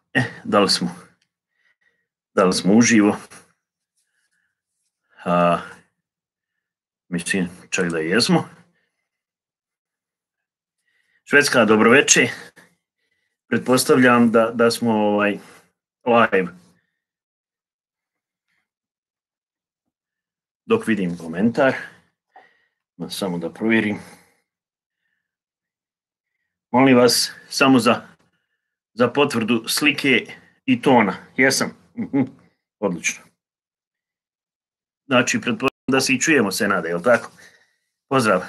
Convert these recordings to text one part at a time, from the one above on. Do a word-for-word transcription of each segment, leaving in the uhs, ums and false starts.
E, da li smo, da li smo uživo? A, mislim, čak da jesmo. Švedska, dobroveče. Pretpostavljam da, da smo ovaj, live. Dok vidim komentar, samo da provjerim. Molim vas samo za, za potvrdu slike i tona. Jesam? Odlično. Znači, pretpostavljam da se i čujemo, Senade, jel tako? Pozdrav.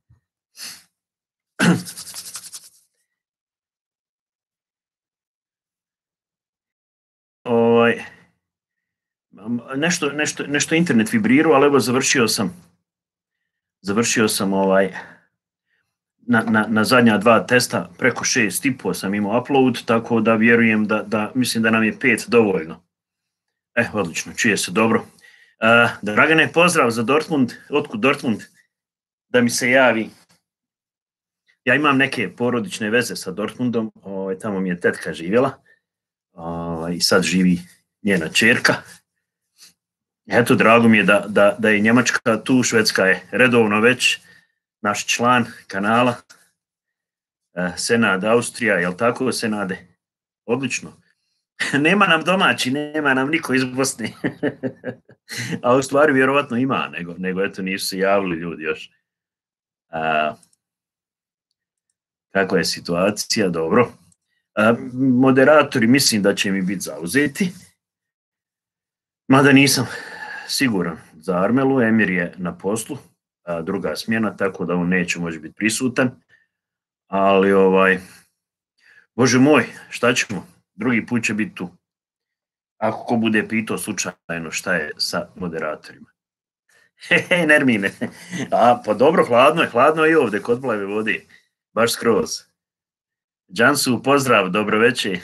Ovaj, nešto, nešto, nešto internet vibrirao, ali evo završio sam, završio sam ovaj, na, na, na zadnja dva testa, preko šest i po sam imao upload, tako da vjerujem da, da mislim da nam je pet dovoljno. E, odlično, čuje se dobro. Uh, Dragane, pozdrav za Dortmund, otkud Dortmund, da mi se javi. Ja imam neke porodične veze sa Dortmundom, ovaj, tamo mi je tetka živjela ovaj, i sad živi njena ćerka. Eto, drago mi je da, da, da je Njemačka tu, Švedska je redovno već naš član kanala. Uh, Senad Austrija, jel tako, Senade? Odlično. Nema nam domaći, nema nam niko iz Bosne. A u stvari vjerovatno ima, nego, nego eto nisu se javili ljudi još. A, kakva je situacija? Dobro. A, moderatori mislim da će mi biti zauzeti. Mada nisam siguran za Armelu. Emir je na poslu, a, druga smjena, tako da on neće moći biti prisutan. Ali ovaj, Bože moj, šta ćemo? Drugi put će biti tu. Ako ko bude pitao slučajno šta je sa moderatorima. Hehe, Nermine. A, pa dobro, hladno je, hladno je i ovdje kod plave vode. Baš skroz. Džansu, pozdrav, dobro večer.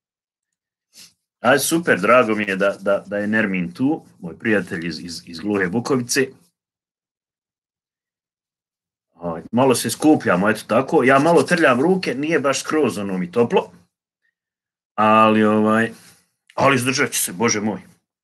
Aj, super, drago mi je da, da, da je Nermin tu, moj prijatelj iz, iz, iz Gluhe Bukovice. Aj, malo se skupljamo, eto tako. Ja malo trljam ruke, nije baš skroz ono mi toplo. Ali, ovaj, ali izdržat će se, Bože moj.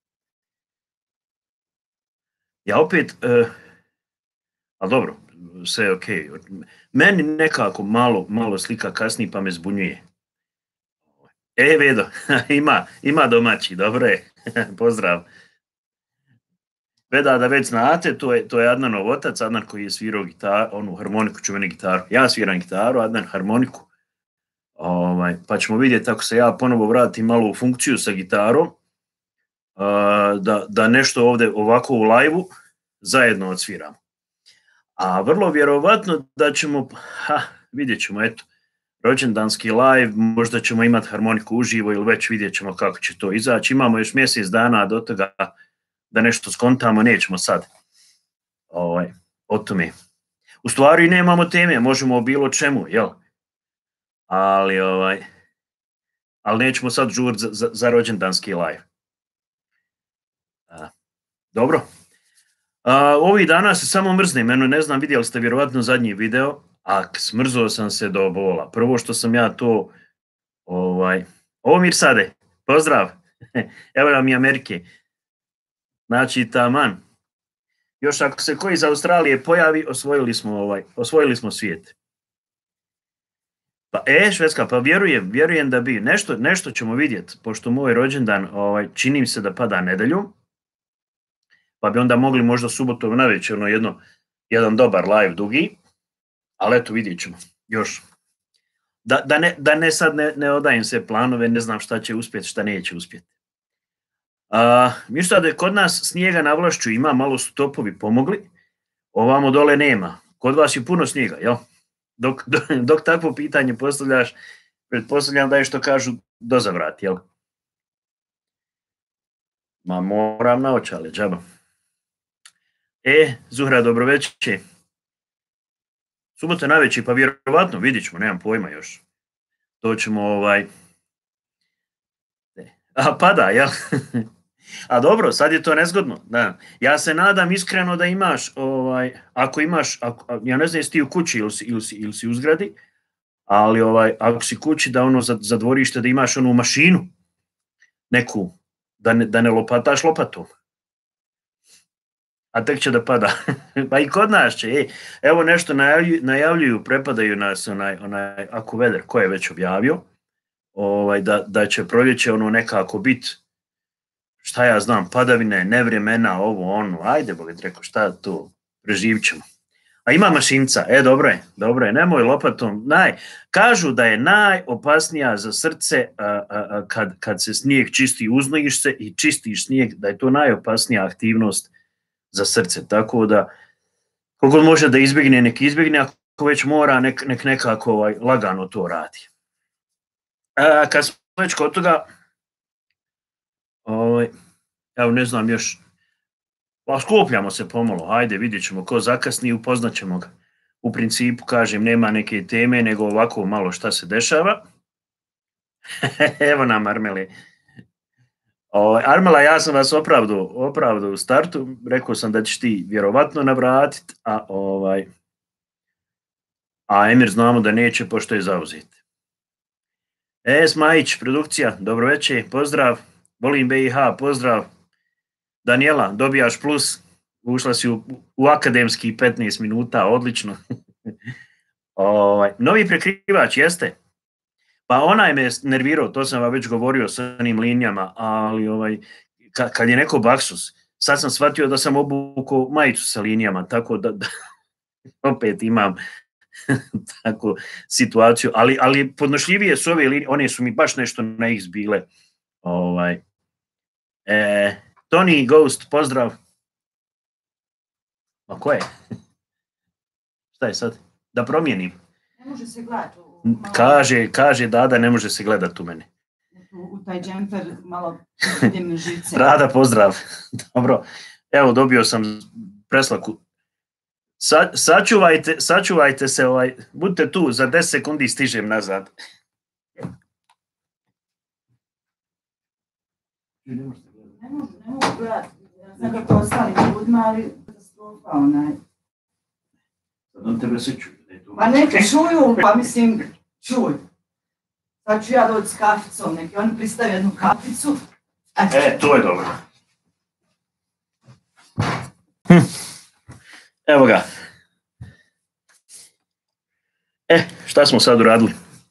Ja opet, uh, ali dobro, sve je okej. Okay. Meni nekako malo, malo slika kasni pa me zbunjuje. E, Vedo, ima, ima domaći, dobro je, pozdrav. Veda da već znate, to je, to je Adnanov otac, Adnan koji je svirao gitaru, onu harmoniku, čuveni gitaru. Ja sviram gitaru, Adnan harmoniku. Ovaj, pa ćemo vidjeti ako se ja ponovo vratim malo u funkciju sa gitarom, uh, da, da nešto ovdje ovako u live-u zajedno odsviramo. A vrlo vjerovatno da ćemo, ha, vidjet ćemo, eto, rođendanski live, možda ćemo imati harmoniku uživo ili već vidjet ćemo kako će to izaći. Imamo još mjesec dana do toga da nešto skontamo, nećemo sad ovaj, o tome. U stvari nemamo teme, možemo o bilo čemu, jel? Ali, ovaj, ali nećemo sad žurt za, za, za rođendanski live. A, dobro. A, ovih dana se samo mrznem, eno ne znam, vidjeli ste vjerovatno zadnji video, a smrzao sam se do bola. Prvo što sam ja to, ovaj, ovo Mirsade, pozdrav, evo nam i Amerike. Znači, taman. Još ako se koji iz Australije pojavi, osvojili smo, ovaj, osvojili smo svijet. Pa, e, Švedska, pa vjerujem, vjerujem da bi, nešto, nešto ćemo vidjeti, pošto moj rođendan, ovaj, čini mi se da pada nedelju, pa bi onda mogli možda subotom navečer, ono jedno, jedan dobar live dugi, ali eto vidjet ćemo, još. Da, da, ne, da ne sad ne, ne odajem sve planove, ne znam šta će uspjeti, šta neće uspjeti. A, mišta da je kod nas snijega na Vlašću ima, malo su topovi pomogli, ovamo dole nema, kod vas je puno snijega, jel? Dok, dok, dok takvo pitanje postavljaš, pretpostavljam da je što kažu do zavrat, jel? Ma moram na očale, džaba. E, Zuhra, dobro večer. Subota navečer, pa vjerovatno, vidit ćemo, nemam pojma još. To ćemo, ovaj... A, pada, jel? A dobro, sad je to nezgodno. Da. Ja se nadam iskreno da imaš, ovaj, ako imaš, ako, ja ne znam jesi ti u kući ili si, ili si, ili si u zgradi, ali ovaj, ako si kući da ono za, za dvorište da imaš onu mašinu neku, da ne, da ne lopataš lopatom. A tek će da pada. Pa i kod nas će. Ej, evo nešto najavljuju, najavljuju, prepadaju nas onaj, onaj AccuWeather, ko je već objavio, ovaj, da, da će proljeće ono nekako biti, šta ja znam, padavine, nevremena, ovo, ono, ajde, Bog je rekao, šta to, preživit ćemo. A ima mašinca, e, dobro je, dobro je, nemoj lopatom, naj, kažu da je najopasnija za srce a, a, a, kad, kad se snijeg čisti, uznojiš se i čistiš snijeg, da je to najopasnija aktivnost za srce, tako da kogod može da izbjegne, nek izbjegne, ako već mora, nek, nek nekako ovaj, lagano to radi. A, kad smo već kod toga, ovaj, evo ne znam još, pa skupljamo se pomalo, ajde vidjet ćemo ko zakasni i upoznat ćemo ga. U principu, kažem, nema neke teme, nego ovako malo šta se dešava. Evo nam Armeli. O, Armela, ja sam vas opravdu, opravdu u startu, rekao sam da ćeš ti vjerovatno navratiti, a, ovaj, a Emir znamo da neće, pošto je zauzet. E, Smajić, produkcija, dobro večer, pozdrav, volim B i H, pozdrav. Daniela, dobijaš plus, ušla si u, u akademski petnaest minuta, odlično. ovaj, novi prekrivač, jeste? Pa onaj me nervirao, to sam vam već govorio sa onim linijama, ali ovaj, kad, kad je neko baksus, sad sam shvatio da sam obukao majicu sa linijama, tako da, da opet imam tako situaciju, ali, ali podnošljivije su ove linije, one su mi baš nešto na ih zbile. Ovaj, e, Tony Ghost, pozdrav. Ma ko je? Šta je sad? Da promijenim. Ne može se gledati. Kaže, kaže Dada, ne može se gledati u mene. U, u taj džemper malo vidim žice. Rada, pozdrav. Dobro, evo dobio sam preslaku. Sa, sačuvajte, sačuvajte se, ovaj, budite tu, za deset sekundi stižem nazad. Ne mogu, ne mogu gledati. Ja znam kako ostalim ljudima, ali katastrofa onaj. Sad tebe se čuju. Pa neke čuju, pa mislim, čuj. Sad ću ja doći s kaficom, neki oni pristave jednu kaficu. E, to je dobro. Hm. Evo ga. E, šta smo sad uradili?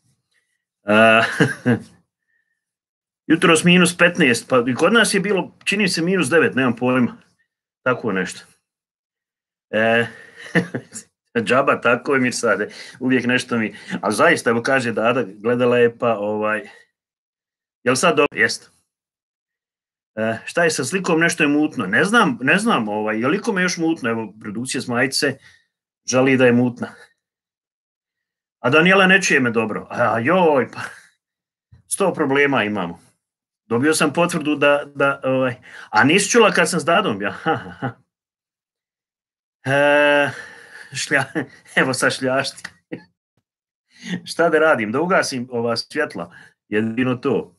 Uh, jutros minus petnaest, pa i kod nas je bilo, čini se minus devet, nemam pojma. Tako nešto. E, džaba, tako je mi sade. Uvijek nešto mi, a zaista, evo kaže Dada, gledala je pa ovaj, jel sad dobro? Jest. E, šta je sa slikom, nešto je mutno. Ne znam, ne znam, ovaj, je li kome još mutno, evo, produkcija Smajice žali da je mutna. A Daniela ne čuje me dobro. A joj, pa, sto problema imamo. Dobio sam potvrdu da, da ovaj, a nisi čula kad sam s Dadom, ja. Ha, ha, ha. E, šlja, evo sa šljašti. Šta da radim, da ugasim ova svjetla, jedino to.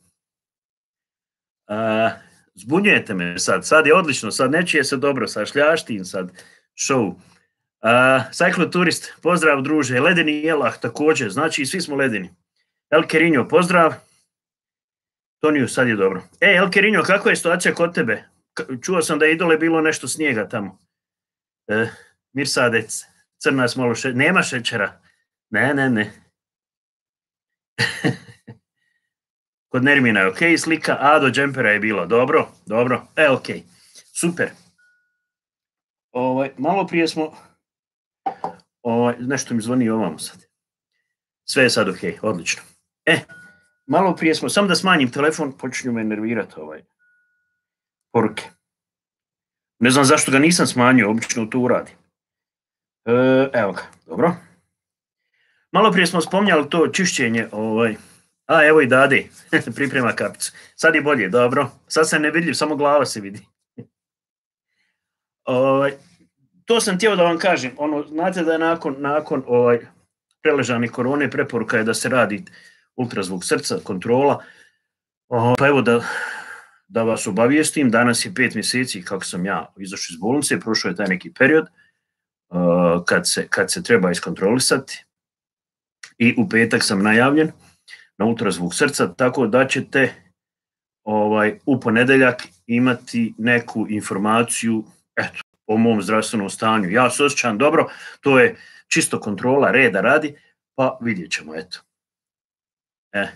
E, zbunjujete me sad, sad je odlično, sad ne čuje se dobro, sa šljaštim sad show. Uh, Cycloturist, pozdrav druže, Ledeni Jelah također, znači svi smo ledeni. El Kerinjo, pozdrav. Toniju, sad je dobro. E, El Kerinjo, kakva je situacija kod tebe? Čuo sam da je idole bilo nešto snijega tamo. E, Mirsadec, crna smolo, še... nema šećera. Ne, ne, ne. Kod Nermina je ok, slika, a do džempera je bilo. Dobro, dobro, e, ok, super. Ovaj, malo prije smo... Ovaj, nešto mi zvoni ovamo sad. Sve je sad ok, odlično. E, malo prije smo, samo da smanjim telefon, počinju me nervirati ovaj, poruke. Ne znam zašto ga nisam smanjio, obično to uradim. E, evo ga, dobro. Malo prije smo spominjali to čišćenje, ovaj, a evo i Dade, priprema kapicu. Sad je bolje, dobro. Sad sam nevidljiv, samo glava se vidi. Ovaj, to sam htio da vam kažem, ono, znate da je nakon, nakon ovaj, preležane korone preporuka je da se radi ultrazvuk srca, kontrola, o, pa evo da, da vas obavijestim, danas je pet mjeseci kako sam ja izašao iz bolnice, prošao je taj neki period uh, kad, se, kad se treba iskontrolisati i u petak sam najavljen na ultrazvuk srca, tako da ćete ovaj, u ponedeljak imati neku informaciju, eto, o mom zdravstvenom stanju. Ja se osjećam dobro, to je čisto kontrola, reda radi, pa vidjet ćemo, eto. E.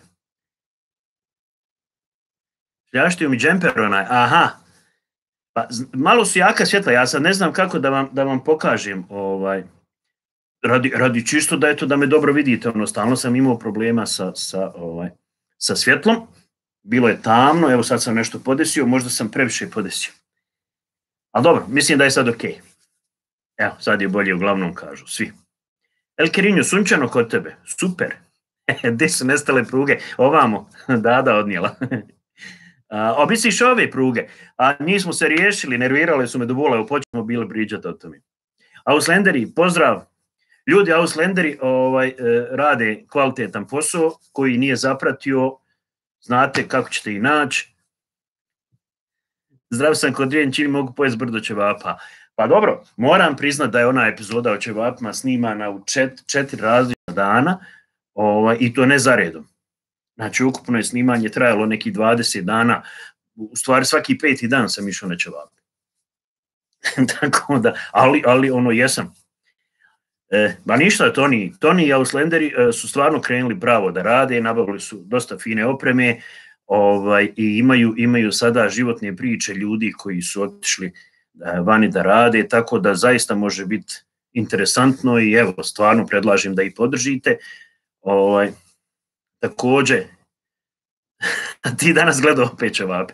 Ljaštio mi džemper onaj, aha. Pa, malo su jaka svjetla, ja sad ne znam kako da vam, da vam pokažem, ovaj, radi, radi čisto da, eto, da me dobro vidite, ono, stalno sam imao problema sa, sa, ovaj, sa svjetlom, bilo je tamno, evo sad sam nešto podesio, možda sam previše podesio. Ali dobro, mislim da je sad ok. Evo, sad je bolje, uglavnom kažu svi. El Kerinjo, sunčano kod tebe, super. Gdje su nestale pruge? Ovamo, Dada odnijela. A, misliš ove pruge? A njih smo se riješili, nervirale su me do bola, počnemo bili pričati o tome. Auslanderi, pozdrav. Ljudi Auslanderi ovaj, rade kvalitetan posao koji nije zapratio, znate kako ćete ih naći. Zdrav sam kod rijen, čim mogu pojesti brdo ćevapa. Pa dobro, moram priznati da je ona epizoda o ćevapima snimana u čet, četiri različita dana ovaj, i to ne zaredom. Znači, ukupno je snimanje trajalo neki dvadeset dana, u stvari svaki peti dan sam išao na ćevape. Tako da, ali, ali ono jesam. E, ba ništa, Toni, Toni i Auslanderi e, su stvarno krenuli bravo da rade, nabavili su dosta fine opreme ovaj, i imaju, imaju sada životne priče ljudi koji su otišli e, vani da rade, tako da zaista može biti interesantno i evo, stvarno predlažem da ih podržite. Ovaj, također, ti danas gledao opet ćevape.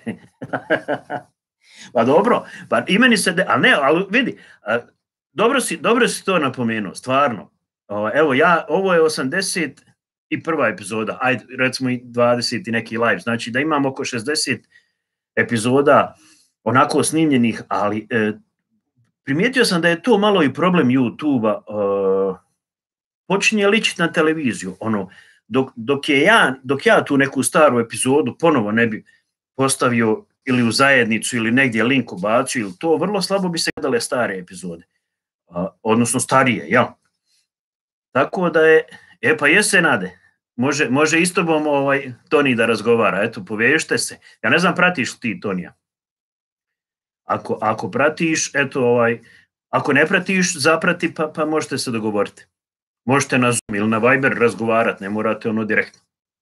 Pa dobro, pa i meni se, de, ali ne, ali vidi, dobro si, dobro si to napomenuo, stvarno. Evo ja, ovo je osamdeset prva epizoda, ajde recimo i dvadeset i neki live, znači da imam oko šezdeset epizoda onako snimljenih, ali e, primijetio sam da je to malo i problem YouTube-a, e, počinje ličiti na televiziju, ono, dok, dok, je ja, dok ja tu neku staru epizodu ponovo ne bi postavio ili u zajednicu ili negdje link ubacio, ili to vrlo slabo bi se gledale stare epizode, a, odnosno starije, ja. Tako da je, e pa jese Nade, može, može isto bom ovaj, Toni da razgovara, eto, povežite se. Ja ne znam, pratiš ti Tonija? Ako, ako pratiš, eto, ovaj, ako ne pratiš, zaprati, pa, pa možete se dogovoriti. Možete na Zoom ili na Viber razgovarati, ne morate ono direktno.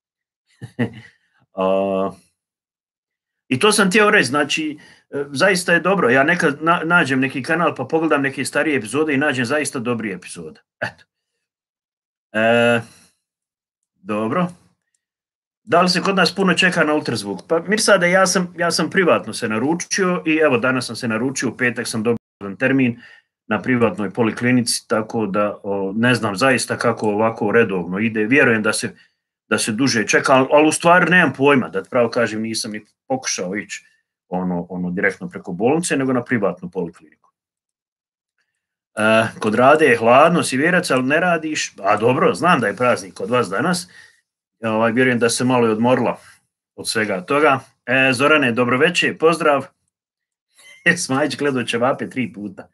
a, I to sam htio reći, znači, zaista je dobro. Ja nekad na, nađem neki kanal pa pogledam neke starije epizode i nađem zaista dobri epizode. Eto. E, dobro. Da li se kod nas puno čeka na ultrazvuk? Pa Mirsade, ja sam, ja sam privatno se naručio i evo danas sam se naručio, u petak sam dobio termin na privatnoj poliklinici, tako da o, ne znam zaista kako ovako redovno ide. Vjerujem da se, da se duže čeka, ali, ali u stvari nemam pojma, da pravo kažem, nisam ni pokušao ići ono, ono direktno preko bolnice, nego na privatnu polikliniku. E, kod Rade je hladno, si vjerac, ali ne radiš, a dobro, znam da je praznik kod vas danas, ovaj, vjerujem da se malo i odmorila od svega toga. E, Zorane, dobro večer, pozdrav. Smajić gledao ćevape tri puta.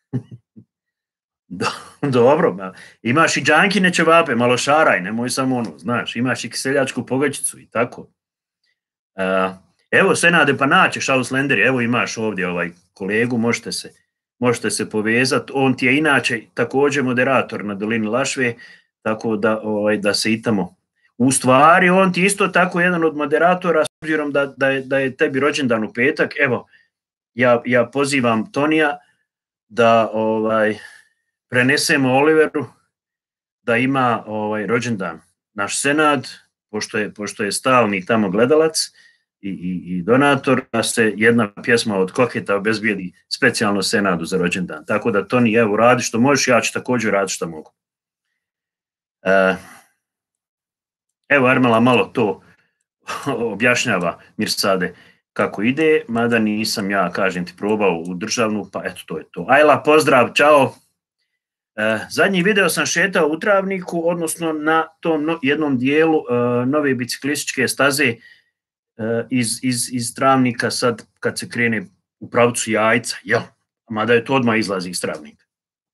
Do, dobro, imaš i džankine ćevape, malo šaraj, nemoj samo ono, znaš, imaš i kiseljačku pogačicu i tako. E, evo, Senade, pa naćeš Auslanderi, evo imaš ovdje ovaj kolegu, možete se, možete se povezati, on ti je inače također moderator na Dolini Lašve, tako da, ovaj, da se i tamo. U stvari, on ti isto tako jedan od moderatora, s obzirom da, da, je, da je tebi rođendan u petak, evo, ja, ja pozivam Tonija da ovaj, prenesemo Oliveru da ima ovaj, rođendan naš Senad, pošto je, pošto je stalni tamo gledalac i, i, i donator, da se jedna pjesma od Koketa obezbijedi specijalno Senadu za rođendan. Tako da Toni, evo, radi što možeš, ja ću također raditi što mogu. E, evo Armela malo to objašnjava Mirsade kako ide, mada nisam ja, kažem ti, probao u državnu, pa eto, to je to. Ajla, pozdrav, čao. E, zadnji video sam šetao u Travniku, odnosno na tom no, jednom dijelu e, nove biciklističke staze e, iz, iz, iz Travnika, sad kad se krene u pravcu Jajca, jel, mada je to odmah izlazi iz Travnika.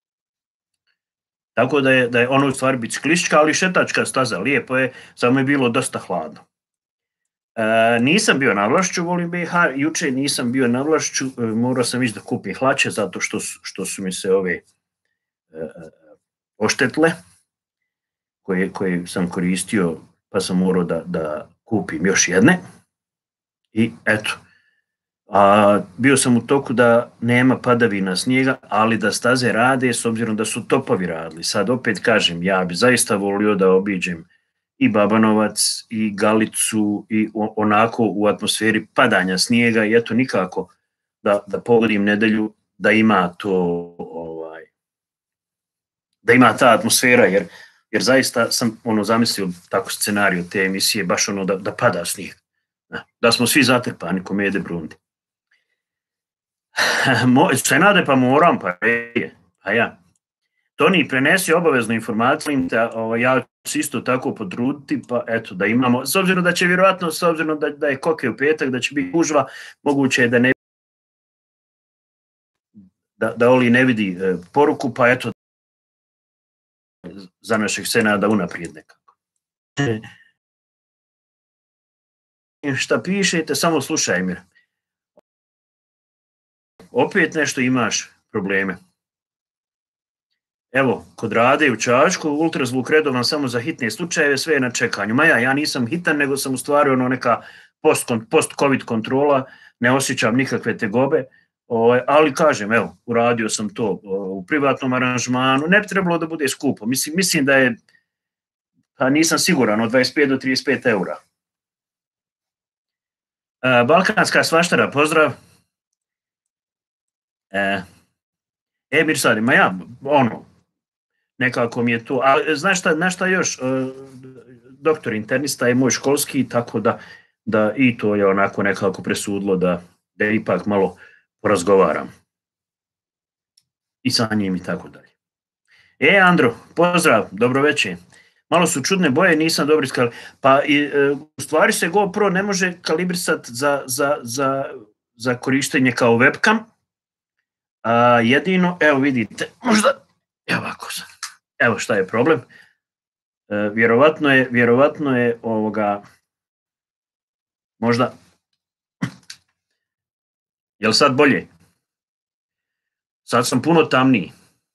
Tako da je, da je ono u stvari biciklistička, ali šetačka staza, lijepo je, samo je bilo dosta hladno. E, nisam bio na Vlašću, volim B i H, juče nisam bio na Vlašću, e, morao sam ići da kupim hlače zato što su, što su mi se ove e, oštetle koje, koje sam koristio, pa sam morao da, da kupim još jedne. I eto, a, bio sam u toku da nema padavina snijega, ali da staze rade s obzirom da su topovi radili. Sad opet kažem, ja bi zaista volio da obiđem i Babanovac, i Galicu, i onako u atmosferi padanja snijega i eto nikako da, da pogodim nedelju da ima to, ovaj, da ima ta atmosfera, jer, jer zaista sam ono zamislio tako scenariju te emisije, baš ono da, da pada snijeg. Da, da smo svi zatrpani ko Mede Brundi. Senade pa moram, pa je, pa ja. Toni, prenesi obaveznu informaciju, ja ću isto tako potruditi, pa eto da imamo, s obzirom da će vjerojatno, s obzirom da, da je koke u petak, da će biti gužva, moguće je da ne da, da Oli ne vidi e, poruku, pa eto za našeg Senada unaprijed nekako. Šta pišete, samo slušaj mir. Opet nešto imaš probleme. Evo, kod Rade u Čačku, ultrazvuk redovan samo za hitne slučajeve, sve je na čekanju. Ma ja, ja nisam hitan, nego sam u stvari ono neka post-covid kontrola, ne osjećam nikakve tegobe, ali kažem, evo, uradio sam to u privatnom aranžmanu, ne bi trebalo da bude skupo. Mislim, mislim da je, pa nisam siguran, od dvadeset pet do trideset pet eura. Balkanska svaštara, pozdrav. E, e Mirsadi, ma ja, ono, nekako mi je to, a znaš šta, znaš šta još, doktor internista je moj školski, tako da, da i to je onako nekako presudilo da, da ipak malo porazgovaram. I sa njim i tako dalje. E, Andro, pozdrav, dobro večer. Malo su čudne boje, nisam dobro iskali. Pa i, e, u stvari se GoPro ne može kalibrisati za, za, za, za korištenje kao webcam. A, jedino, evo vidite, možda, evo ovako sam. Evo šta je problem. E, vjerovatno je, vjerovatno je ovoga, možda, je li sad bolje? Sad sam puno tamniji.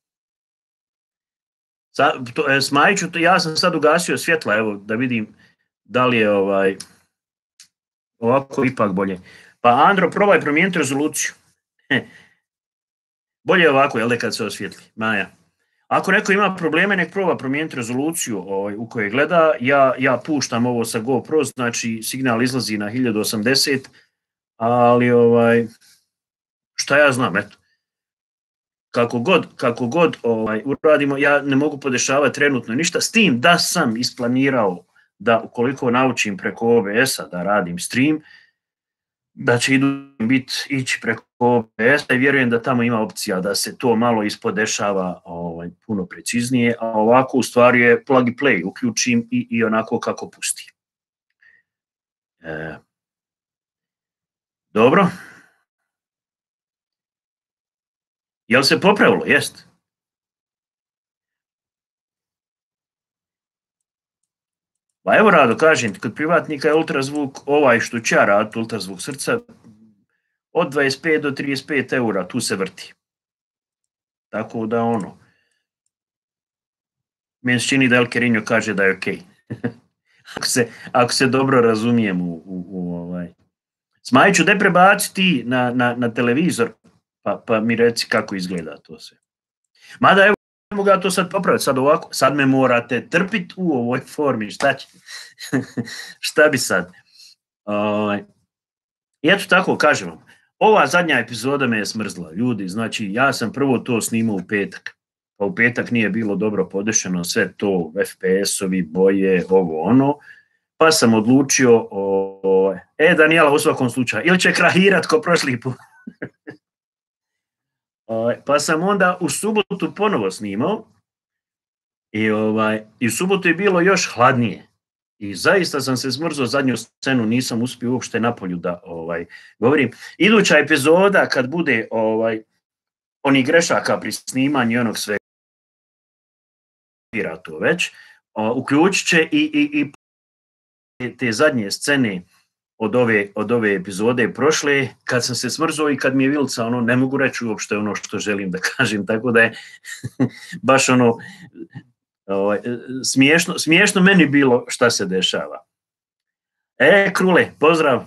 Sad, to, e, Smajiću, to, ja sam sad ugasio svjetla, evo da vidim da li je ovaj, ovako ipak bolje. Pa Andro, probaj promijeniti rezoluciju. Bolje je ovako, jel da kad se osvjetli, Maja. Ako neko ima probleme, nek proba promijeniti rezoluciju ovaj, u kojoj gleda. Ja, ja puštam ovo sa GoPro, znači signal izlazi na hiljadu osamdeset, ali ovaj, šta ja znam, eto. Kako god, kako god ovaj, uradimo, ja ne mogu podešavati trenutno ništa, s tim da sam isplanirao da ukoliko naučim preko O B S-a da radim stream, da će idu biti ići preko O B S-a i vjerujem da tamo ima opcija da se to malo ispodešava ovaj, puno preciznije, a ovako u stvari je plug and play, uključim i, i onako kako pusti. E, dobro. Jel se popravilo? Jest. Pa evo Rado, kažem ti, kod privatnika je ultrazvuk, ovaj što će ja raditi, ultrazvuk srca, od dvadeset pet do trideset pet eura, tu se vrti. Tako da ono, meni se čini da El Kerinjo kaže da je okej. Okay. ako, se, ako se dobro razumijem u, u, u ovaj. Smajiću, daj prebaci ti na, na, na televizor, pa, pa mi reci kako izgleda to sve. Mada evo, ne mogu ja to sad popraviti, sad ovako, sad me morate trpiti u ovoj formi, šta će, šta bi sad. Uh, I eto tako, kažem vam, ova zadnja epizoda me je smrzla, ljudi, znači ja sam prvo to snimao u petak, pa u petak nije bilo dobro podešeno, sve to, F P S-ovi, boje, ovo ono, pa sam odlučio, o, e Danijela u svakom slučaju, ili će krahirat ko prošli put. Pa sam onda u subotu ponovo snimao i, ovaj, i u subotu je bilo još hladnije i zaista sam se zmrzao, zadnju scenu nisam uspio uopšte napolju da ovaj, govorim. Iduća epizoda kad bude ovaj, onih grešaka pri snimanju onog svega to već, uključit će i, i, i te zadnje scene od ove, od ove epizode prošle, kad sam se smrzao i kad mi je Vilica, ono, ne mogu reći uopšte ono što želim da kažem, tako da je baš ono, ovaj, smiješno, smiješno meni bilo šta se dešava. E, Krule, pozdrav.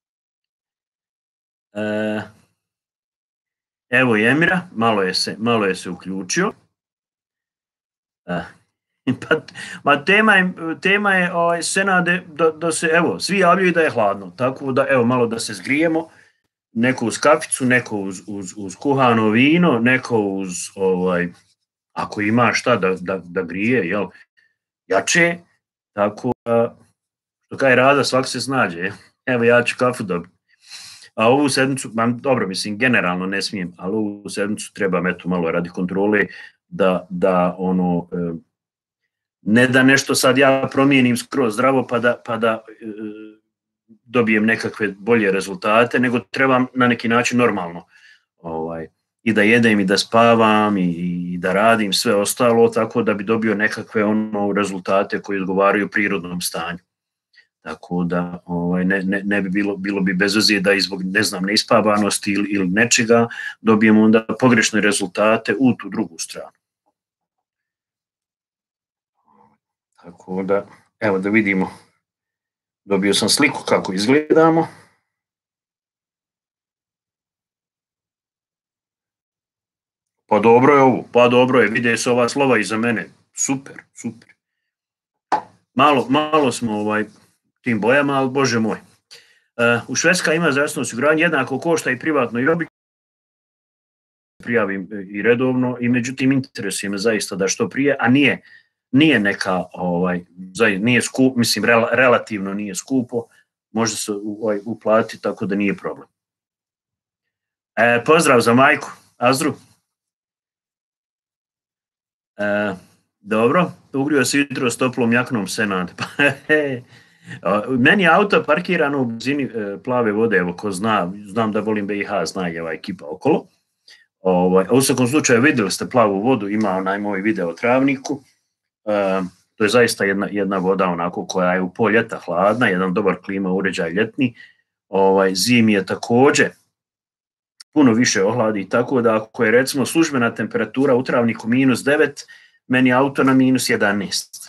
E, evo i Emira, malo je se, malo je se uključio. E, pa, ma tema je, tema je ovaj, Senade da, da se, evo, svi javljaju da je hladno, tako da, evo, malo da se zgrijemo, neko uz kaficu, neko uz, uz, uz kuhano vino, neko uz, ovaj, ako ima šta da, da, da grije, jel, jače, tako da, što kaj Rada, svak se snađe, evo ja ću kafu dobiti. A ovu sedmicu, dobro, mislim, generalno ne smijem, ali ovu sedmicu trebam, eto, malo radi kontrole, da, da ono, ne da nešto sad ja promijenim skroz zdravo, pa da, pa da e, dobijem nekakve bolje rezultate, nego trebam na neki način normalno ovaj, i da jedem i da spavam i, i da radim sve ostalo, tako da bi dobio nekakve ono rezultate koji odgovaraju prirodnom stanju. Tako da ovaj, ne, ne, ne bi bilo, bilo bi bez veze da zbog, ne znam, neispavanosti ili, ili nečega dobijemo onda pogrešne rezultate u tu drugu stranu. Tako da, evo da vidimo, dobio sam sliku kako izgledamo. Pa dobro je ovo, pa dobro je, vide se ova slova iza mene, super, super. Malo, malo smo ovaj, tim bojama, ali bože moj. Uh, u Švedska ima zdravstveno osiguranje, jednako košta i privatno i obično. Prijavim i redovno i međutim interesuje me zaista da što prije, a nije, nije neka, ovaj, nije skup, mislim rel, relativno nije skupo, može se ovaj, uplatiti tako da nije problem. E, pozdrav za majku, Azru. E, dobro, ugrio se jutro s toplom jaknom Senad. Meni je auto parkirano u blizini Plave vode, evo ko zna, znam da volim B i H, zna je ova ekipa okolo. Ovaj, u svakom slučaju vidjeli ste Plavu vodu, ima onaj moj video o travniku. E, to je zaista jedna, jedna voda onako koja je u pol ljeta hladna, jedan dobar klima uređaj ljetni. Ovaj, zimi je također puno više ohladi, tako da ako je recimo službena temperatura u travniku minus devet, meni auto na minus jedanaest.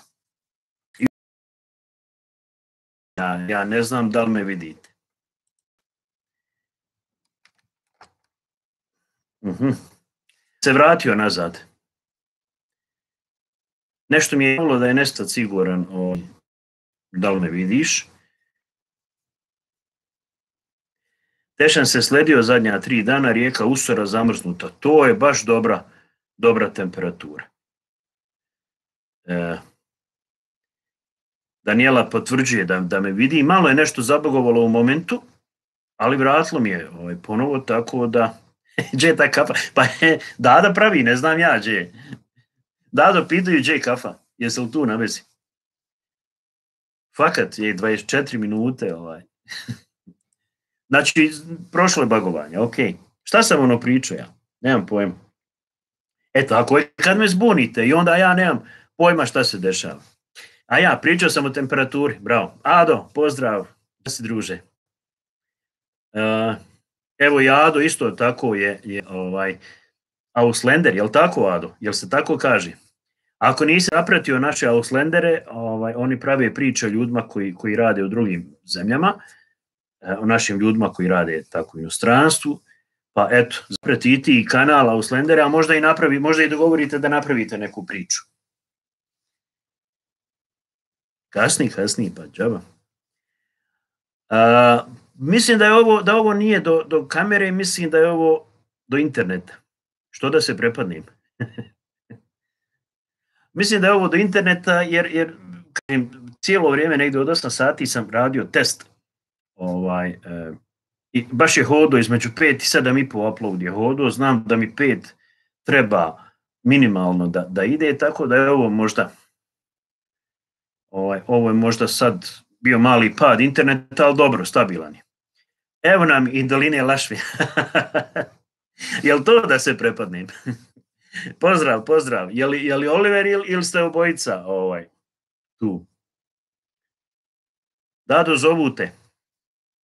Ja, ja ne znam da li me vidite. Uh-huh. Se vratio nazad. Nešto mi je bilo da je Nestat siguran o da li me vidiš. Tešan se sledio zadnja tri dana, rijeka Usora zamrznuta. To je baš dobra, dobra temperatura. E, Daniela potvrđuje da, da me vidi. Malo je nešto zabogovalo u momentu, ali vratilo mi je ovaj, ponovo, tako da... Gdje ta kafa? Pa Dada pravi, ne znam ja gdje. Dado, pitaju gdje kafa. Jesi li tu na vezi? Fakat je dvadeset četiri minute. Ovaj. Znači, prošlo je bagovanje, ok. Šta sam ono pričao ja? Nemam pojma. Eto, ako je kad me zbunite i onda ja nemam pojma šta se dešava. A ja, pričao sam o temperaturi, bravo. Ado, pozdrav, da se druže. Uh, evo i Ado isto tako je, je ovaj, Ausländer, jel tako Ado? Jel se tako kaže? Ako nisi zapratio naše Ausländere, ovaj, oni prave priče o ljudima koji, koji rade u drugim zemljama, o našim ljudima koji rade tako u inostranstvu, pa eto, zapratite i kanal Ausländere, a možda i napravi, možda i dogovorite da napravite neku priču. Kasni, kasni, pa džaba. A, mislim da je ovo, da ovo nije do, do kamere, mislim da je ovo do interneta. Što da se prepadnem? Mislim da je ovo do interneta, jer, jer cijelo vrijeme, negdje od osam sati sam radio test. Ovaj, e, i baš je hodo između pet i sedam i pol upload je hodo, znam da mi pet treba minimalno da, da ide, tako da je ovo možda ovaj, ovo je možda sad bio mali pad interneta, ali dobro, stabilan je. Evo nam i doline Lašvi. Jel to da se prepadnem? Pozdrav, pozdrav. Je li, je li Oliver ili, ili ste obojica ovaj, tu? Dado, zovu te.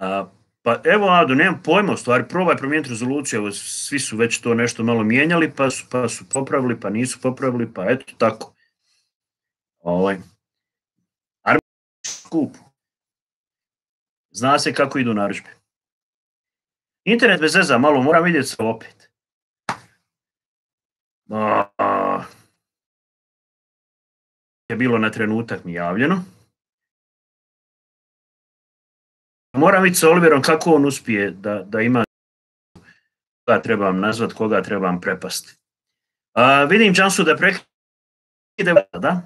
A, pa evo, Ado, nemam pojma, u stvari, probaj promijeniti rezoluciju, evo, svi su već to nešto malo mijenjali, pa su, pa su popravili, pa nisu popravili, pa eto, tako. Ovaj. Skup. Zna se kako idu narudžbe. Internet bez veze, malo moram vidjeti se opet. A, a, je bilo na trenutak mi javljeno. Moram vidjeti sa Oliverom kako on uspije da, da ima koga trebam nazvat, koga trebam prepasti. A, vidim Jansu da prekide, da?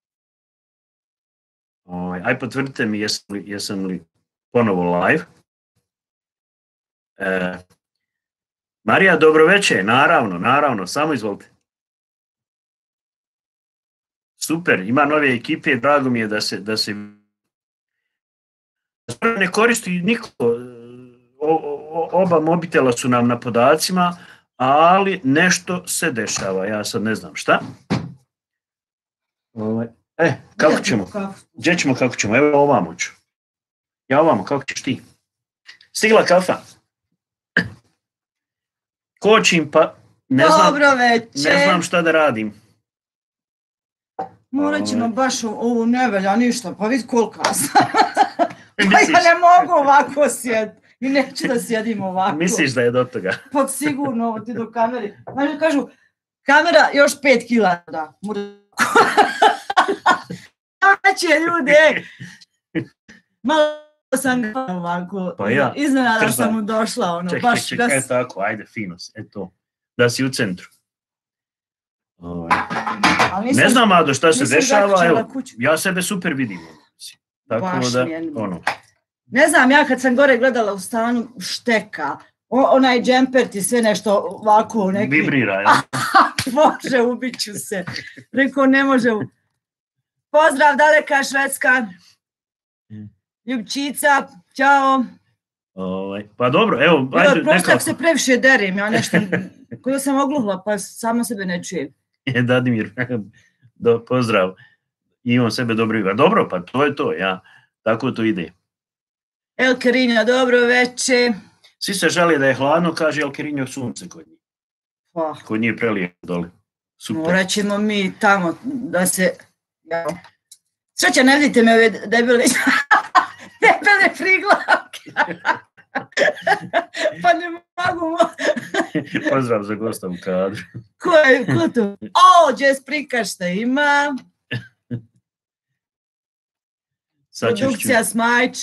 O, aj potvrdite mi jesam li, jesam li ponovo live. E, Marija, dobro večer, naravno, naravno, samo izvolite. Super, ima nove ekipe, drago mi je da se, da se ne koristi niko, o, o, oba mobitela su nam na podacima, ali nešto se dešava, ja sad ne znam šta. E, kako ćemo? Gdje ćemo, kako ćemo? Evo ovamo ću. Ja ovamo, kako ćeš ti? Stigla kafa? Kočim, pa ne znam, Dobro večer. Ne znam šta da radim. Morat ćemo baš ovu nevelja, ništa, pa vidi koliko sam. Pa ja ne mogu ovako sjediti i neću da sjedim ovako. Misliš da je do toga? Pa sigurno, ovo ti do kamere. Znači kažu, kamera još pet kila da. Znači ljude, malo sam ga ovako, pa ja, iznenada sam mu došla, ono, čekaj, baš... Čekaj, čekaj, da... tako, ajde, fino, eto, da si u centru. O, nisam, ne znam, Ado, šta se dešava, evo, ja sebe super vidim. Tako baš da, je, ono. Ne znam, ja kad sam gore gledala u stanu, šteka, o, onaj džemper ti sve nešto ovako, neki... Vibrira, ja. Može, ubit ću se. Rekao, ne može... Pozdrav, daleka Švedska. Ljubčica, čao. Ovaj, pa dobro, evo, ajde, prosto nekako se previše derim, ja nešto, koja sam ogluhla, pa samo sebe ne čujem. Je, Dadimir, do, pozdrav. Imam sebe dobro igra. Dobro, pa to je to, ja, tako to ide. El Kerinja, dobro večer. Svi se žali da je hladno, kaže El Kerinjo, sunce kod njih. Pa. Kod njih prelije dole. Super. Morat ćemo mi tamo da se... Ja. Sreća, ne vidite me ove debele, debele priglavke. Pa ne mogu. Pozdrav za gosta u kadru. Ko je, ko to? O, Jazz Prikaš šta ima. Produkcija Smajč.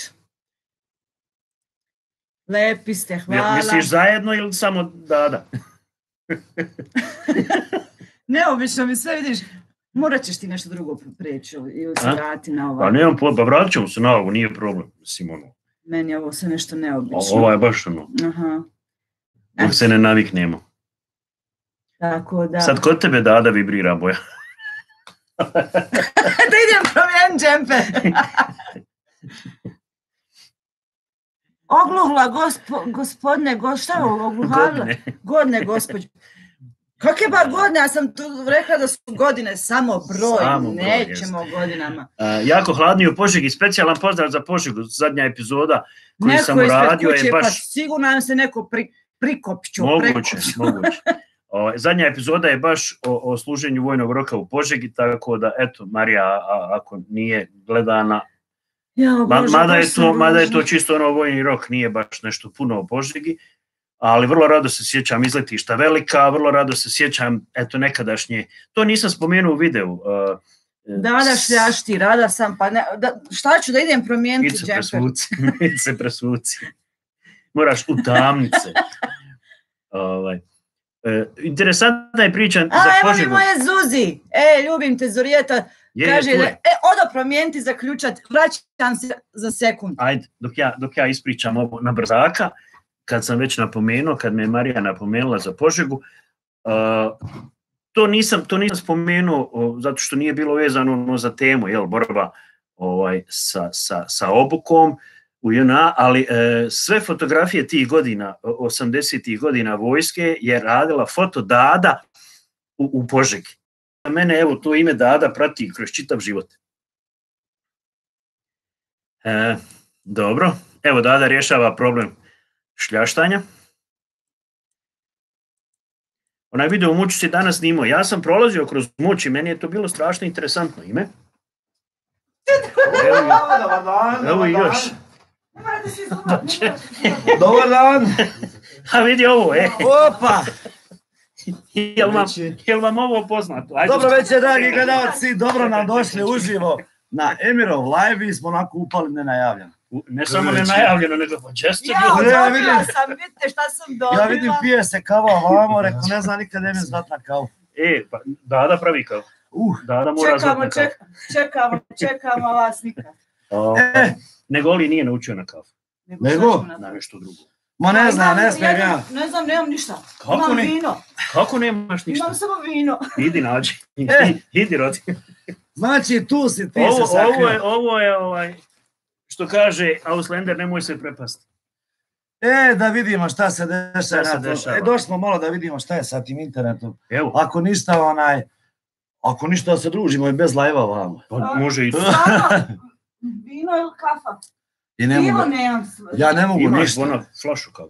Lepi ste, hvala. Misliš zajedno ili samo Dada? Neobično mi sve vidiš. Morat ćeš ti nešto drugo preći ili se vrati na ovo. Pa nemam pojma, pa vratit ćemo se na ovo, nije problem. Simono. Meni je ovo sve nešto neobično. Ovo je baš ono. Aha. Dok se ne naviknemo. Tako da. Sad kod tebe Dada vibrira boja. Da idem promijen džemper. Ogluhla gospo, gospodne, go, šta je ogluhala? Godine. Godine, gospođe. Kakve ba godine, ja sam tu rekla da su godine samo broj, samo nećemo broj, godinama. Uh, jako hladni u Požegi, specijalan pozdrav za Požegu, zadnja epizoda koju neko sam uradio je baš... Pa sigurno nam se neko pri, prikopću. Moguće, moguće. O, zadnja epizoda je baš o, o služenju vojnog roka u Požegi, tako da, eto, Marija, a, ako nije gledana, ja, Bože, ma, mada, je to, mada je to čisto ono vojni rok, nije baš nešto puno o Požegi, ali vrlo rado se sjećam izletišta Velika, vrlo rado se sjećam, eto, nekadašnje, to nisam spomenuo u videu. Uh, da, da šljašti, rada sam, pa ne, da, šta ću da idem promijeniti džemper? Idi se presvuci, moraš u tamnice. ovaj. Uh, interesantna je priča A, za evo Požegu. mi moje Zuzi, e, ljubim te Zurijeta, je, kaže, je, da, e, odo promijeniti, zaključat, vraćam se za sekund. Ajde, dok ja, dok ja ispričam ovo na brzaka, kad sam već napomenuo, kad me je Marija napomenula za Požegu, uh, to, nisam, to nisam spomenuo uh, zato što nije bilo vezano no, za temu, jel, borba ovaj, sa, sa, sa obukom u J N A, ali uh, sve fotografije tih godina, osamdesetih godina vojske je radila foto Dada u, u Požegi. Za mene, evo, to ime Dada prati kroz čitav život. E, dobro. Evo, Dada rješava problem šljaštanja. Onaj video u Muću si danas snimao. Ja sam prolazio kroz Muć i meni je to bilo strašno interesantno. Ime? Evo, Dobar dan, evo i još. Dobar dan. A vidi ovo, e. Opa. Jel vam, jel vam ovo poznato? Ajde. Dobro večer, dragi gledalci. Dobro nam došli uživo na Emirov live. Mi smo onako upali nenajavljeno. Ne samo nenajavljeno, nego pa često. Ja, dobila sam, vidite šta sam dobila. Ja vidim pije se kava ovamo, rekao ne znam nikad Emir zvat na kavu. E, pa Dada pravi kavu. Uh, Dada mora zvat na kavu. Čekamo, čekamo, čekamo vas nikad. E, Nego Oli nije naučio na kavu. Nego? Na nešto drugo. Ma ne znam, ne smijem ja. Ne znam, nemam ništa. Kako Imam ne? vino. Kako nemaš ništa? Imam samo vino. Idi nađi. E. Idi rodi. Znači tu si, ti Ovo, se ovo sakrio. je, ovo je ovaj, što kaže Auslander, nemoj se prepasti. E, da vidimo šta se dešava. Šta se na to. dešava? E, došli smo malo da vidimo šta je sa tim internetom. Evo, Ako ništa, onaj, ako ništa da se družimo i bez lajva ovamo. pa može i to. Stvarno, vino ili kafa? I ne Pivo mogu, nemam sve. ja ne mogu Imaš ništa. ono flašu kao.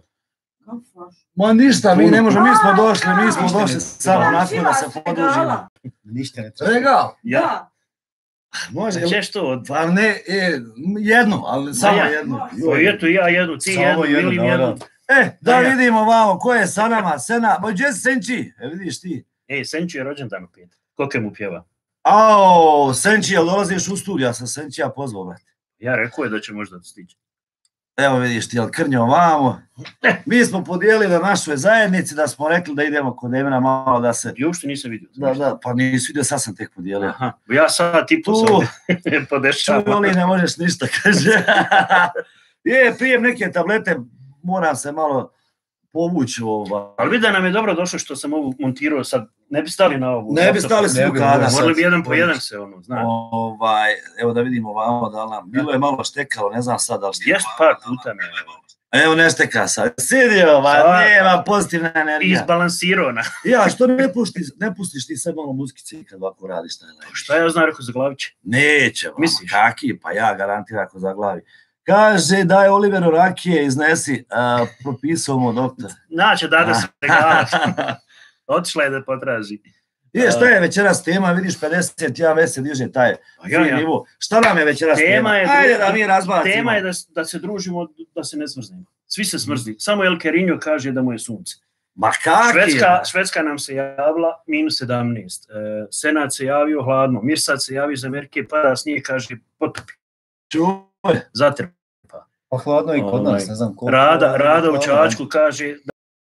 Ma ništa, mi Puno. ne možemo, mi smo došli, mi smo Ništa došli ne samo treba. onako da se podružimo. Ništa ne treba. Regal, Ja, Da. može, ćeš to od... pa ne, e, jednu, ali samo ja. jednu. Pa eto ja jednu, ti Samo jednu, jednu, Vilim dobro. jednu. E, da Da, ja. vidimo vamo, ko je sa nama, Sena, ma gdje si Senči? E, vidiš ti. Ej, Senču je rođendan u petak. Koke mu pjeva? Ao, Senči, jel dolaziš u studiju, ja sam Senčija pozvao, brate. Ja rekao je da će možda stići. Evo vidiš ti, jel krnjo vamo. Mi smo podijelili na našoj zajednici da smo rekli da idemo kod Emira malo da se... I uopšte nisam vidio. Da, da, pa nisi vidio, sad sam tek podijelio. Aha, ja sad tipu Tu, sam čuj, podešavam. Oli, ne možeš ništa, kaže. Je, pijem neke tablete, moram se malo povući ovaj. Ali vidi da nam je dobro došlo što sam ovu montirao sad. Ne bi stali na ovu. Ne bi stali svi ne u bi, kada ne. sad. Morali bi jedan po jedan se ono, znaš. Ovaj, evo da vidimo vamo da li nam, bilo je malo štekalo, ne znam sad da li štekalo. Jest par puta me Evo ne šteka sad, sidi ovaj, Sad. nema pozitivna energija. izbalansirao na... Ja, što ne pustiš, ne pustiš ti sad malo muzkice kad ovako radiš taj live? Šta ja znam, rekao za glaviće? Neće, vamo, Misliš? kaki, pa ja garantiram ako zaglavi. Kaže da je Oliveru rakije iznesi, a, propisao mu doktor. Naće Dada se regala. Otišla je da potraži. Je, šta je večeras tema, vidiš pedeset jedan već se diže taj Pa ja, ja. nivo. Šta nam je večeras tema? Tema je, Ajde da mi razbacimo. tema je da, da se družimo, da se ne smrznimo. Svi se smrzni. Samo El Kerinjo kaže da mu je sunce. Ma kaki Švedska, je? Švedska nam se javila minus sedamnaest. E, Senat se javio hladno. Mirsad se javio iz Amerike, pada snijeg, kaže potopi. Čuj. Zatrpa. Pa hladno i kod nas, Ovaj, ne znam koliko. Rada, Rada u Hladno. Čačku kaže da...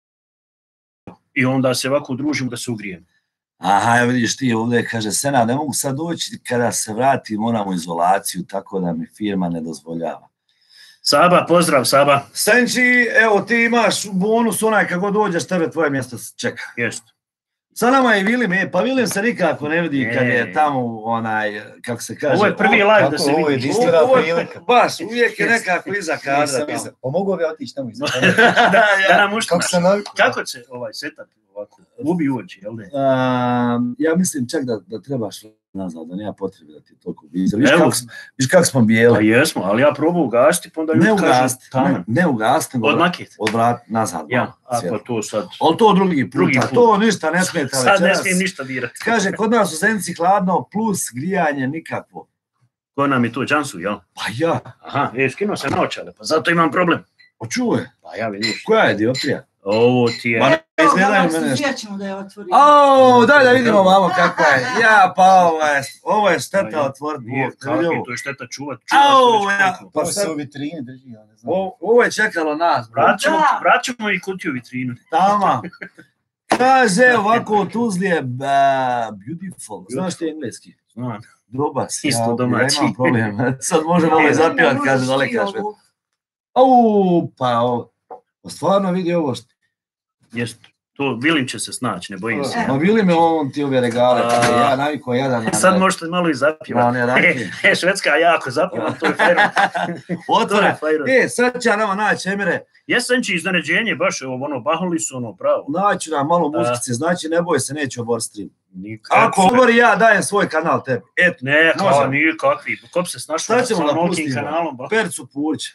I onda se ovako družimo da se ugrijemo. Aha, ja vidiš ti ovdje, kaže Sena, ne mogu sad doći, kada se vrati moramo u izolaciju, tako da mi firma ne dozvoljava. Saba, pozdrav Saba. Senči, evo ti imaš bonus onaj kako dođeš, tebe tvoje mjesto čeka. Jest. Sa nama je Vilim, e, pa Vilim se nikako ne vidi kad je E. tamo onaj, kako se kaže. Ovo je prvi o- live kako da se ovo je vidi. jedinstvena ovo je prilika. Baš, uvijek je nekako iza kadra. Nisam tamo. iza. Pa mogu bi otići tamo iza. Da Ja. nam ušta. Kako se navikao? Kako će ovaj setup ovako? Ubi uoči, jel da? A, ja mislim čak da, da trebaš nazad, da nema potrebe da ti toliko vize. Viš Evo. kako, smo- viš kako smo Pa bijeli. jesmo, ali ja probao ugasiti, pa onda Ne ljudi kažu ugasti, ne, tamo. ne ugasti, nego Od makete. od vrat nazad. Ja, malo, a cijelo. pa to sad... Ali to drugi put, Drugi a put. to ništa ne smeta Sad ne večeras. smijem ništa dirati. Kaže, kod nas u Zenici hladno plus grijanje nikakvo. Ko nam je to, Jansu, jel? Pa ja, Aha, e, skinuo sam naočale, pa zato imam problem. očuje, Pa ja vidiš. koja je dioptrija? Ovo ti je... Ma ne izgledaju Evo, mene. Suzija ćemo da je otvorimo. Au, daj da vidimo vamo kakva je. Ja, pa ovo je, ovo je šteta Pa ja, otvoriti. Nije, Bog te kakvi, vidio. to je šteta čuvat. Au, čuvat se ja. već koliko. Pa Pa se sad- u vitrini drži, ja ne znam. O- Ovo je čekalo nas, bro. Vrat ćemo, Da. vrat ćemo i kutiju vitrinu. Tama. Kaže ovako u Tuzli je uh, beautiful. Znaš ti engleski? Znam. Drobas. Isto ja, domaći. Ja imam problem. Sad možemo ovo E, zapjevat, Ne kaže možeš dole ti kaže. ovo. Au, pa ovo. Pa stvarno vidi ovo što. Jest, to Vilim će se snaći, ne bojim se. Ma bili me on ti ove regale, A. pa ja navikao jedan. na- Sad možete malo i na zapjevati. one rakije. E, e, Švedska jako zapjeva, to je fajro. To je Otvore. fajro. E, sad će nama naći Emire. Jesam će iznenađenje, baš ovo, ono, bahali su ono pravo. Naći nam malo muzice, znači ne boj se, neće obor stream. Nikad. Ako obori ja dajem svoj kanal tebi. Eto, Ne, Može. kao nije kakvi. Ko bi se snašao Sad ćemo sa da onolikim pustimo. kanalom? Ba? Percu Puć.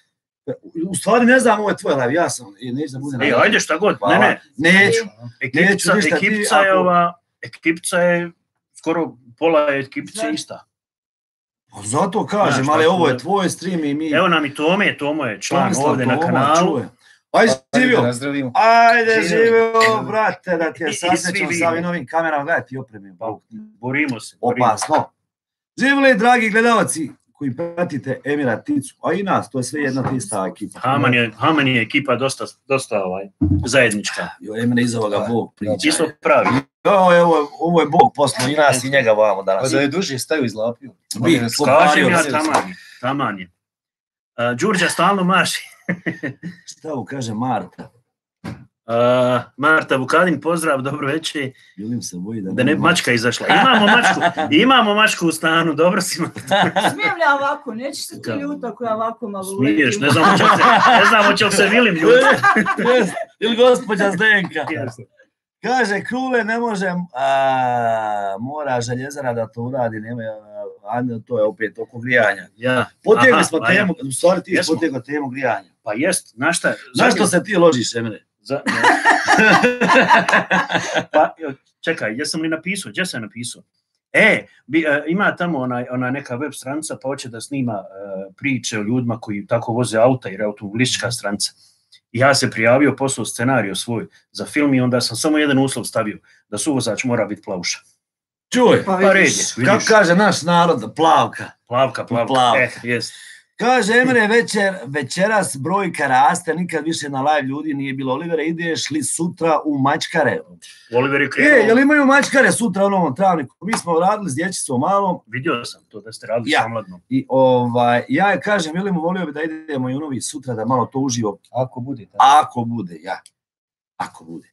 U stvari ne znam, ovo je tvoj live, ja sam, neću da budem... E, ajde šta god, ne, ne. Neću. Ekipica, Neću, ekipica je ova, ekipica je, skoro pola je ekipice ista. Zato kažem, znaš, ali ovo je tvoj stream i mi... Evo nam i Tome, Tomo je član Tomislav, ovdje na kanalu. Ajde, živio. Ajde, živio, brate, da ti je sasvećan sa ovim novim kamerama. Gledaj ti opremim. Borimo se. Opasno. Živjeli, dragi gledalci koji pratite Emira Ticu, a i nas, to je sve jedna tista ekipa. Haman je, Haman je ekipa dosta, dosta ovaj, zajednička. Jo, Emira iz ovoga Bog priča. Isto pravi. Jo, evo, ovo je Bog poslao i nas i njega vamo danas. Pa da je duže staju izlapio. Kažem ja, taman je. Taman je. Uh, Đurđa stalno maši. Šta mu kaže Marta? Uh, Marta Vukadin, pozdrav, dobro večer. Ljulim se boji da... Da ne bi mačka izašla. Imamo mačku, imamo mačku u stanu, dobro si Marta. Smijem li ja ovako, nećeš se ti ljuta koja ovako malo uletim. Smiješ, ne znamo će se, ne znamo će li se Vilim ljuta. Ili gospođa Zdenka. Kaže, Krule ne može, a, mora Željezara da to uradi, nema, a, to je opet oko grijanja. Ja. Potegli smo temu, u stvari ti si potegao temu grijanja. Pa jest, znaš šta? Zašto se ti ložiš, Emre? Za... pa, čekaj, jesam li napisao? Gdje sam napisao? E, bi, uh, ima tamo ona, ona neka web stranica pa hoće da snima uh, priče o ljudima koji tako voze auta jer je automobilistička stranica. I ja se prijavio, poslao scenariju svoj za film i onda sam samo jedan uslov stavio, da suvozač mora biti plavuša. Čuj, pa, pa red je, kako kaže naš narod, plavka. Plavka, plavka, plavka. Eh, jest. Kaže Emre, večer, večeras brojka raste, nikad više na live ljudi nije bilo. Olivera, ideš li sutra u mačkare? Oliver je krenuo. E, jel imaju mačkare sutra u Novom Travniku? Mi smo radili s dječicom malom. Vidio sam to da ste radili ja. sa mladnom. I ovaj, ja je kažem, Vilimo, volio bi da idemo i u Novi sutra, da malo to uživo. Ako bude. Tako. Ako bude, ja. Ako bude.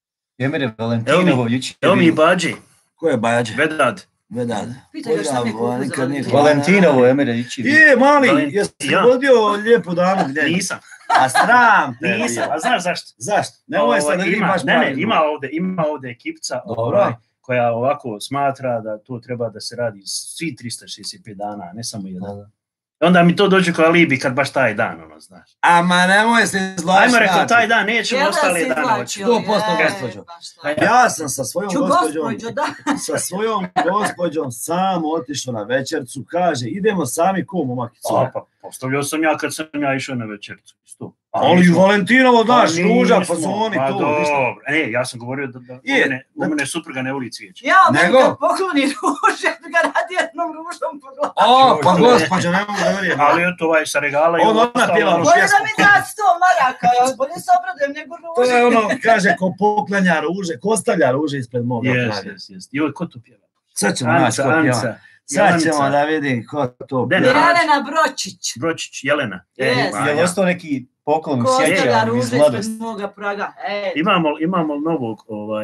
Emre, Valentinovo juče. Evo mi i Bađi. Ko je Bađi? Vedad. Vedad. Pitaj još sam neko upoza. Valentinovo, Emre, juče. Je, mali, jesi ja. vodio lijepo danu gdje? Nisam. A sram te. Nisam, a znaš zašto? Zašto? Nemoj sad da ima, baš ne, ne, ima ovdje, ima ovdje ekipca ovaj, koja ovako smatra da to treba da se radi svi tristo šezdeset pet dana, a ne samo jedan. Da. Onda mi to dođe kao alibi kad baš taj dan, ono, znaš. Ama nemoj se izvlačiti. Ajmo rekao, taj dan nećemo ostali dana hoći. sto posto gospođo. Ja sam sa svojom gospođom, sa svojom gospođom sam otišao na večercu, kaže, idemo sami ko momak i cura. Pa, postavljao sam ja kad sam ja išao na večercu. Isto. Ali u Valentinovo daš, ruža, pa zvoni pa to. Dobro, ne, ja sam govorio da, da je, u, mene, u mene supruga ne voli cvijeće. Ja, meni kad pokloni ruže, ga radi jednom ružom po glavu. O, pa gospođo, ne mogu da vjerujem. Ali eto ovaj sa regala i ono ona pjeva onu pjesmu. Bolje da mi da sto maraka, ja bolje se obradujem nego ruže. To je ono, kaže, ko poklanja ruže, ko stavlja ruže ispred moga. Jes, jes, jes. Joj, ko to pjeva? Sad ćemo naći ko pjeva. Sad ćemo da vidim ko to pjeva. Jelena Bročić. Bročić, Jelena. Je li ostao neki poklon sjeća iz mladosti? Ko ruže ispred moga praga. Imamo, imamo novog, ovaj...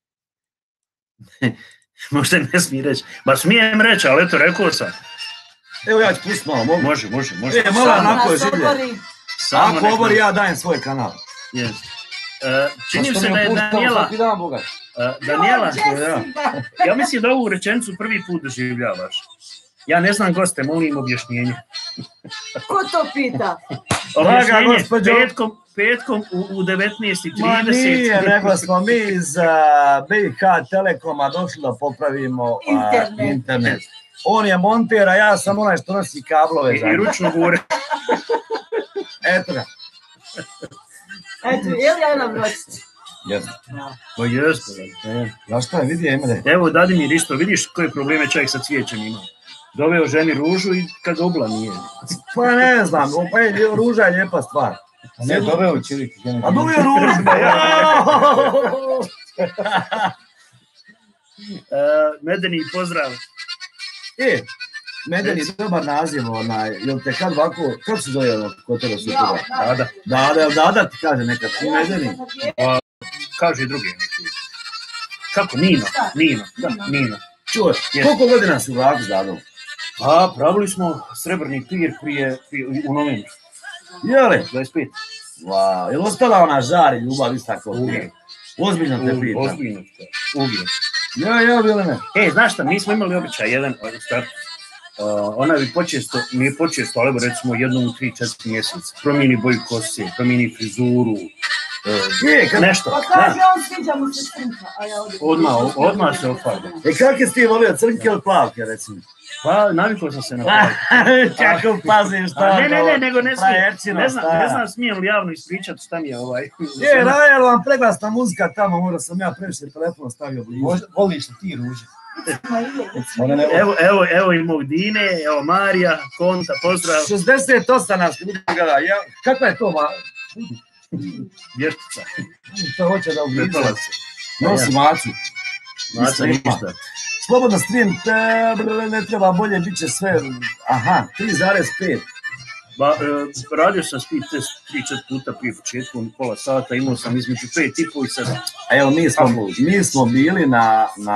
Možda ne smije reći. Ba smijem reći, ali eto, rekao sam. Evo ja ću pustiti malo, mogu? Može, može, može. E, malo onako je življe. Ako obori, ja dajem svoj kanal. Yes. Uh, čini se da je Daniela... Uh, Daniela, ja, ja mislim da ovu rečenicu prvi put doživljavaš. Ja ne znam, goste, molim objašnjenje. Ko to pita? Objašnjenje, petkom, petkom u, u devetnaest i trideset. Ma nije, nego smo mi iz uh, B i K Telekoma došli da popravimo uh, internet. internet. On je monter, a ja sam onaj što nosi kablove. I, i ručno gure. Eto ga. Eto, je li Jelena Bročić? Jesno. Pa jesno. Ja šta je, vidi Emre. Evo, Dadimir isto, vidiš koje probleme čovjek sa cvijećem ima. Doveo ženi ružu i kad ga ubla nije. Pa ne znam, pa je ruža je lijepa stvar. A ne, doveo čelik. A doveo ružu, Medeni, pozdrav. E, Medeni, dobar naziv, onaj, jel te kad ovako, kako se zove ono kod toga supruga? Dada. Dada, jel Dada ti kaže nekad, Medeni? Pa, kaže i drugi neki. Kako, Nino, Nino, da, Nino. Čuj, koliko godina si u braku s Dadom? Pa, pravili smo srebrni pir prije, prije u novembru. Jeli? dvadeset pet. Wow, je li ostala ona žar i ljubav isto tako? Uvijek. Ozbiljno te pitam. Ozbiljno te, uvijek. Ja, ja, bile ne. E, znaš šta, mi smo imali običaj jedan, Uh, ona bi počesto, nije počesto, ali recimo jednom u tri četiri mjeseca, promijeni boju kose, promijeni frizuru, uh, je, kad... nešto. Pa kaže, on sviđa mu se crnka, a ja ovdje... Odmah, odmah se ofarba. E kakve si ti volio, crnke ili plavke, recimo? Pa, navikao sam se na plavke. Kako paziš šta? Ne, ne, ne, nego ne smijem, ne znam, šta? ne znam smijem li javno ispričati šta mi je ovaj... Je, Rajel vam preglasna muzika tamo, mora sam ja previše telefon stavio blizu. Možda, voliš li ti ruže? Evo, evo, evo i mog Dine, evo Marija, Konta, pozdrav. šezdeset osam nas, vidim ga, ja, kakva je to, ma? Vještica. To hoće da ubliza. Prepala se. Nosi macu. Maca ništa. Slobodno stream, te, ne treba bolje, bit će sve, aha, tri zarez pet. Ba, e, radio sam speed test tri četiri puta prije početku, pola sata, imao sam između pet i pol i sedam. A evo, mi smo, mi smo bili na, na,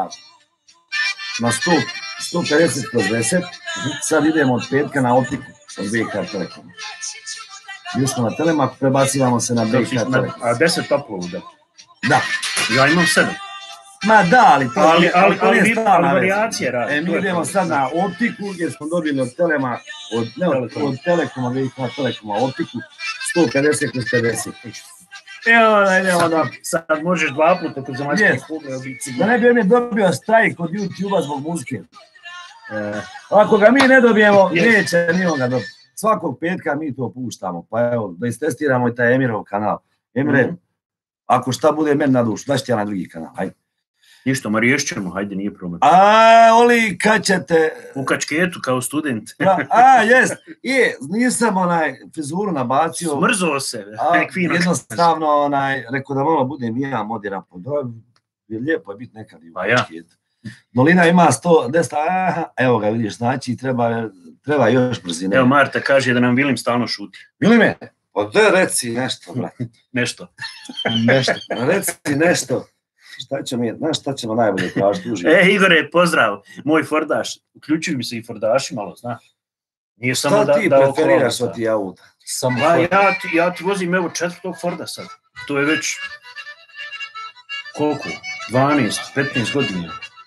na sto, sto pedeset kroz deset, sad idemo od petka na optiku od B K Telekoma. Mi smo na Telemaku, prebacivamo se na B K Telekom. A deset toplovu, da? Da. Ja imam sedam. Ma da, ali to ali, je ali, ali, ali, ali, ali varijacije radi. E, mi idemo sad na optiku gdje smo dobili od Telema, od, ne, od, od Telekoma, B K Telekoma optiku, sto pedeset kroz pedeset. Evo, idemo da sad možeš dva puta kod zemaljske kugle obici. Da ne bi mi dobio strajk od YouTube-a zbog muzike. E, ako ga mi ne dobijemo, yes. Neće ni on ga dobiti. Svakog petka mi to puštamo, pa evo, da istestiramo i taj Emirov kanal. Emire, mm-hmm. Ako šta bude meni na dušu, daš ti ja na drugi kanal, hajde. Ništa, ma riješćemo, hajde, nije problem. A, Oli, kad ćete... U kačketu, kao student. A, a jest, je, nisam onaj frizuru nabacio. Smrzao se. A, jednostavno, onaj, rekao da malo budem i ja modiran, pa da je lijepo je biti nekad i u kačketu. Dolina ima sto deset, aha, evo ga vidiš, znači treba, treba još brzine. Evo Marta kaže da nam Vilim stalno šuti. Vilime, pa da reci nešto, brate. Nešto. Nešto, reci nešto. Šta ćemo, znaš šta ćemo najbolje tražiti uživo? E, Igore, pozdrav, moj Fordaš, uključuju mi se i Fordaši malo, znaš. Nije samo šta da, ti da preferiraš od ti auta? Ba, ja, ti, ja ti vozim evo četvrtog Forda sad, to je već koliko, dvanaest, petnaest godina,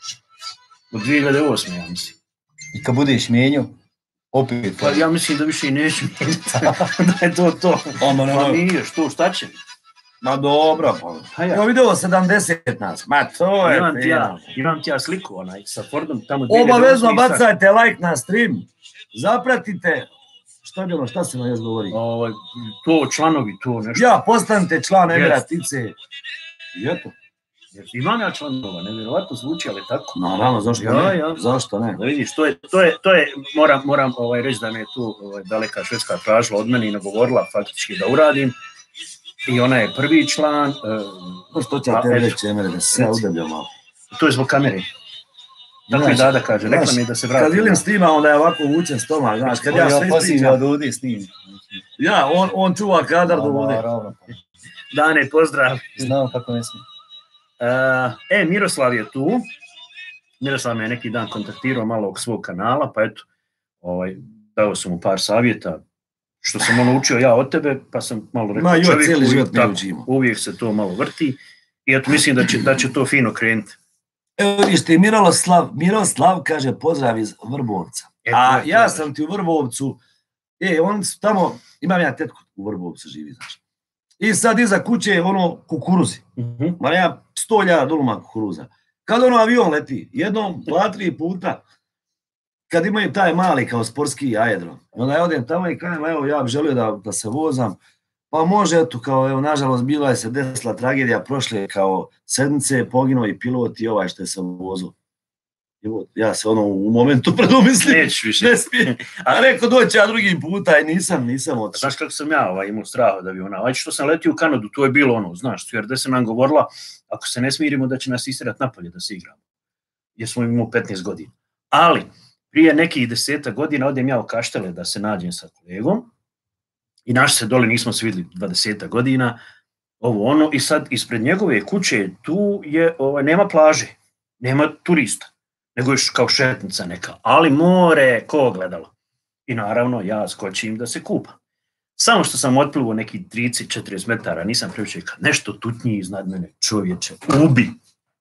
od dvije hiljade osme ja mislim. I kad budeš mijenio, opet? Pa ja mislim da više i neću mijeniti, da je to to, Oma, pa nije, što, šta će? Ma dobro, pa ja. Evo video sedamdeset nas, ma to je... Imam ti ja, imam ti ja sliku onaj, sa Fordom tamo... Obavezno bacajte like na stream, zapratite, što je bilo, šta se nam još govori? O, to, članovi, to nešto. Ja, postanite član Emira Tice, i eto. Imam ja članova, nevjerovatno zvuči, ali tako. Naravno, zašto ja, ne? Ja. Zašto ne? Da vidiš, to je, to je, to je moram, moram ovaj, reći da me je tu ovaj, daleka Švedska tražila od mene i nagovorila faktički da uradim. I ona je prvi član. Uh, što će te reći, Emre, da se udebio malo? To je zbog kamere. Tako i Dada kaže, rekla mi je da se vrati. Kad Vilim snima, onda je ovako uvučen stomak, znaš, kad ja sve ispričam. Ja Dudi snim. Ja, on, on čuva kadar do vode. Dane, pozdrav. Znamo kako ne smijem. Uh, e, Miroslav je tu. Miroslav me je neki dan kontaktirao malo oko svog kanala, pa eto, ovaj, dao sam mu par savjeta, što sam ono učio ja od tebe, pa sam malo rekao, Ma, čovjek cijeli uvijek, život ne učimo. Uvijek se to malo vrti i eto mislim da će, da će to fino krenuti. Evo vidiš ti, Miroslav, Miroslav kaže pozdrav iz Vrbovca. E, a ja je. sam ti u Vrbovcu, e, on tamo, imam ja tetku u Vrbovcu živi, znaš. I sad iza kuće je ono kukuruzi. Uh-huh. Ma ja sto hiljada doluma kukuruza. Kad ono avion leti, jednom, dva, tri puta, kad imaju taj mali kao sportski aerodrom, onda ja odem tamo i kažem, evo ja bih želio da, da se vozam, pa može, eto, kao, evo, nažalost, bila je se desila tragedija prošle, kao sedmice, poginuo i pilot i ovaj što je se vozio. Ja se ono u momentu predomislim, neću više. Ne smijem. A rekao doći ja drugi puta i nisam, nisam otišao. Znaš kako sam ja ovaj, imao straha da bi ona, ovaj što sam letio u Kanadu, to je bilo ono, znaš, jer da se nam govorila, ako se ne smirimo da će nas istirati napolje da se igramo. Jer smo imali petnaest godina. Ali, prije nekih deseta godina odem ja u Kaštele da se nađem sa kolegom i naš se dole nismo se vidjeli dvadeset godina, ovo ono, i sad ispred njegove kuće tu je, ovaj, nema plaže, nema turista, nego je kao šetnica neka, ali more, ko gledalo. I naravno ja skočim da se kupam. Samo što sam otplivao neki trideset četrdeset metara, nisam previše, nešto tutnji iznad mene, čovječe, ubi.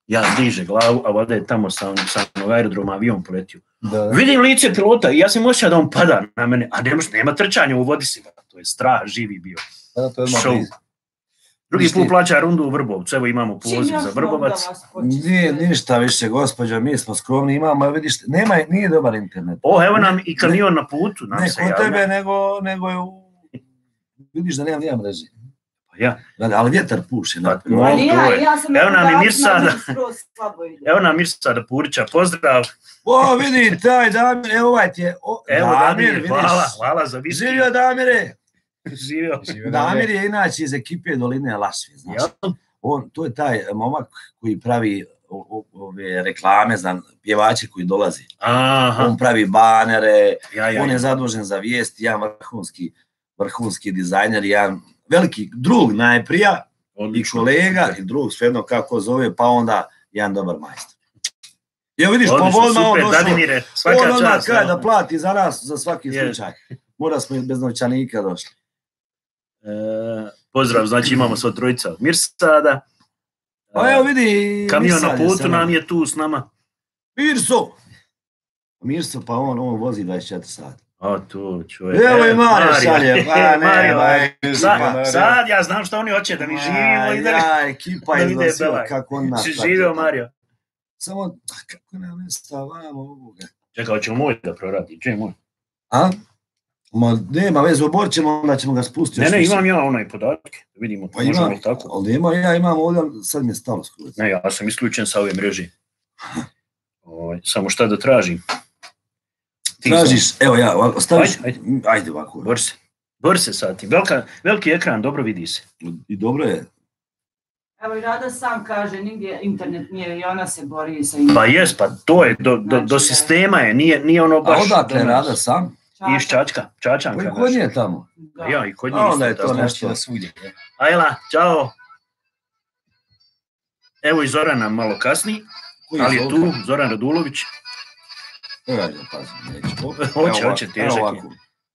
Ja diže glavu, a valjda je tamo sa, sa onog aerodroma avion poletio. Da, da. Vidim lice pilota i ja sam osjećao da on pada na mene, a nema, nema trčanja u vodi si. To je strah, živi bio. Da, to je odmah Show. blizu. Drugi Drugi put plaća rundu u Vrbovcu, evo imamo poziv za Vrbovac. Nije ništa više, gospođo, mi smo skromni, imamo, vidiš, nema, nije dobar internet. O, evo nam i kamion na putu, nam Ne se kod javlja. tebe, nego, nego je u... Vidiš da nemam nijem mreži. Ja. Ali vjetar puše. Pa, Na... no, to je. Evo nam i Mirsada. Evo nam Mirsada Purića, pozdrav. O, vidi, taj Damir, evo ovaj ti je... O, Evo Damir, vidiš. hvala, hvala za viski. Živio Damire. Živio. Damir je inače iz ekipe Doline Lašve, znaš. Ja. On, to je taj momak koji pravi o, o, ove reklame za pjevače koji dolazi. Aha. On pravi banere, Ja, ja, on je ja. zadužen za vijesti, jedan vrhunski, vrhunski dizajner, jedan veliki drug najprija, i kolega, i drug, svejedno kako zove, pa onda jedan dobar majstor. Evo vidiš, Odlično, pa odmah on super, došao, Danimire, svaka on odmah čast. kaže da plati za nas, za svaki Je. slučaj. Mora smo bez novčanika došli. E, pozdrav, znači imamo sva trojica od Mirsada. Pa evo vidi, Kamion na Mirsad je putu sa nama. nam je tu s nama. Mirso! Mirso, pa on, on vozi dvadeset četiri sata. A tu čuje. Evo i Mario šalje, pa ne, Mario, ba, sad, sad ja znam što oni hoće da mi živimo i da ja, ekipa da je vide iznosila Belaj. kako on nas si prati. živio, Mario. Samo, a kako nam mesta vamo ovoga. Čekaj, hoćemo moj da proradi, čuje moj. A? Ma nema veze, obor ćemo, onda ćemo ga spustiti. Ne, još ne, više. imam ja onaj podatke, da vidimo, Pa možemo imam, li tako. ali nema, ja imam ovdje, sad mi je stalo skroz. Ne, ja sam isključen sa ove mreže. Ovaj, samo šta da tražim. Ti Tražiš, evo ja, ovako, staviš, Ajde, ajde, ajde ovako. Bor se, bor se sa tim. Velika, veliki ekran, dobro vidi se. I dobro je. Evo i Rada sam kaže, nigdje internet nije i ona se bori sa internetom. Pa jes, pa to je, do, do, do sistema je, nije, nije ono A baš... odakle Rada sam? Iš Čačka, Pa Čačanka i naša. kod nje tamo. Da. Ja, i kod njih A isto. onda je to tako. nešto. Da svugdje. ne? Ajla, čao. Evo i Zoran nam malo kasni, Koji ali je Zoltan? tu, Zoran Radulović. Evo ja, pazim, neću. Hoće, Evo hoće, ovako, težak evo je. ovako.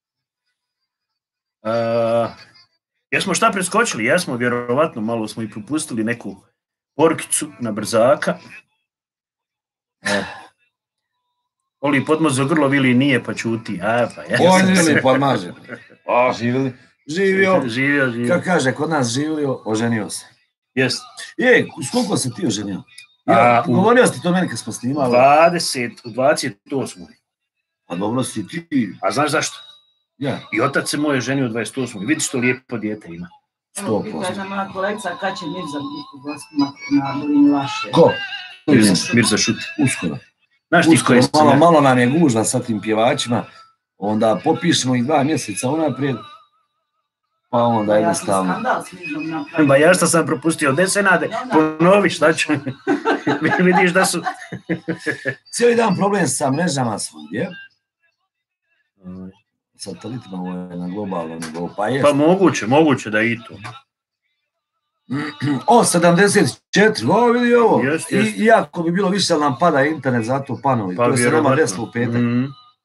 Uh, jesmo šta preskočili? Jesmo, vjerovatno, malo smo i propustili neku porkicu na brzaka. E. Oli podmazo grlo, Vili nije, pa čuti. A, pa ja On sam je se- li podmaže. A, živjeli? Živio, Živio, živio. kako kaže, kod nas živio, oženio se. Jes. Je, s koliko se ti oženio? A, Ja, u- govorio si to meni kad smo snimali. dvadeset, u dvadeset osam. Pa dobro si ti. A znaš zašto? Ja, I otac se moj ženio u dvadeset osam. Vidiš što lijepo dijete ima. sto Evo, ti posto. kaže moja kolegica, kad će Mirza biti u gostima na Dolini Laše. Ko? Mirza, Mirza Šuti. Uskoro. Znaš ti ko Uskoro, je malo, scenar? malo nam je gužva sa tim pjevačima. Onda popišemo ih dva mjeseca unaprijed. Pa onda Ja sam jednostavno. skandal s Mirzom napravila. Ba ja što sam propustio, gde se nade? Ponovi, šta ću? Vidiš da su... Cijeli dan problem sa mrežama svugdje. Satelitima ovo je na globalnom nivou. Pa je. Pa moguće, moguće da je i to. O, sedamdeset četiri, o vidi ovo. Jest, I, jest. iako bi bilo više, ali nam pada internet, zato panovi. Pa to se nama desilo u petak. Mm.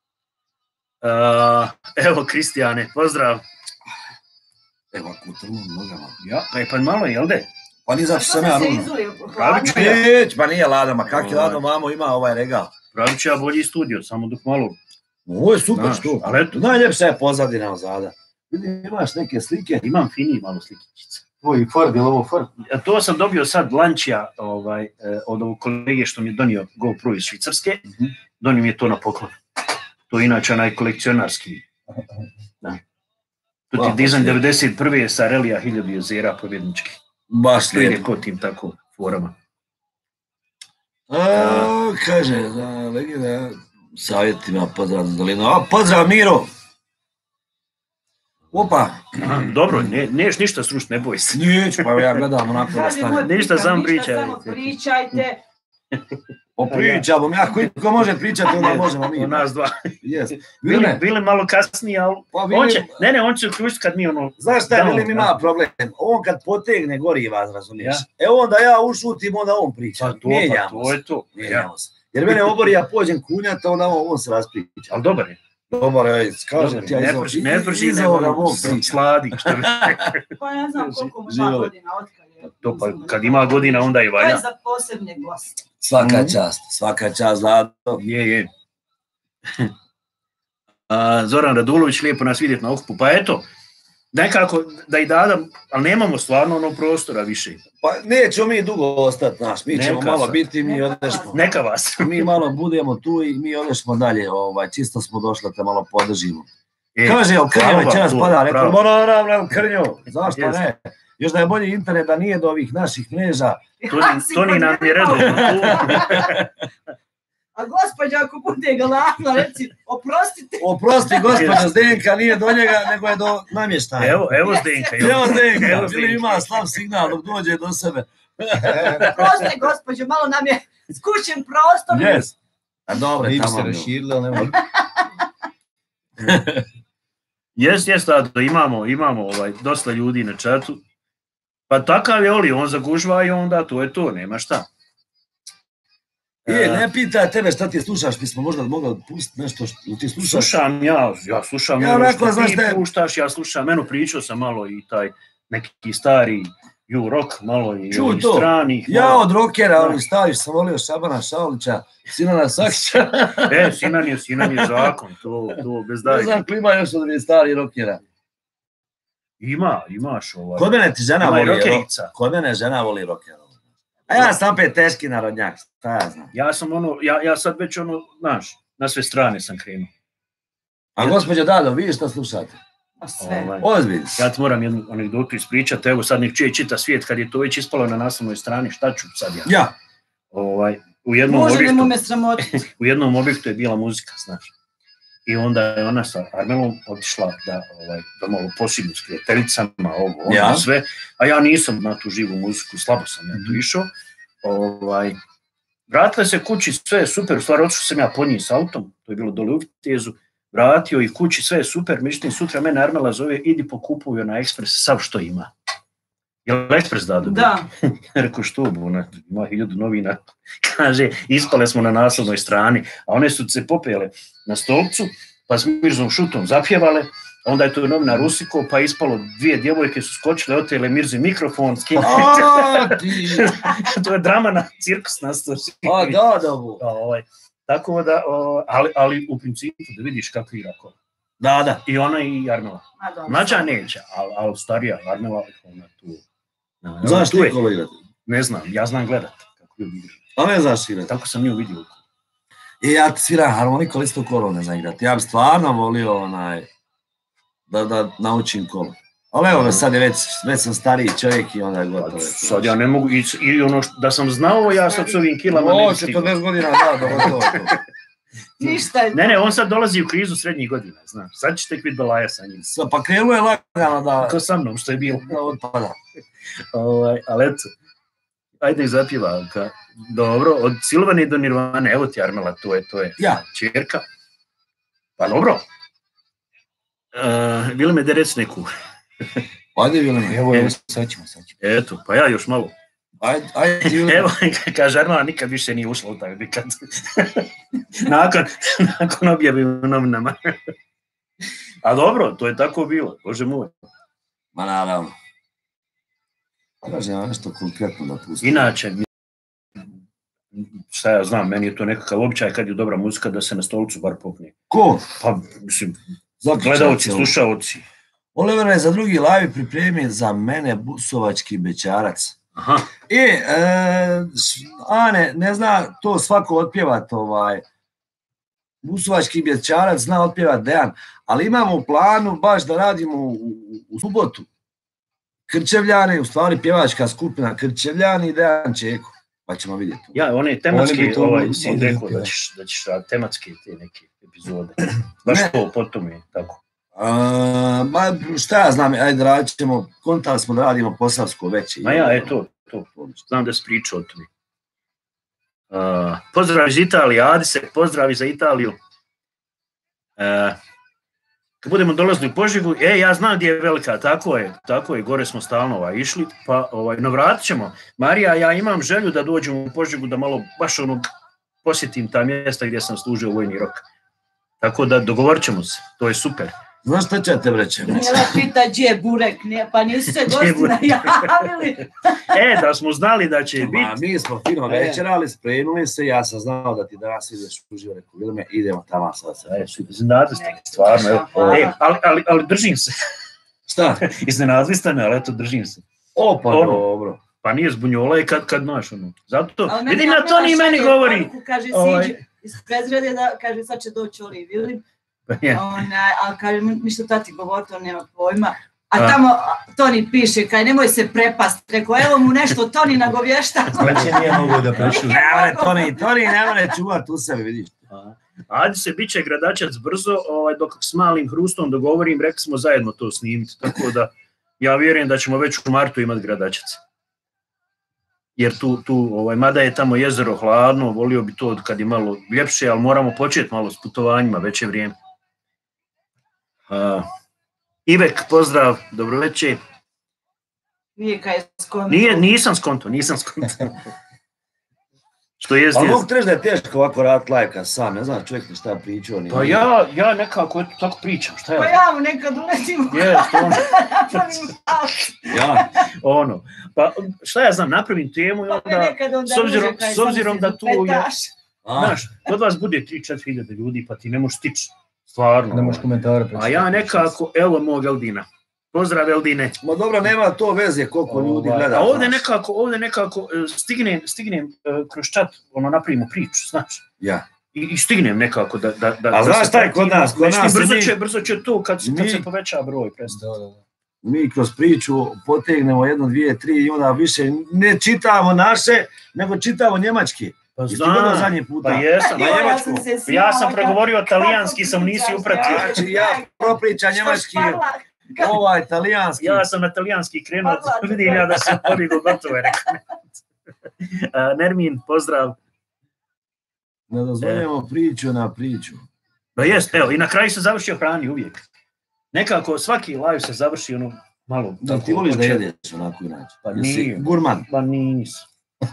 Uh, evo, Kristijane, pozdrav. Evo, ako utrnu nogama. Ja, e, pa malo, jel de? Pa ni zato što sam ja se rudno. izuli, Pravi ću hladno je. Neć, pa nije ladno, ma kak je Ovaj. ladno, mamo ima ovaj regal. Pravit ću ja bolji studio, samo dok malo... Ovo je super Znaš, što. ali eto. Najljepša je pozadina ozada. Vidim, imaš neke slike. Imam fini malo slikičice. Tvoj Ford, je li ovo Ford? A to sam dobio sad lančija ovaj, eh, od ovog kolege što mi je donio GoPro iz Švicarske. Mhm. Donio mi je to na poklon. To je inače onaj kolekcionarski. Da. To ti je Wow, dizajn lijepo. devedeset prve sa Relija hiljadu jezera pobjednički. Baš To je lijepo. kod tim tako forama. A, kaže, za legenda, savjetima, pozdrav za dolinu. A, pozdrav Miro! Opa, Aha, dobro, ne, neš ništa srušiti, ne boj se. nić, pa ja gledam onako da Kaže moj stane. Ništa, prikaz, samo ništa, pričaj. samo pričajte. Opričamo, ako itko može pričati, onda možemo mi. U nas dva. Yes. Bili, Vilime, bili malo kasnije, ali pa on Vilim, će, ne, ne, on će se uključiti kad mi ono... znaš šta je, da, Vilim da. ima problem. On kad potegne goriva, razumiješ. Ja. E onda ja ušutim, onda on priča. Pa to, pa Mijenjamo to se. je to. Ja. Mijenjamo se. Jer mene obori, ja pođem kunjata, onda on, on se raspriča. Ali dobar je. Dobar, ej, kažem Dobar ti, je. ja Ne iza- prži, ne prži, iza nego ovoga ono mog s- priča. sladi. Što bi... Pa ja znam koliko mu dva Živjeli. godina otkad je. To pa kad ima godina, onda i To je valja. za posebne goste. Svaka Mhm. čast, svaka čast, Vlado. Je, je. A, Zoran Radulović, lijepo nas vidjeti na okupu. Pa eto, nekako da i dadam, ali nemamo stvarno ono prostora više. Pa nećemo mi dugo ostati, znaš, mi ćemo Neka malo sad. biti, mi Neka odešmo. Neka vas. Mi malo budemo tu i mi odešmo dalje, ovaj, čisto smo došli da te malo podržimo. E, Kaže, evo, Krnjo hvala večeras vam, pada, rekao, bravo. moram, moram, Krnjo, zašto Jeste. ne? Još da je bolji internet, da nije do ovih naših mreža. To, ni- to ni nam je redovno tu. A gospođa ako bude galakla, reci, oprostite. Oprosti, gospođa Zdenka, nije do njega, nego je do namještaja. Evo, evo Zdenka. Evo Zdenka, Evo ili Zdenka. ima slab signal dok dođe do sebe. Oprostite, gospođo, malo nam je skučen prostor. Yes. A dobro, Mi bi tamo se bilo. raširili, ali nema. Jes, jes, tato, imamo, imamo ovaj, dosta ljudi na čatu. Pa takav je Oli, on zagužva i onda to je to, nema šta. E, ne pita tebe šta ti slušaš, mi smo možda mogli pustiti nešto što ti slušaš. Slušam ja, ja slušam Ja ono rekla, što znaš ti šta je- puštaš, ja slušam, eno pričao sam malo i taj neki stari ju rock, malo i Čuj ovih to, stranih. Ja malo- od rokera, onih starih, sam volio Šabana Šaulića, Sinana Sakića. E, Sinan je, Sinan je zakon, to, to bez Ne daje. znam ko ima još od ovih starih rokera. Ima, imaš ovaj. Kod mene ti žena Ima i voli ro- rokerica. Kod mene žena voli rokera. A ja sam opet teški narodnjak, šta ja znam. Ja sam ono, ja, ja sad već ono, znaš, na sve strane sam krenuo. A gospođo Dado, vi šta slušate? Pa sve. Ovaj, Ozbiljno. ja ti moram jednu anegdotu ispričati, evo sad nek čuje čita svijet kad je to već ispalo na naslovnoj strani, šta ću sad ja? Ja. Ovaj, u jednom Može li objektu, mu me sramotiti? u jednom objektu je bila muzika, znaš. I onda je ona sa Armelom otišla da, ovaj, da malo posilju s prijateljicama, ovo, ono, Ja. sve. A ja nisam na tu živu muziku, slabo sam ja tu išao. Ovaj, vratila se kući, sve je super, u stvari otišao sam ja po njih s autom, to je bilo dole u Vitezu, vratio i kući, sve je super, međutim sutra mene Armela zove, idi pokupuju na Ekspres, sav što ima. Jel Ekspres dado? Da. Rekao što bu, ne, ima hiljadu novina. Kaže, ispale smo na naslovnoj strani, a one su se popele na stolcu, pa s Mirzom Šutom zapjevale, onda je to novina Rusiko, pa ispalo dvije djevojke su skočile, otele Mirzi mikrofon, skinuli. A, ti. To je drama na cirkus nastao. A, da, da, bu. Ovaj, tako da, o, ali, ali u principu da vidiš kako igra ko. Da, da. I ona i Armela. A, dobro. Mlađa neće, ali, ali starija Armela, ona tu. ona Znaš tu ti je. kolo igrati? Ne znam, ja znam gledat kako ljudi igraju. A ne znaš igrati? Tako sam ju vidio. I ja ti sviram harmoniku, ali isto kolo ne znam igrati. Ja bi stvarno volio onaj, da, da naučim kolo. Ali evo, sad je već, već sam stariji čovjek i onda je gotovo. Sad ja ne mogu, i, i ono što, da sam znao, ja sad s ovim kilama ne O, bi stigao. četrdeset godina, da, da, gotovo. Ništa je. Ne, ne, on sad dolazi u krizu srednjih godina, znaš. Sad će tek biti belaja sa njim. Sa- Pa krenuo je lagano da, Ko sa mnom, što je bilo. da otpada. Ovaj, ali eto, ajde i zapjeva. Ka, dobro, od Silvane do Nirvane, evo ti Armela, to je, to je Ja. čerka. Pa dobro. Uh, Vilime, de reci neku. Ajde, Vilime. Evo, evo, sad ćemo, sad ćemo. Eto, pa ja još malo. Ajde, ajde, Vilime. Evo, kaže Armela, nikad više nije ušla u taj objekat. nakon, nakon objave u novinama. A dobro, to je tako bilo, bože moj. Ma naravno. Kaže, ja nešto konkretno da pustim. Inače, šta ja znam, meni je to nekakav običaj kad je dobra muzika da se na stolicu bar popne. Ko? Pa, mislim, Zaključac, gledalci, evo. slušaoci. Oliver je za drugi live pripremio za mene busovački bećarac. Aha, E, e, Ane, ne zna to svako otpjevat, ovaj, busovački bećarac zna otpjevat Dejan, ali imamo u planu baš da radimo u, u, u subotu. Krčevljani, u stvari pjevačka skupina Krčevljani i Dejan Čeko, pa ćemo vidjeti. ja, one tematske, Oni bi to ovaj, mogli si ovdje rekao da pjevati. ćeš, da ćeš raditi tematske te neke epizode. Baš Ne. to, potom je tako. A, ma, šta ja znam, ajde radit ćemo, kontali smo da radimo Posavsko veće. Ma ja, eto, to, znam da si pričao o tome. Uh, pozdrav iz Italije, Adise, pozdrav za Italiju. Uh, kad budemo dolazili u Požegu, e, ja znam gdje je Velika, tako je, tako je, gore smo stalno ovaj, išli, pa ovaj, no vratit ćemo. Marija, ja imam želju da dođem u Požegu, da malo baš ono, posjetim ta mjesta gdje sam služio vojni rok. Tako da dogovorit ćemo se, to je super. Znaš šta će te vreće? Njela pita gdje je burek, pa nisu se gosti najavili. E, da smo znali da će biti. Mi smo fino večerali, spremili se, ja sam znao da ti danas ideš uživo, rekao Vilme, idemo tamo sad. Iznenadili ste, stvarno. E, ali, ali, ali držim se. Šta? Iznenadili ste me, ali eto, držim se. O, pa ono, dobro. Pa nije zbunjola i kad, kad znaš ono. Zato, vidim ja to ni meni govori. Kaže, siđe, iz prezrede da, kaže, sad će doći Oli Vilim. Ali kaže, ništa tati govori, on nema pojma. A tamo Toni piše, kaj nemoj se prepast, rekao, evo mu nešto Toni nagovješta. Znači nije mogo da prešli. Ne, Toni, Toni ne mora čuvati u sebi, vidiš. Ajde se, bit će gradačac brzo, dok s malim hrustom dogovorim, rekli smo zajedno to snimiti, tako da ja vjerujem da ćemo već u martu imati gradačac. Jer tu, tu ovaj, mada je tamo jezero hladno, volio bi to kad je malo ljepše, ali moramo početi malo s putovanjima, već je vrijeme. Uh, Ivek, pozdrav, dobro večer. Nije kaj skonto. Nije, nisam skonto, nisam skonto. Što je ali mogu treći da je teško ovako raditi lajka sam, ne znam čovjek ni šta pričao. Pa ja, ja nekako eto, tako pričam, šta je? Pa ja mu nekad uletim. Jest, ono. ja, ono. Pa šta ja znam, napravim temu i onda, onda s obzirom, s obzirom da tu je, znaš, kod vas bude tri do četiri hiljade ljudi, pa ti ne možeš stići, stvarno. Ne možeš komentare. A ja nekako, evo mog Eldina. Pozdrav Eldine. Ma dobro, nema to veze koliko ljudi gleda. A ovdje nekako, ovdje nekako stignem, stignem uh, kroz chat, ono, napravimo priču, znaš. Ja. I, i stignem nekako da... da, da a znaš šta je kod nas? Kod nas brzo, mi, će, brzo će to kad, mi, kad se poveća broj. Da, da, da. Mi kroz priču potegnemo jedno, dvije, tri i onda više ne čitamo naše, nego čitamo njemački. Pa znam, zadnji puta. Pa jesam, jo, ja sam, ja sam pregovorio talijanski, sam nisi upratio. Znači ja propričam njemački. Ovaj italijanski. Ja sam na italijanski krenuo, vidim ja da sam podigo gotovo je rekao. Nermin, pozdrav. Ne dozvoljamo priču na priču. Pa jest, evo, i na kraju se završi o hrani uvijek. Nekako svaki live se završi ono malo... Da, ti voliš da jedeš onako inače? Pa nije. Gurman? Pa nisi.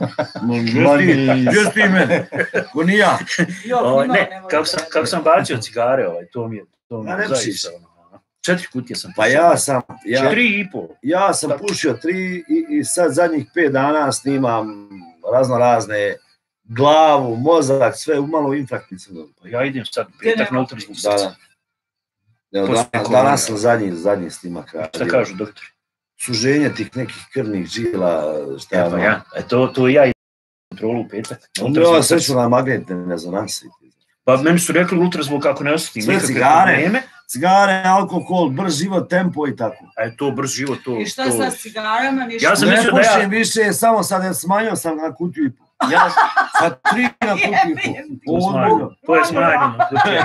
Gdje ti mene? Ko ni ja? Ne, kako sam bacio cigare, to mi je zaista ono. Četiri kutije sam pušio. Pa ja sam... Ja, tri i pol. Ja sam tako. pušio tri i, i sad zadnjih pet dana snimam razno razne glavu, mozak, sve umalo infraktni sam dobro. Pa ja idem sad petak na ultrazvuk srca. Da, da. Da, danas sam zadnji, zadnji snimak radio. Šta kažu doktori? Suženje tih nekih krvnih žila, šta ja, pa ja. E, to, to ja idem kontrolu u petak. Ja sreću na magnetne rezonanse. Pa meni su rekli ultrazvuk kako ne osjetim sve cigare, cigare, alkohol, brz život, tempo i tako. A je to brz život, to... I šta to... sa cigarama? Ništa? Ja sam ne pušim ja... više, samo sad smanjio sam na kutiju i pol. Ja sad tri na kutiju i pol. To je smanjeno.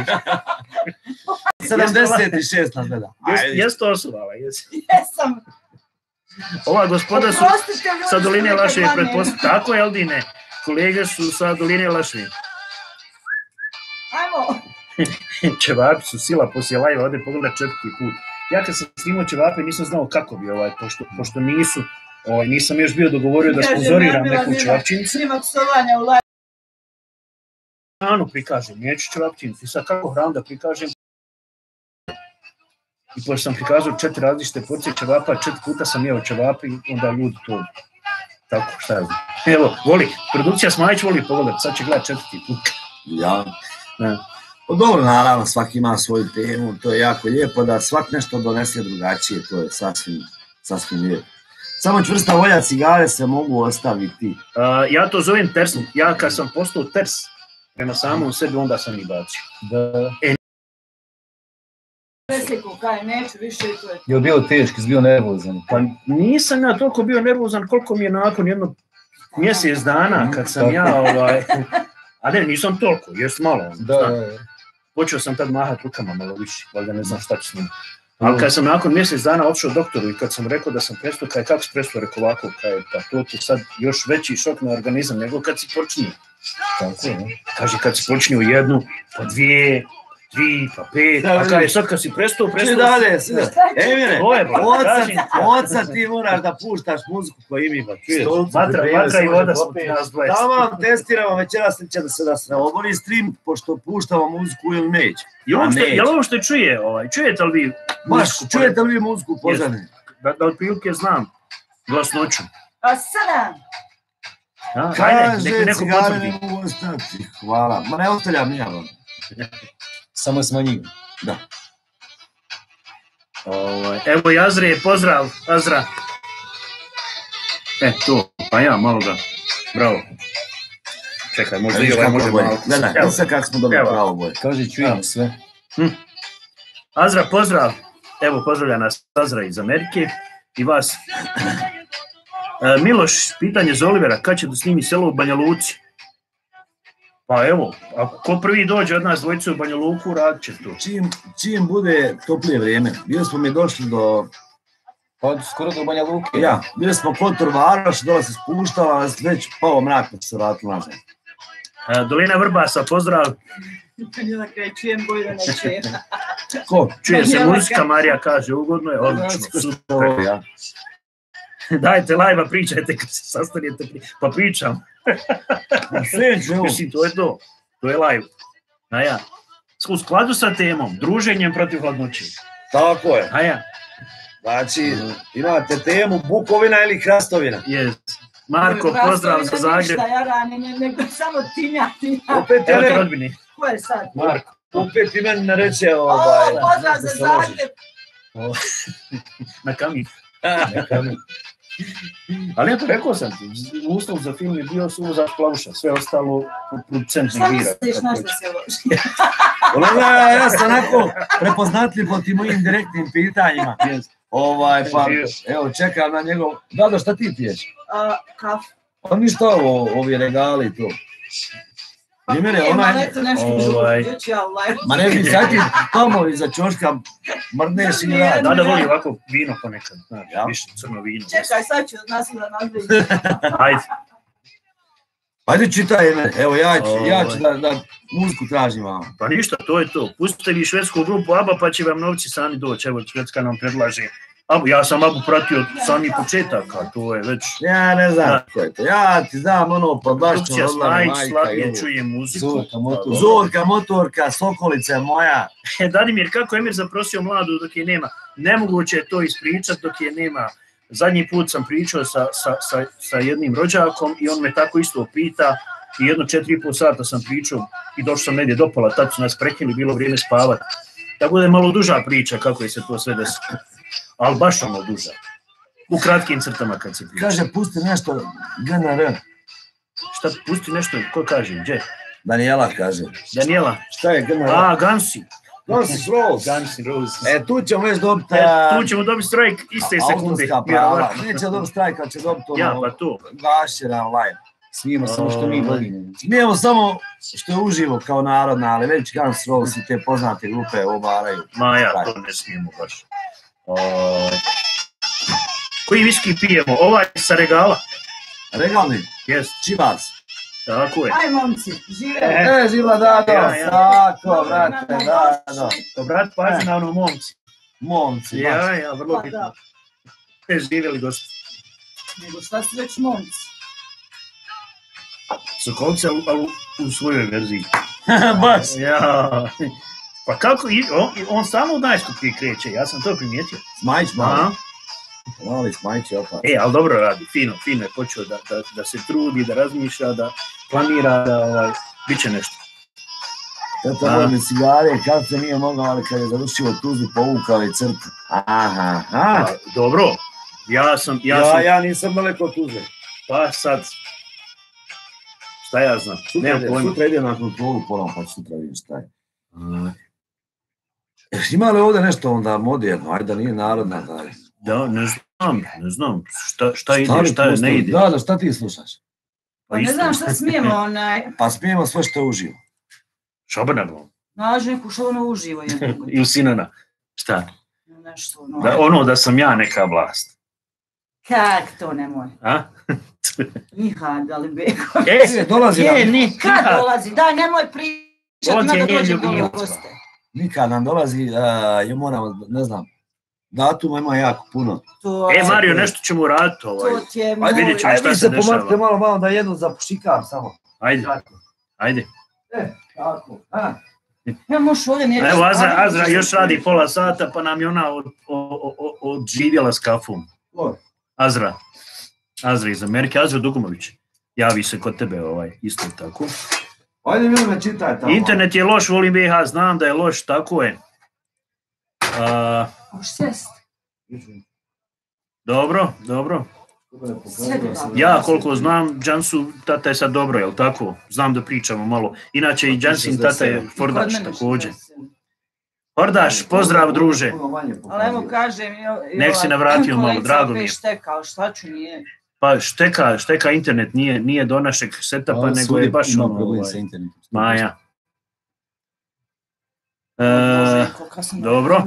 sedamdeset šest nas gleda. Jesi to osovala? Jesam. Ova gospoda su sa doline Lašve pretpostavljaju. Tako je, Eldine. Kolege su sa doline Lašve. Ajmo. Čevapi su sila poslije live, ovdje pogleda četvrti put. Ja kad sam snimao čevape nisam znao kako bi, ovaj, pošto, pošto nisu, ovaj, nisam još bio dogovorio da sponzoriram neku čevapčinicu. Snimak psovanja u live. Hranu prikažem, neću čevapčinicu. I sad kako hranu da prikažem? I pošto sam prikazao četiri različite porcije čevapa, četiri puta sam jeo čevape i onda ljudi to... Tako, šta je znam. Evo, voli, produkcija Smajić voli pogledati, sad će gledati četvrti put. Ja. Ne. Dobro, naravno, svaki ima svoju temu, to je jako lijepo da svak nešto donese drugačije, to je sasvim, sasvim lijepo. Samo čvrsta volja cigare se mogu ostaviti. Uh, ja to zovem tersnik, ja kad sam postao ters prema samom sebi, onda sam i bacio. Da. E, Presliku, kaj, neću više i to je. Je li bio teški, bio nervozan? Pa nisam ja toliko bio nervozan koliko mi je nakon jednog mjesec dana kad sam ja, ovaj, a ne, nisam toliko, jest malo. Da, da, da. Počeo sam tad mahati rukama malo više, valjda ne znam šta ću s njim. Ali kad sam nakon mjesec dana otišao doktoru i kad sam rekao da sam prestao, kaj kako si prestao, rekao ovako, kaj, pa to ti sad još veći šok na organizam nego kad si počinio. Tako je. Kaže kad si počinio jednu, pa dvije, tri, pa pet, a kada je sad kad si prestao, prestao... Ti dalje, sve. Emine, Ovo je, bro, kažem ti. oca ti moraš da puštaš muziku koju imi, ba, čuješ? Vatra, vatra i voda smo ti nas dvajest. Da vam testiramo večeras, sliče da se da se obori stream, pošto puštamo muziku ili neće. Je li ovo što čuje, ovaj, čujete li vi muziku? Baš, čujete li vi muziku u pozadini? Da, da otprilike znam glasnoću. A sada? Kaže, cigare ne mogu ostati. Hvala. Ma ne ostavljam ja vam. Samo smanjim. Da. Ovaj, evo i Azre, pozdrav, Azra. E, to, pa ja, malo ga. Bravo. Čekaj, možda i ovaj može malo. Gledaj, evo sad kako smo dobili pravo boje. Kaže, čujem sve. Hm. Azra, pozdrav. Evo, pozdravlja nas Azra iz Amerike i vas. E, Miloš, pitanje za Olivera, kad će da snimi selo u Banja Luci? Pa evo, ako ko prvi dođe od nas dvojice u Banja Luku, radit će to. Čim, čim bude toplije vrijeme, bili smo mi došli do... Pa skoro do Banja Luke. Ja, bili smo kod Torvaroš, dole se spuštala, već pao mrak pa se vratili nazad. E, Dolina Vrbasa, pozdrav. Danijela kaj čujem, bolje da ne čujem. Ko? Čuje se muzika, Marija kaže, ugodno je, odlično, super. Ja. Dajte live-a, pričajte kad se sastanete, pa pričam. Mislim, to je to, to je live. A ja, u skladu sa temom, druženjem protiv hladnoće. Tako je. A ja. Znači, imate temu Bukovina ili Hrastovina? Yes. Marko, pozdrav za Zagreb. Ništa, ja rane, ne, nego samo tinja, tinja. Opet Evo te je rodbini. Ko je sad? Marko. Opet i meni nareće O, ovaj... pozdrav za Zagreb. Na kamin. Na kamin. Ali eto, rekao sam ti, uslov za film je bio suza plavuša, sve ostalo producent ne bira. Šta misliš na što se loži? Ono ja, ja sam onako prepoznatljiv po tim mojim direktnim pitanjima. Ovaj, pa, evo, čekam na njegov... Dado, šta ti piješ? Kaf. Pa ništa ovo, ovi regali i to. Pa Primjere, nije, onaj... ma eto nešto ovaj... uđući, ali... Ma ne bi sad ti tomovi za čoška mrdneš i radi. Da, da voli ovako vino ponekad, znaš, Ja. više crno vino. Čekaj, sad ću od nas da nazvijem. Ajde. Ajde čitaj, evo ja ću, ja ću da, da muziku tražim vam. Pa ništa, to je to. Pustite vi švedsku grupu ABBA pa će vam novci sami doći. Evo, Švedska nam predlaže. ABBA, ja sam ABBA pratio sami početaka, to je već... Ja ne znam ko je to. Ja ti znam ono pod bašćom Produkcija odlane Snajić, majka i slabije ovo. čuje muziku. Zorka, motor. Zorka, motorka, sokolica moja. E, Danimir, kako je Emir zaprosio mladu dok je nema? Nemoguće je to ispričati dok je nema. Zadnji put sam pričao sa, sa, sa, sa jednim rođakom i on me tako isto pita i jedno četiri i pol sata sam pričao i došao sam negdje do pola, tad su nas prekinuli, bilo vrijeme spavati. Tako da je malo duža priča kako je se to sve desilo. Ali baš ono duža. U kratkim crtama kad se priča. Kaže, pusti nešto G N R. Šta, pusti nešto, ko kaže, gdje? Danijela kaže. Danijela. Šta je G N R? A, Gansi. Guns N' Roses. Guns N' Roses. E, tu ćemo već dobiti... E, tu ćemo dobiti strajk iste sekunde. Autorska prava. Neće dobiti strajk, ali će dobiti ono... Ja, pa to. Gašera online. Smijemo samo što mi volimo. Smijemo samo što je uživo kao narodna, ali već Guns N' Roses i te poznate grupe obaraju. Ma ja, to ne smijemo baš. O... Koji viski pijemo? Ovaj sa regala? Regalni? Jest. Čivac. Tako je. Aj, momci, žive. E, živla Dado, Ja, ja. tako, brate, Dado. To brat, pazi na ono momci. Momci, Ja, baš. ja, vrlo Pa bitno. da. E, živjeli gosti. Nego šta su već momci? Sokolce, ali u svojoj verziji. Baš. Ja. Pa kako, i- on, on samo u najskuplji kreće, ja sam to primijetio. Smajić Aha. mali. Mali Smajić je opa. E, ali dobro radi, fino, fino je počeo da, da, da se trudi, da razmišlja, da planira, da ovaj, bit će nešto. Tata moj mi cigare, kafe nije mogao, ali kad je završio tuzi, povukao je crtu. Aha, aha. A, dobro, ja sam, ja, Ja, sam, ja nisam daleko tuze. pa sad, šta ja znam, Sutra, nemam ide, pojma. sutra ide na kontrolu ponovno, pa ću sutra vidim šta je. E, ima li ovdje nešto onda moderno, ajde da nije narodna, daj. Da, ne znam, ne znam, šta, šta ide, li šta postoji? ne ide. Da, da, šta ti slušaš? Pa ne isto. znam šta smijemo, onaj, Pa smijemo sve što je uživo. Šabanarno. nađu neku što ono uživo jednog. I u Sinana. Šta? Nešto ono. Da, ono da sam ja neka vlast. Kak to nemoj. A? Nihad, ali beko. E, E, dolazi je, nam. ni, Kad dolazi? Daj, nemoj pričati, On ima ti je da njen dođe ljubimac. bolje u goste. nikad nam dolazi, ja moram, ne znam, datuma ima jako puno. To, E, Mario, nešto ćemo uraditi ovaj. To ti je Ajde, vidjet ćemo šta ajde, se vi se pomaknite dešava. malo, malo da jednu zapušikam samo. Ajde, ajde. E, tako, a. Ja možeš ovdje nećeš. Evo, Azra, Azra još radi pola sata, pa nam je ona od, od, od, odživjela s kafom. Azra. Azra iz Amerike. Azra Dugumović. Javi se kod tebe, ovaj, isto tako. Ajde, mi me čitaj tamo. Internet je loš, volim B i H, znam da je loš, tako je. A, Možeš sjest. dobro, dobro. Ja koliko znam, Džansu tata je sad dobro, jel tako? Znam da pričamo malo. Inače i Džansin tata je Fordaš također. Fordaš, pozdrav druže. Ali evo kažem, nek si navratio malo, drago mi je. Štekao, šta ću nije? Pa šteka, šteka internet, nije, nije do našeg setapa, nego je baš ono, ovaj, Maja. E, dobro.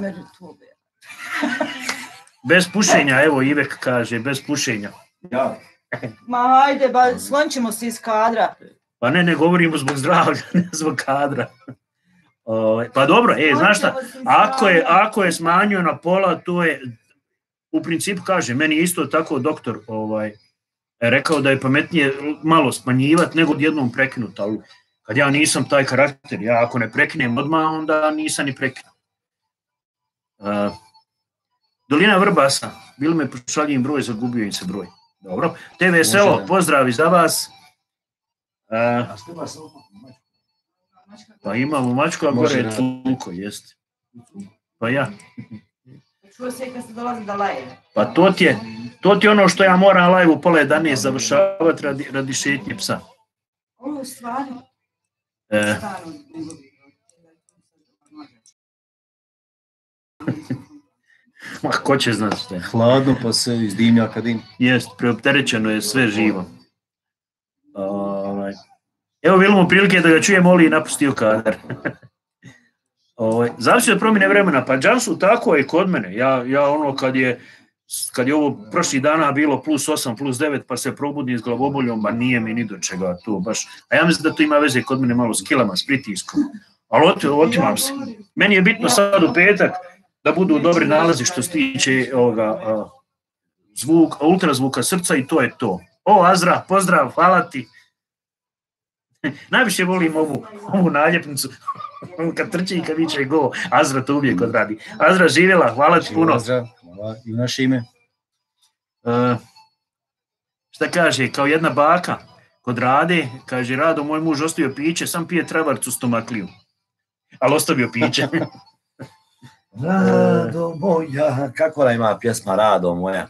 Bez pušenja, evo Ivek kaže, bez pušenja. Ja. Ma ajde, ba, slonit ćemo se iz kadra. Pa ne, ne govorimo zbog zdravlja, ne zbog kadra. O, pa dobro, e, znaš šta, ako je, ako je smanjio na pola, to je, u principu kaže, meni je isto tako doktor ovaj, rekao da je pametnije malo smanjivati nego odjednom prekinuti, ali kad ja nisam taj karakter, ja ako ne prekinem odmah, onda nisam ni prekinuo. Uh, Dolina Vrbasa, bili me pošaljim broj, zagubio im se broj. Dobro, te veselo, pozdravi za vas. Uh, pa imamo mačku, a gore je Tunko, jeste. Pa ja. Čuo se kad se dolazi da laje. Pa to ti je, to ti je ono što ja moram live u pola jedanaest završavati radi, radi šetnje psa. Ovo je stvarno. E, ma, ko će znati što je? Hladno pa se iz dimnjaka dim. Jest, preopterećeno je sve živo. Ovaj. Evo bilo mu prilike da ga čujem, Oli i napustio kadar. Ovaj. Zavisi od promjene vremena, pa Džansu tako je kod mene. Ja, ja ono kad je, kad je ovo prošli dana bilo plus osam, plus devet, pa se probudim s glavoboljom, ba nije mi ni do čega to baš. A ja mislim da to ima veze kod mene malo s kilama, s pritiskom. Ali ot, otimam se. Meni je bitno sad u petak da budu dobri nalazi što se tiče ovoga, uh, zvuk, ultrazvuka srca i to je to. O, Azra, pozdrav, hvala ti. Najviše volim ovu, ovu naljepnicu, kad trči i kad viče go, Azra to uvijek odradi. Azra, živjela, hvala ti puno. Azra, hvala i u naše ime. Uh, šta kaže, kao jedna baka kod Rade, kaže, Rado, moj muž ostavio piće, sam pije travarcu stomakliju, ali ostavio piće. Rado moja, kako da ima pjesma Rado moja?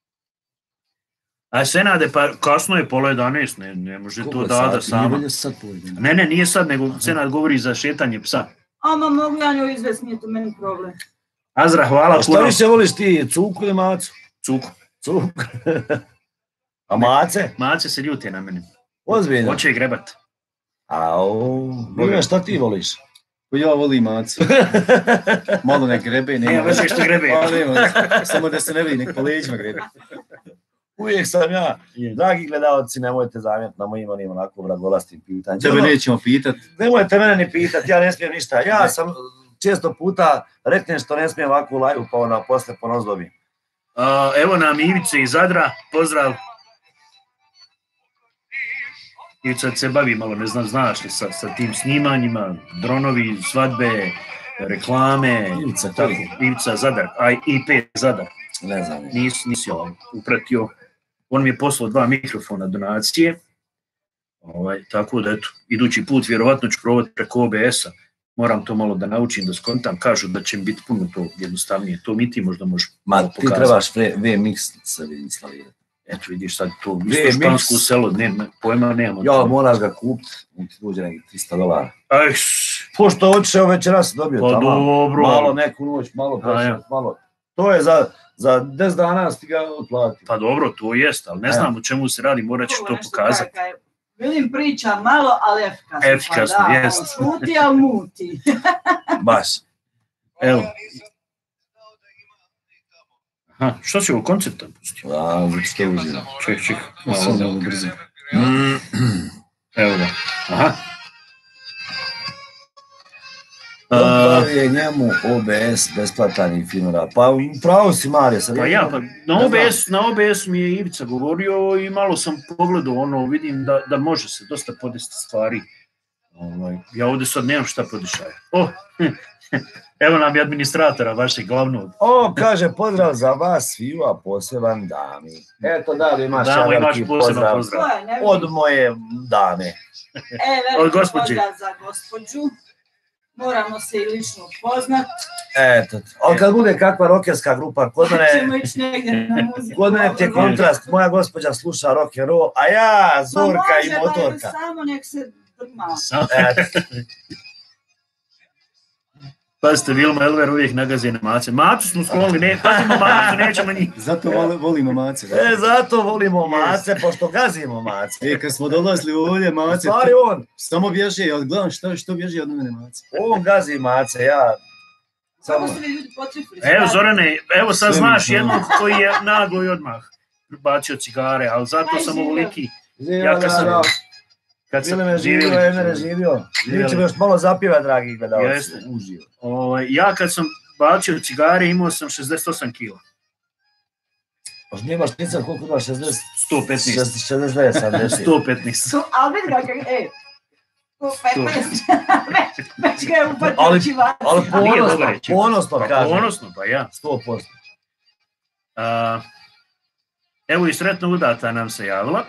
A Senade, pa kasno je pola jedanaest, ne, ne može to Dada sama. Ne, ne, nije sad, nego Senad govori za šetanje psa. Ama mogu ja nju izvesti, nije to meni problem. Azra, hvala puno. Šta više voliš ti, Cuku ili Macu? Cuku. Cuku. A Mace? Mace se ljute na mene. Ozbiljno? Hoće je grebat. Au, Boga, šta ti voliš? Ja volim Macu. Malo ne grebe, nema. Nema veze što grebe. Samo da se ne vidi, nek po leđima grebe. Uvijek sam ja. Dragi gledalci, nemojte zamjeriti na mojim onim onako vragolastim pitanjima. Tebe nećemo pitat. Nemojte mene ni pitati, ja ne smijem ništa. Ja sam često puta reknem što ne smijem ovako u live, pa onda posle ponozdobi. Uh, evo nam Ivice iz Zadra, pozdrav. Ivica se bavi malo, ne znam, znaš li, sa, sa tim snimanjima, dronovi, svadbe, reklame. Ivica, tako. Ivica Zadar, a I P Zadar. Ne znam. Nis, nisi ovaj upratio. On mi je poslao dva mikrofona donacije. Ovaj, tako da, eto, idući put vjerovatno ću probati preko O B S-a. Moram to malo da naučim, da skontam. Kažu da će biti puno to jednostavnije. To mi ti možda možeš Ma, ti pokazati. Trebaš V-Mix se instalirati. Eto, vidiš sad to isto špansku selo, nema, pojma nemamo. Ja, moraš ga kupiti, on ti dođe nekih trista dolara. Aj, pošto hoćeš, evo večeras dobio pa tamo. Dobro. Malo neku noć, malo prešat, malo. To je za, za deset dana ti ga otplati. Pa dobro, to jest, ali ne znam o čemu se radi, morat ćeš to pokazati. Vidim priča malo, ali efikasno. Efikasno, pa da, jest. Šuti, ali muti. Baš. Evo. Aha, što će ovo koncepta pustiti? A, što uzim. Ček, ček, malo da brzo. Evo ga. Aha. Da je njemu O B S besplatan i finora. Pa pravo si, Marija. Pa ja, pa na O B S, na O B S mi je Ivica govorio i malo sam pogledao, ono, vidim da, da može se dosta podesti stvari. Ovaj, ja ovdje sad nemam šta podešaja. O, evo nam je administratora, vašeg glavnog. O, kaže, pozdrav za vas sviju, a poseban dami. Eto, da li imaš Damo, jedan imaš veliki poseban pozdrav, pozdrav. od moje dame. E, veliki Od gospođe. pozdrav za gospođu. Moramo se i lično upoznat. Eto, ali kad bude kakva rokerska grupa, kod mene, Ćemo ići negdje na muziku. kod mene ti je kontrast, moja gospođa sluša rock and roll, a ja, Zorka pa i može, motorka. Pa samo nek se drma. Eto. Pazite, Vilma Elver uvijek nagazi na mace. Macu smo sklonili, ne, pazimo macu, nećemo njih. Zato voli, volimo mace. E, zato volimo mace, pošto gazimo mace. E, kad smo dolazili ovdje, mace, Stvari on, samo bježi, ali gledam što, što bježi od mene mace. on gazi mace, ja... Samo Samo... su li ljudi potrefili. Evo, Zorane, evo sad Sve znaš mi je jednog koji je naglo i odmah bacio cigare, ali zato sam ovoliki. Ja kad sam... Kad Bile sam me živio, Emere živio. Mi ćemo još malo zapjeva, dragi gledalci. Uživo. Ovaj, ja kad sam bacio cigare imao sam šezdeset osam kila. Pa nemaš nica koliko ima šezdeset? sto petnaest. šezdeset devet, sedamdeset. sto petnaest. Ali vidi ga kak, ej. sto petnaest. Već ga je Ali, upatio čivar. ali A nije dobro ponosno, reći. ponosno Pa kažem. ponosno, pa ja. sto posto. A, evo i sretno udata nam se javila.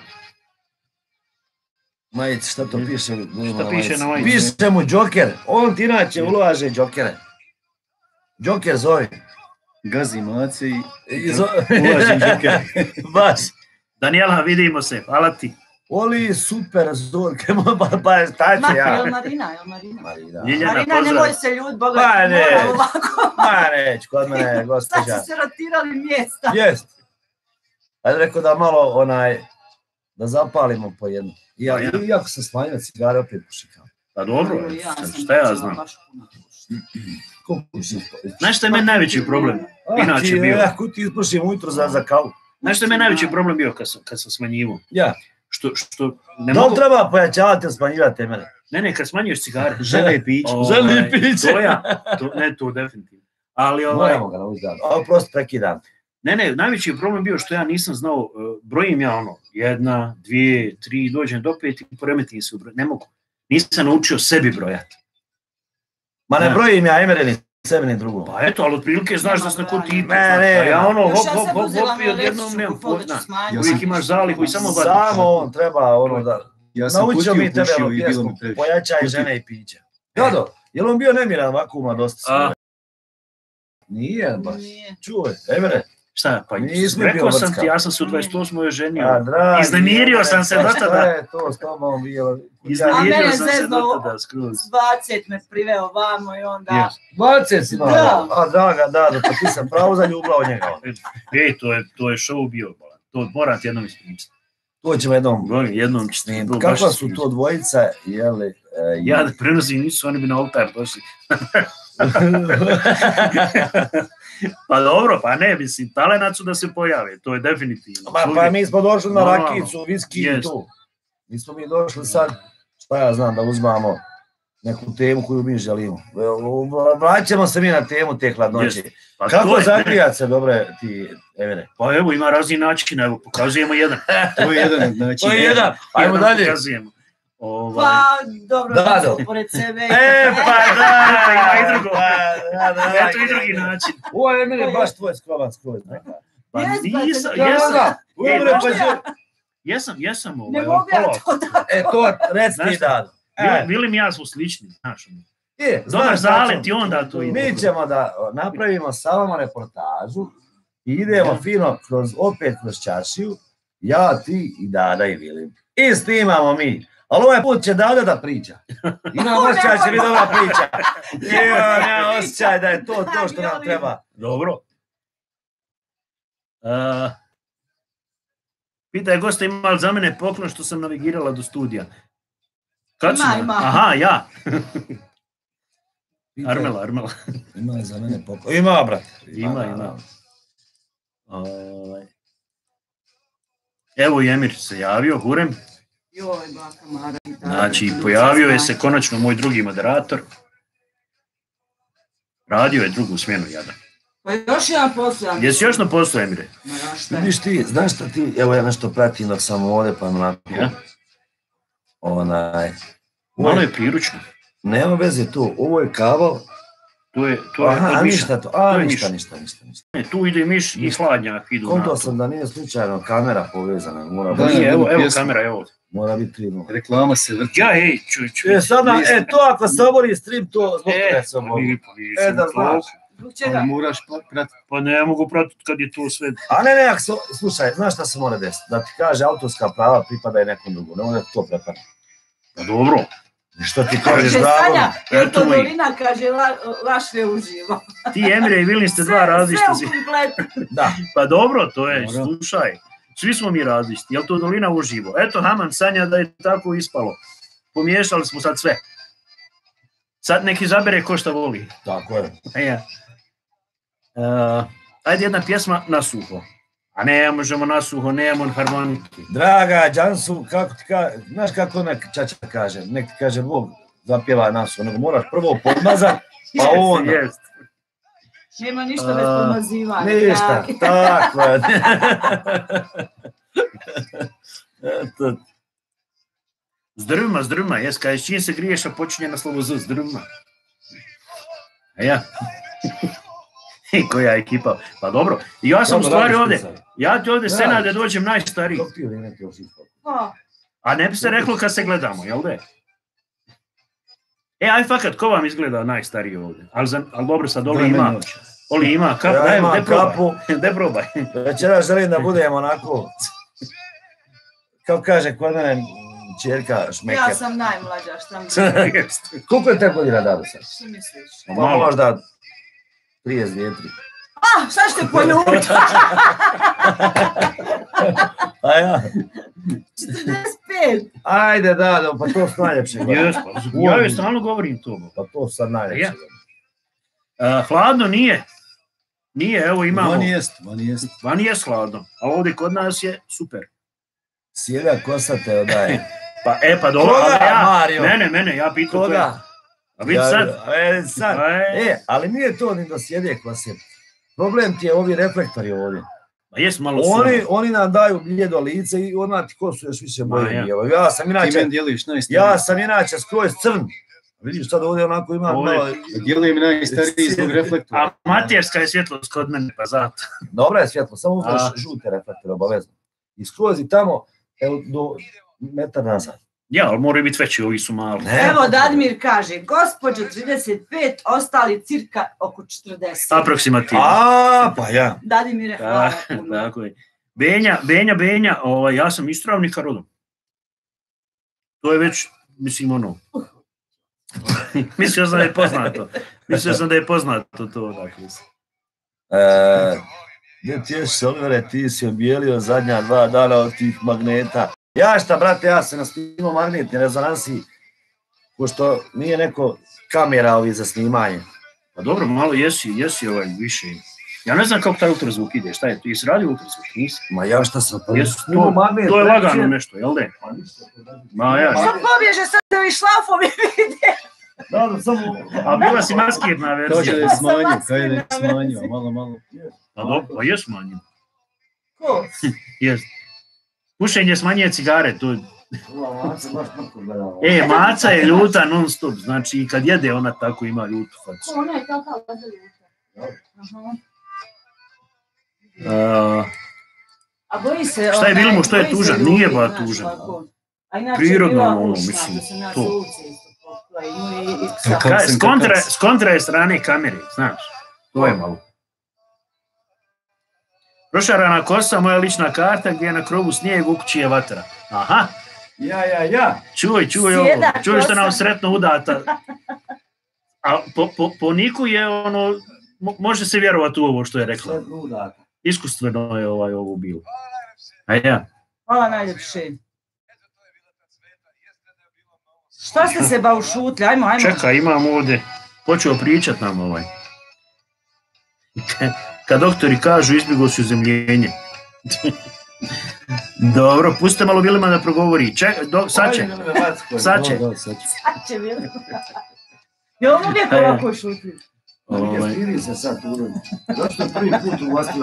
Majice, šta to piše? Šta piše na majici? Piše mu Joker. On ti inače ulaže Jokere. Joker zove. Gazi mace i... I zo- Ulažem Joker. Baš. Daniela, vidimo se, hvala ti. Oli super Zorke, pa, pa šta Ma, će ja? jel Marina, jel Marina? Marina. Ljiljana, Marina, pozdrav. nemoj se ljud, Boga, Pa ne. mora ovako. Ma neć, kod mene je Šta gospođa. će se rotirali mjesta? Jest. Ajde rekao da malo onaj, da zapalimo po jednu. Ja, Pa ja. iako sam smanjio cigare, opet pušikam. Pa dobro, Ja sam šta ja počela znam. baš puno pušiti. Ko pušim? Znaš što je meni najveći problem? Inače bio. Ja, ko ti ispušim ujutro za, za kavu? Znaš što je meni najveći problem bio kad sam, kad sam smanjivo? Ja. Što, što ne Da mogu... li treba pojačavati ili smanjivati temene? Ne, ne, kad smanjuješ cigare. Žele i piće. Ovaj, Žele i piće. To ja, to, ne, to definitivno. Ali ovaj, Moramo ga naučiti. Ovo prosto prekidam. ne, ne, najveći je problem bio što ja nisam znao, uh, brojim ja ono, jedna, dvije, tri, dođem do pet i poremetim se u broj. Ne mogu. Nisam naučio sebi brojati. Ma ne Ne. brojim ja Emere ni sebi ni drugu. Pa eto, ali otprilike znaš da sam kod ti. Ne, ne, ja ono, Još hop, ja hop, sam hop, uzela hop, i na odjednom električnu nemam kupolu da ću pojma. smanjiti. Ja Uvijek sam- imaš zalihu i samo vadiš. Samo on treba ono da... Ja sam Naučio kutiju mi tebe pušio ono i bilo pjesmu, mi previše. pojačaj Kutiju. žene i piće. Jodo, je li on bio nemiran vakuma dosta? A. Nije baš. Nije. Čuvaj, Emere. Šta, pa Nisam bio rekao sam vrckav. ti, ja sam se u dvadeset osmoj A, ženio. dragi, Iznemirio sam se pa do šta tada. je to s tobom bilo? A Iznemirio mene sam se zezno do tada, skroz. dvadeset me priveo vamo i onda... Yes. dvadeset si imao. Da. A, draga, da, da, pa ti sam pravo zaljubljao njega. Ej, to je, to je show bio, bolan. To moram ti jednom ispričati. To ćemo jednom. Bolan, jednom ću ti to baš Kakva su ispričati. to dvojica, jeli? E, Ja da prenosim, nisu oni bi na oltar došli. Pa dobro, pa ne, mislim, talenat su da se pojave, to je definitivno. Pa, pa mi smo došli na Normalno. rakicu, viski i Jest. to. Nismo mi došli sad, šta ja znam, da uzmamo neku temu koju mi želimo. Vraćamo se mi na temu te hladnoće. Jest. Pa to Kako je- zagrijat se, dobre, ti, Emere? Pa evo, ima razni načina, evo, pokazujemo jedan. To je jedan od načina. To je jedan, ajmo Jedan dalje. Pokazujemo. Ovaj, Pa, dobro, Da, da, da. pored sebe. E, pa da, ima i drugo. Da, da, Eto i drugi način. Ovo je mene baš tvoj skrovan skroz. Pa Jes, pa nisam, da, jesam, Da, Ej, Emere, znaš pa šta? žel- jesam, jesam. Ne Ovaj, mogu ja polako. to da... E, to reci Znaš ti šta? Dado. Bili, E, bili mi ja smo slični, znaš. ono. e, Dobar znaš, zalet i znaš, onda to ide. Mi ćemo da napravimo sa vama reportažu i idemo fino kroz, opet kroz čašiju, ja, ti i Dada i Vilim. I snimamo mi. Ali ovaj put će Dada da priča. Imam osjećaj će biti dobra priča. Imam ja osjećaj da je to to što nam treba. Dobro. Uh, Pitaj gosta ima li za mene poklon što sam navigirala do studija. Kad Ima, si? ima. Aha, ja. Pitaj, Armela, Armela. Ima za mene poklon. Ima, brate. Ima, ima. Ovaj. Evo i Emir se javio, Hurem. Joj, baka Mara. Znači, pojavio je se konačno moj drugi moderator. Radio je drugu smjenu, jadan. Pa još jedan posao. Jesi još na poslu, Emire? Vidiš ti, znaš šta ti, evo ja nešto pratim dok sam ovdje, pa onako, ja? onaj... Malo je priručno. Nema veze tu, ovo je kabel. Tu je, tu je Aha, od miša. ništa to, a Tu je ništa, miš. ništa, ništa, ništa. Ne, tu ide miš i hladnjak idu na Konto to. sam da nije slučajno kamera povezana, mora Da, biti, Nije, evo, evo pjesmu. kamera, evo. mora biti tri nula. Reklama se vrti. Ja, ej, čuj, čuj. E, sada, e, to ako se obori stream, to zbog toga se obori. nije, pa nisam E, da to. znaš. Zbog Ali čega? moraš pratiti. Pa ne mogu pratiti kad je to sve. A ne, ne, ako se, slušaj, znaš šta se mora desiti? Da ti kaže autorska prava pripada i nekom drugom, ne onda to prepadne. Pa dobro. I što ti kažeš, Kaže bravo? Sanja, jer Eto to mi. Dolina kaže la, lašve uživo. Ti, Emire i Vilin ste dva različita. Sve u kompletu. Da. Pa dobro, to je, Dobro. slušaj. Svi smo mi različiti, jel to Dolina uživo? Eto, Haman sanja da je tako ispalo. Pomiješali smo sad sve. Sad neki zabere ko šta voli. Tako je. E, ja. Uh, ajde jedna pjesma na suho. A ne možemo na suho, nemamo harmonike. Draga Đansu, kako ti kaže, znaš kako nek čača kaže, nek ti kaže Bog zapjeva nas, nego moraš prvo podmazat, pa onda. Jest. Nema ništa bez A, pomazivanja. Ništa, tako je. Eto, Zdrvma, zdrvma, jes, kaj čim se griješ, a počinje na slovo Z, zdrvma. A ja? I koja ekipa? Pa dobro, i ja sam u dobro, stvari radiš ovdje, ti sad. ja ti ovdje Da. sena da dođem najstariji. Dok ti ili neki još ispod. Pa, A ne bi se reklo kad se gledamo, jel da? E, aj fakat, ko vam izgleda najstariji ovdje? Ali al dobro, sad Oli ima, Oli ima kap, Ja daj, imam de probaj, kapu. de probaj. Večeras želim da budem onako, kako kaže kod mene čerka Šmeker. ja sam najmlađa, šta mi Jest. Koliko je te godina dadu sad? što misliš? Pa Malo. možda trideset dvije, tri. A, šta ćete poljuti? A ja? četrdeset pet. Ajde, da, da, pa to su najljepše godine. Jest, pa, ja joj stalno govorim to. Pa to su sad najljepše Ja. godine. Uh, hladno nije. Nije, evo imamo. Vani jest, vani jest. Vani je hladno, a ovdje kod nas je super. Sjeda kosa te odaje. Pa, e, pa dobro, Koga, ali ja, Mario? mene, mene, ja pitam koga. Koga? A vidi sad, E, sad. E. E, ali nije to ni do sjede kose. Problem ti je ovi reflektori ovdje. pa jes malo Oni, suno. oni nam daju bljedo lice i odmah ti kosu još više Ma, boje. ja. Evo, ja sam Ti inače, meni dijeliš najstariji. ja sam inače skroz crn. Vidiš sad ovdje onako imam Ovdje. malo... Dijelim najstariji zbog reflektora. A materska je svjetlost kod mene, pa zato. Dobra je svjetlo, samo uzmeš A. žute reflektore, obavezno. I skroz i tamo, evo, do metar nazad. Ja, ali moraju biti veći, ovi su mali. Ne. Evo, Dadmir kaže, gospođo trideset pet, ostali cirka oko četrdeset. Aproksimativno. A, pa ja. Dadimire, hvala Ta- puno. Tako je. Benja, Benja, Benja, ovaj, ja sam iz Travnika rodom. To je već, mislim, ono... Mislio sam da je poznato. Mislio sam da je poznato to, dakle. E, gdje ti ješ, Olivere, ti si obijelio zadnja dva dana od tih magneta. Ja šta, brate, ja se nasnimao magnetni rezonansi, pošto nije neko kamera ovi za snimanje. Pa dobro, malo jesi, jesi ovaj više. Ja ne znam kako taj ultrazvuk ide, šta je to? Jesi radio ultrazvuk? Nisi? Ma ja šta sam, pa Jesu, snimao to, magnet. to je previše. lagano nešto, jel da? Ma ja. Što pobježe sad ovi šlafovi vide? Da, da, samo... A bila si maskirna Kaže da verzija. je Ja sam smanjio, maskerna kaže da je smanjio, verzija. malo, malo. Pa dobro, pa je smanjio. Ko? Jest. Pušenje smanjuje cigare, to je... Ova maca baš mrtvo gleda. E, maca je ljuta non stop, znači i kad jede ona tako ima ljutu facu. Ona je kakav da ljuta. Aha. Uh, A boji se... Šta je onaj, Vilmo, što je boji se tužan? ljudi, Nije ba znaš, tužan. ovako. A inače Prirodno je bila ono, ušna, mislim, to sam ja to. sa ulice isto pokla i nju je i Kakav kaj, sam, s, kontra, kakav s kontra je strane kamere, znaš, to je malo. Prošarana kosa, moja lična karta gdje je na krovu snijeg, u kući je vatra. Aha, Ja, ja, ja. čuj, čuj ovo, Sjeda čuj što kosa. nam sretno udata. A po, po, po Niku je ono, mo- može se vjerovati u ovo što je rekla. Sve ludaka. Iskustveno je ovaj ovo bilo. A ja, Hvala najljepše. Šta ste se ba ušutli? Ajmo, ajmo. čekaj, imam ovdje, počeo pričat nam ovaj. Kad doktori kažu izbjegao si uzemljenje. Dobro, pustite malo Vilima da progovori. Ček, do, sad će, sad će. Da, da, sad će. Sad će Vilmo. Je on uvijek ovako šuti? Stiri se sad tu. Zašto prvi put u Vastiva?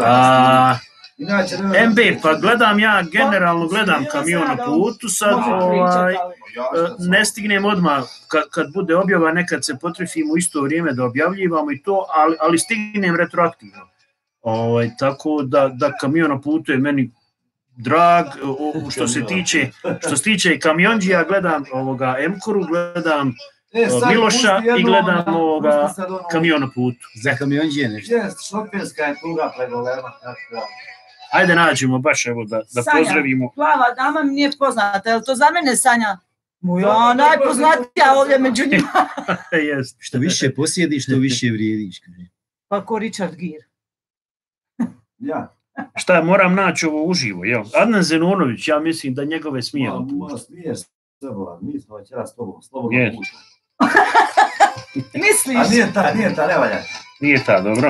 M B, pa gledam ja, generalno gledam Kamion na putu, sad ovaj, ne stignem odmah, kad, kad bude objava, nekad se potrefimo u isto vrijeme da objavljivamo i to, ali, ali stignem retroaktivno. Ovaj, tako da, da Kamion na putu je meni drag, o, što se tiče, što se tiče Kamionđija, gledam ovoga Emkoru, gledam E, Miloša i gledam ovoga Kamion na putu. Za Kamionđije nešto. Jest, šopinska je tuga pregolema. Ajde nađemo baš evo da, da Sanja, pozdravimo. Plava dama mi nije poznata, je li to za mene Sanja? Moja najpoznatija ovdje među njima. Jest. Što više posjediš, što više vrijediš. Pa ko Richard Gere. Ja. Šta, moram naći ovo uživo, jel? Adnan Zenunović, ja mislim da njegove smijemo. Ma, smiješ se, mi smo već ja s tobom, slobodno Yes. pušta. Misliš? A nije ta, nije ta, ne valja. Nije ta, dobro.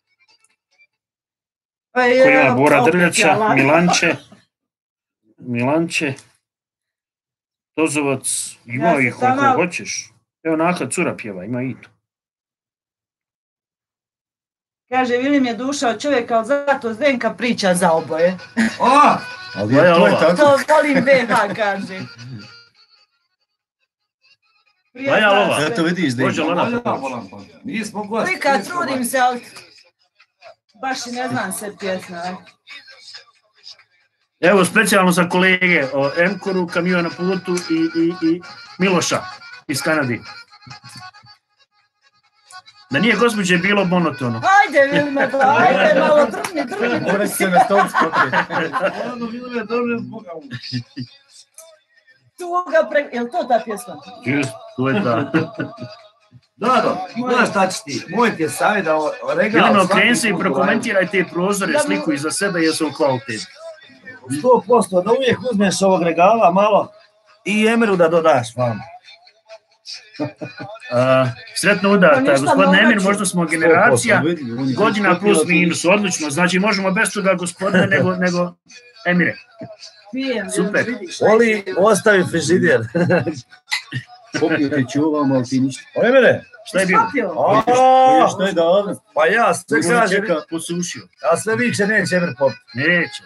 Pa Ko je, ima Bora opet Drljača, ja lažem. Milanče, Milanče, Tozovac, ima Ja se ih koliko tamo- hoćeš. Evo Naka Cura pjeva, ima i to. Kaže, Vilim je duša od čovjeka, ali zato Zdenka priča za oboje. O! Ali Vaja to je lova. tako. To volim B H, kaže. Vaja lova. Eto vidiš da Može ima. Lana Voljam, pomoći. voljam, voljam. Nismo gosti. Prika, nismo trudim gosti. se, ali baš i ne znam sve pjesme. ne? Evo, specijalno za kolege o Emkoru, Kamion na putu i, i, i Miloša iz Kanadi. Da nije gospođe bilo monotono. Ajde, Vilme, da, ajde, malo drvni, drvni, Mora drvni. se na stol skopiti. Ono, bilo je dobro, Boga mu. Tuga pre... Jel to ta pjesma? Just, to je ta. Dado, znaš šta ćeš ti? Moj ti je savjet da o- regal... Jeleno, svaki kreni se i put prokomentiraj te prozore, sliku iza sebe, jesu u kvaliteti. sto posto da uvijek uzmeš ovog regala malo i Emiru da dodaš vam. Uh, sretno Pa udata, ništa gospodine mnogo Emir, ću. možda smo generacija, godina plus minus, odlično, znači možemo bez toga gospodine nego, nego Emire. Pijem, Super. vidiš. Oli, ostavi frižider. Popio te čuvam, ali ti ništa. O, Emire, Šta je bilo? Popio. a, Što je dobro? pa ja sve Možda kažem, čeka. Posušio. a sve viče neće Emir pop. Neće.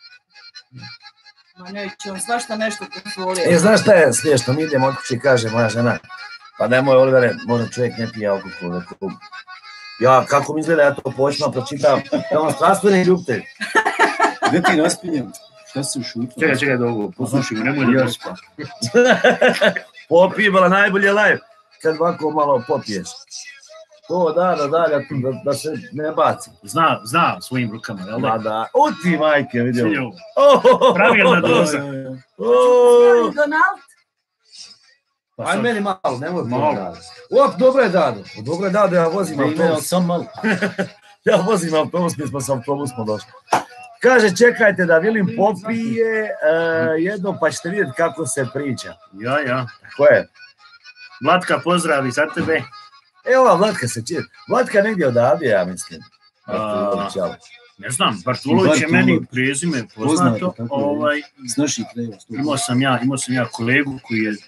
Ma neće, on svašta nešto pozvolio. E, znaš šta je smiješno, mi idemo od kuće i kaže moja žena, pa nemoj Olivere, možda čovjek ne pije alkohol. Rekao, ja, kako mi izgleda, ja to počnem, pročitam, da on strastveni ljubitelj. Gdje ti naspinjem? Šta si ušutio? Čekaj, čekaj da ovo posušimo, nemoj da dospa. Popij, bala najbolje live, kad ovako malo popiješ. To da, da, da, da, da, da se ne baci. Zna, zna svojim rukama, jel Ma da? da, u ti majke, vidio. Sviđa ovo. Oh, Pravilna doza. oh. Donald? Pa Aj sad, meni malo, nemoj Malo. malo. Op, dobro je Dado, dobro je Dado, ja vozim Da ime, ali autobus. sam malo. Ja vozim autobus, mi smo s autobusom došli. Kaže, čekajte da Vilim popije uh, jedno, pa ćete vidjeti kako se priča. ja, ja. Ko je? Vlatka, pozdravi za tebe. E, ova Vlatka se čije. Vlatka negdje odavde, ja mislim. A, Ćao. Ne znam, Bartulović je meni Bartulović. prezime Poznato, poznato. tako je. Ovaj, S naših krajeva. imao sam ja, imao sam ja kolegu koji je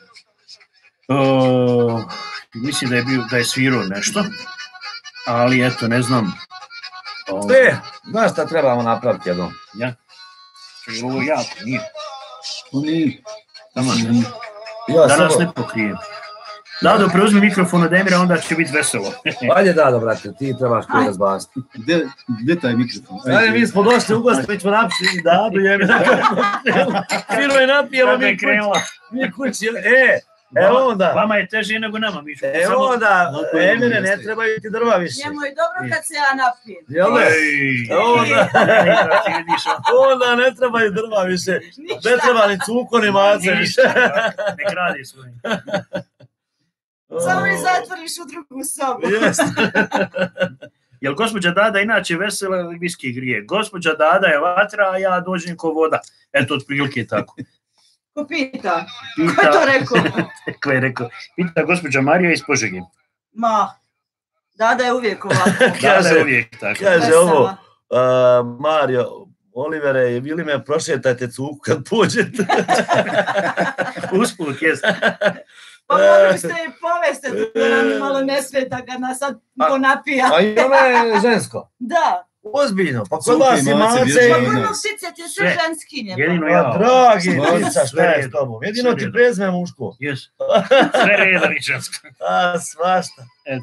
uh, mislim da je bio da je svirao nešto. Ali eto, ne znam. Ovaj, E, znaš šta trebamo napraviti jednom? ja. Čekaj, ovo jako nije. Oni... Tamo, Ja, danas samo... ne pokrijem. Dado, preuzmi mikrofon od Emira, onda će biti veselo. Ajde, Dado, brate, ti trebaš koji razbasti. Gde, gde taj mikrofon? Ajde, mi smo došli u gost, mi ćemo napiti Dado, jebina. Fino je napijemo Kako je mi kući. krenula. Mi kući, e, evo onda. Vama je teže nego nama, mi smo Evo samo... onda, Ovako je Emine, ne jeste. trebaju ti drva više. Njemu je dobro kad se ja napijem. Jel ne? Ej, Evo onda. ej, da ti vidiš, ono. Onda ne trebaju drva više. Ništa. Ne treba ni cuko, ni mace više. Ništa, nek radi svojim. Samo mi zatvoriš u drugu sobu. Jeste. Jel gospođa Dada inače vesela ili viski grije? Gospođa Dada je vatra, a ja dođem ko voda. Eto, otprilike tako. Ko pita? Ko je to rekao? Ko je rekao? Pita gospođa Marija iz Požege. Ma, Dada je uvijek ovako. Dada je uvijek tako. Kaže ovo, Vesela. uh, Mario, Olivere i Vilime, prošetajte cuku kad pođete. Usput, jest. Pa mogli ste i povesti, da nam malo ne sveta kad nas sad ponapija. A i ona je žensko? Da. Ozbiljno, pa kod vas i mace Pa i... kod nas šice ti sve ženskinje. Jedino Pa ja. dragi, Tica, šta je s tobom? Jedino ti prezme muško. Jes. Sve reda i žensko. A, svašta. Eto.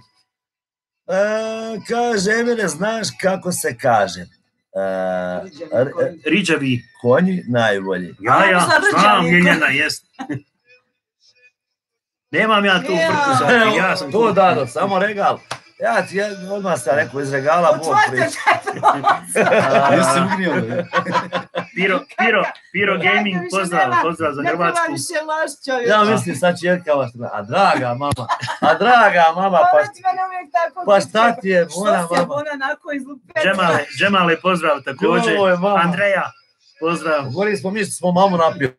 Kaže, Emile, znaš kako se kaže? Riđavi. Konji najbolji. Ja, ja, znam, Ljeljana, jest. Nemam ja tu vrtu sad, ja sam to dado, samo regal. Ja ti odmah sam rekao iz regala Bog priča. Jesi ugnio, ne? Piro, Piro, Piro Gaming, pozdrav, pozdrav za Hrvatsku. Ne treba više loš čovjek. Ja mislim sad čerka vas, a draga mama, a draga mama, pa, pa šta ti je, bona mama. Što se bona nako izlupeta. Džemale, Džemale, pozdrav također. Andreja, pozdrav. Govorili smo mi što smo mamu napili.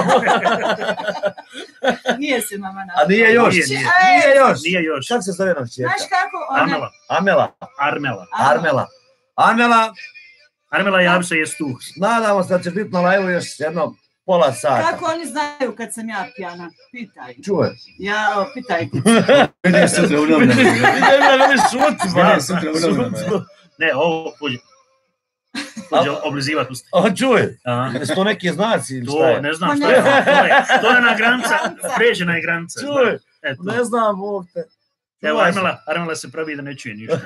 Nije se mama napila. A nije još? Nije, nije. Nije još? Nije još. Kako se zove nam čerka? Znaš kako ona... Armela. Amela. Armela. Armela. Armela. Armela, javi se, jest tu. Nadamo se da će biti na live još jedno pola sata. Kako oni znaju kad sam ja pijana? Pitaj. Čuje. Ja, pitaj. Vidim sutra u novinama. Vidim šuti. Vidim sutra u novinama. Ne, ovo pođe. Pođe oblizivati usta. A čuje. Jesu to neki znaci ili šta je? To ne znam šta je. To je na granica, pređena je granica. Čuje. Ne znam, Bog te. Evo, Armela, Armela se pravi da ne čuje ništa.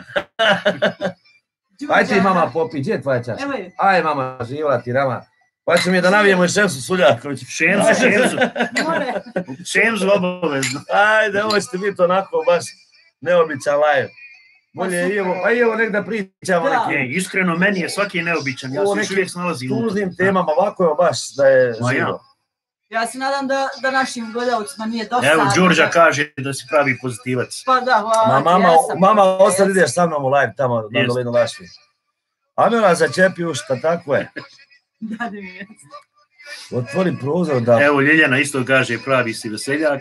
Aj ti mama popi, gdje je tvoja čaša? Evo je. Aj mama, živa ti rama. Pa ću mi da navijemo i Šemsu Suljaković. Šemzu, Šemzu. Šemzu obavezno. Ajde, ovo ćete biti onako baš neobičan live. Bolje je i ovo, pa i ovo nek da pričamo. Ne, iskreno, meni je svaki neobičan. Ja se još uvijek snalazim. U tužnim temama, ovako je baš da je živo. Ja se nadam da, da našim gledalcima nije dosadno. Evo, Đurđa kaže da si pravi pozitivac. Pa da, hvala. Ma, mama, mama ostad ideš sa mnom u live tamo na dolinu Lašvi. Amela začepio, šta tako je? Da, da mi je. Otvori prozor da... Evo, Ljeljana isto kaže pravi si veseljak.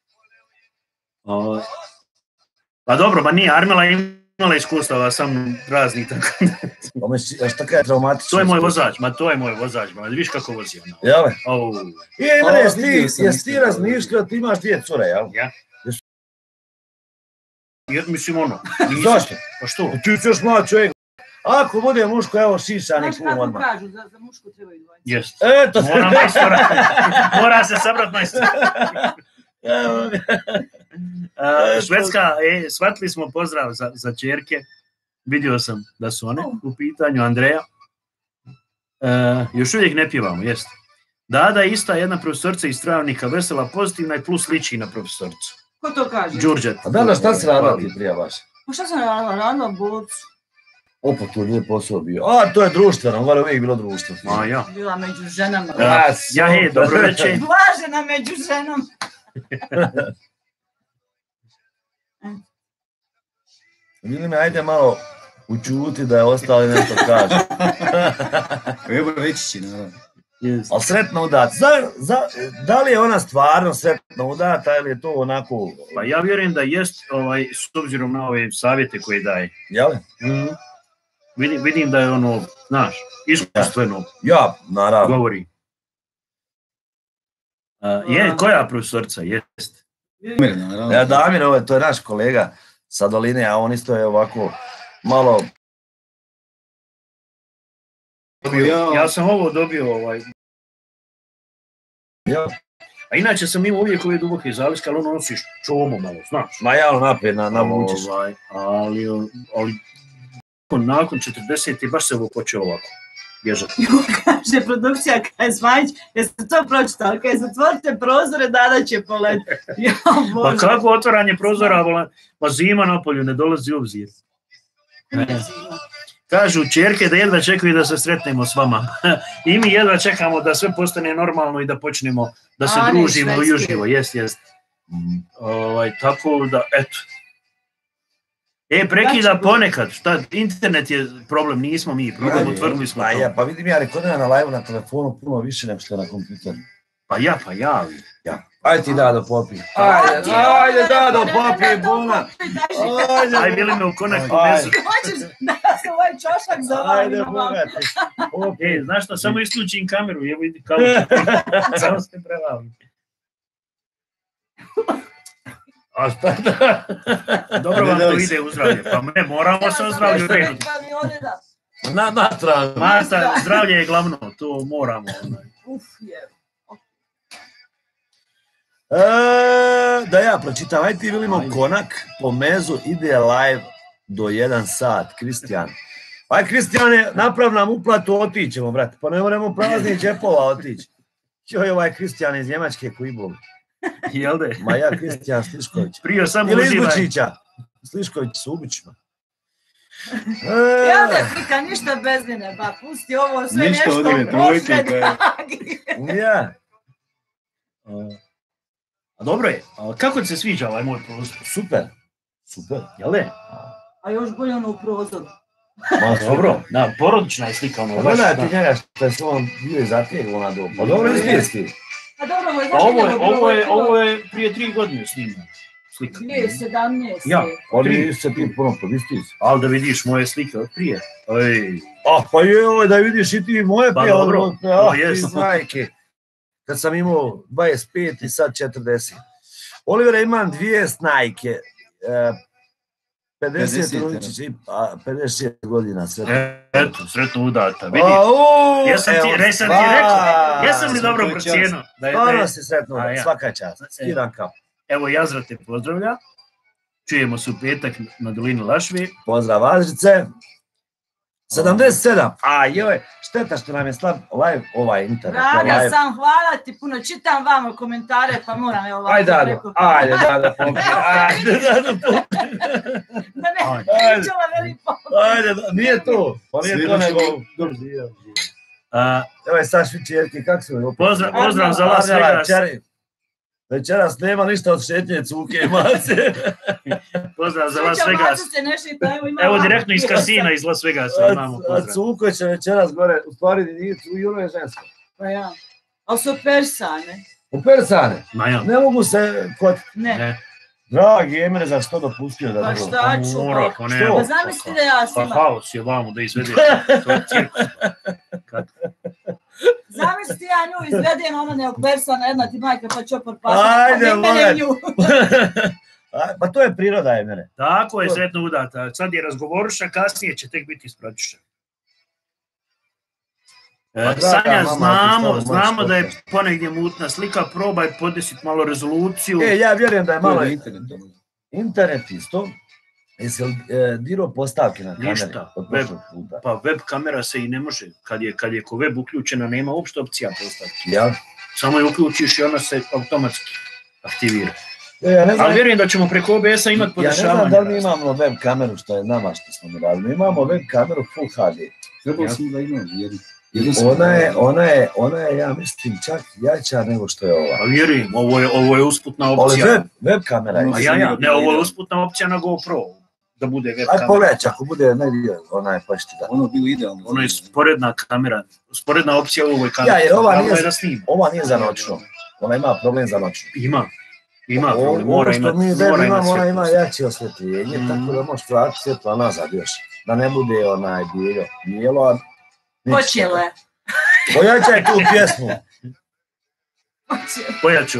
O, pa dobro, ba nije, Armela imala iskustava sam razni tako. A šta kada je traumatično? To je moj vozač, ma to je moj vozač, ma viš kako vozi ona. Jel? Oh. I Emre, jesi ti, jes ti razmišljao, ti imaš dvije cure, jel? Ja. Jer, mislim ono. Zašto? Pa što? Ti si još mlad čovjek. Ako bude muško, evo šišani kum odmah. Znaš kako kažu, za, za mušku trebaju dvojice. Jest. Eto. Mora majstora. Mora se sabrat majstora. Uh, Švedska, e, shvatili smo pozdrav za, za čerke, vidio sam da su one u pitanju, Andreja. Uh, još uvijek ne pjevamo, jest. Dada je ista jedna profesorica iz Travnika, vesela, pozitivna i plus liči na profesoricu. Ko to kaže? Đurđet. A Dada, šta si radila ti prija baš? Pa šta sam radila? Radila bolcu. Opa, to je lijep posao bio. A, to je društveno, ovo je uvijek bilo društveno. A, ja. Bila među ženama. Ja, ja hej, dobro večer. Blažena među ženom. Bili me, ajde malo učuti da je ostali nešto kaže. Evo reći će, naravno. Ali sretno udata. Za, za, da li je ona stvarno sretno udata ili je to onako... Pa ja vjerujem da jest, ovaj, s obzirom na ove savjete koje daje. Jel? Mm-hmm. Vidim, vidim da je ono, znaš, iskustveno ja, naravno. govori. Uh, je, koja profesorica? Jest. Ja, Damir, ovo, to je naš kolega sa doline, a on isto je ovako malo... Ja, ja sam ovo dobio, ovaj... Ja. A inače sam imao uvijek ove duboke zaliske, ali ono nosiš čomo malo, znaš. Ma ja, ono naprijed, na, navučiš. Ovaj, ali, ali nakon četrdeset baš se ovo počeo ovako. Bježati. Kaže produkcija Kajsmajić, jeste to pročitali, kaj zatvorite prozore, Dada će poleti. Ja, pa kako otvaranje prozora, pa zima na polju ne dolazi u obzir. Kažu čerke da jedva čekaju da se sretnemo s vama. I mi jedva čekamo da sve postane normalno i da počnemo da se Ali, družimo švedski. i uživo. Jest, jest. Mm. Ovaj, tako da, eto. E, prekida ponekad, šta, internet je problem, nismo mi, problem, utvrdili smo pa to. Ja, pa vidim ja, kod mene na live na telefonu puno više nego što je na kompjuteru. Pa ja, pa ja. Ja. Ajde ti Dado popi. Ajde, ajde Dado popi, bona. Ajde, ajde, bili me u konektu mesu. Hoćeš da se ovaj čošak zavali. Ajde, bogati. E, znaš šta, samo isključim kameru, evo vidi kao samo ste prevali. A šta da? Dobro vam to ide u zdravlje. Pa ne, moramo se o zdravlju reći. Na, natrano. Marta, zdravlje je glavno, to moramo. Uf, je. E, da ja pročitam, aj ti Vilimo Konak, po mezu ide live do jedan sat, Kristijan. Aj Kristijane, naprav nam uplatu, otićemo, brate, pa ne moramo praznih džepova otići. Joj, ovaj Kristijan iz Njemačke koji bol. Jel de? Ma ja, Kristijan Slišković. Prije samo ili uživaj. iz Bučića. Slišković su ubićima. Jel de, Frika, ništa bez njene, ba, pusti ovo sve Ništa nešto. od njene, trojke, Ja. A dobro je, a kako ti se sviđa ovaj moj prostor? Super, super. Jel de? A još bolje ono u prozoru. Ma Dobro, da, porodična je slika ono. Gledaj ti njega što je svom bio i zatijeg ona do. Pa dobro je svijetski. A dobro, moj, Pa ovo je, ovo je, ovo je prije tri godine snimano. Slika. dvije tisuće sedamnaeste. Ja, Ali se ti puno provistiš. ali da vidiš moje slike od prije. Oj. A pa je ovo da vidiš i ti moje Pa prije. dobro, Ah, to ti jest. znajke. Kad sam imao dvadeset pet i sad četrdeset. Olivera, imam dvije snajke. E, pedeset Ruličić i pedeset šest godina. Sve. Eto, sretno udata. Vidi, A, u, ja sam ti, evo, re, sam ti sva- rekao, ja sam li dobro svaka procijenio. Da je, da Stvarno je, si sretno, A, ja. svaka čast. Skiram kap. evo Jazra te pozdravlja. Čujemo se u petak na dolini Lašvi. Pozdrav Azrice. sedamdeset sedam. A joj, šteta što nam je slab live ovaj internet. Draga live. sam, hvala ti puno, čitam vama komentare, pa moram evo ovako Ajde, Dado, preko. ajde, Dado, pompi, ajde, Dado, pompi. Da ne, Ajde. pričala veli pompi. Ajde, da, nije to, pa nije to nego... A, Evo je Sašvi čerke, kak se mi opet? pozdrav, pozdrav za Las Arnela, Vegas. čeri. Večeras nema ništa od šetnje cuke i mace. Pozdrav za Las Sreća, Vegas. Maca se ne šita, evo ima Evo ovako. direktno iz kasina iz Las Vegasa imamo A pozdrav. cuko će večeras gore, u stvari nije cu, Juno je žensko. Pa ja. Ali su persane. U Persane, Ma ja. ne mogu se kod... Ne. Ne. Dragi Emre, za što dopustio da Pa dobro? šta ću? Mora, pa ne. Što? Pa zamisli da ja Pa snimam. haos je vamo da izvedeš. To je cirkus. Kad- Zamisli ja nju izvedem, ona ne persana, jedna ti majka pa čopor paša. Ajde, pa ne mene molim. nju. A, pa to je priroda Emre. Tako je sretno udata. Sad je razgovoruša, kasnije će tek biti ispratiša. Pa E, da, da, Sanja, mama, znamo, ti stvarno znamo možeš da je poslati. ponegdje mutna slika, probaj podesiti malo rezoluciju. E, ja vjerujem da je malo Malo internet. internet isto. Jesi li e, dirao postavke na kameri? Ništa. Od Web. prošlog puta? Pa web kamera se i ne može. Kad je, kad je ko web uključena, nema uopšte opcija postavke. Ja? Samo je uključiš i ona se automatski aktivira. E, ja ne znam, Ali vjerujem da ćemo preko O B S-a imati ja ne podešavanje. znam da li mi imamo web kameru, što je nama što smo mi radili. Mi imamo web kameru Full H D. Trebalo sam da imam, jer... Ona je, ona je, ona je, ja mislim, čak jača nego što je ova. Pa vjerujem, ovo je, ovo je usputna Ali opcija. web, web kamera je. A ja, ja, ne, ovo je usputna opcija na GoPro. Da bude web Aj kamera. pogledaj, ako bude negdje, onaj, pa ću ti da. Ono je bilo idealno. Ono je sporedna kamera, sporedna opcija u ovoj kameri. Ja, jer ova Glavno nije- je da snima. Ova nije za noćno. Ona ima problem za noćno. Ima. Ima Ovo- problem, ovo mora što imati. mi Mora web imati imamo, ona ima svjetlost. jače osvjetljenje, Mm. tako da možeš vratiti svjetlo nazad još. Da ne bude onaj bijelo. Bijelo, a... ništa. Počelo je. Pojačaj tu pjesmu. Počelo. Pojaču.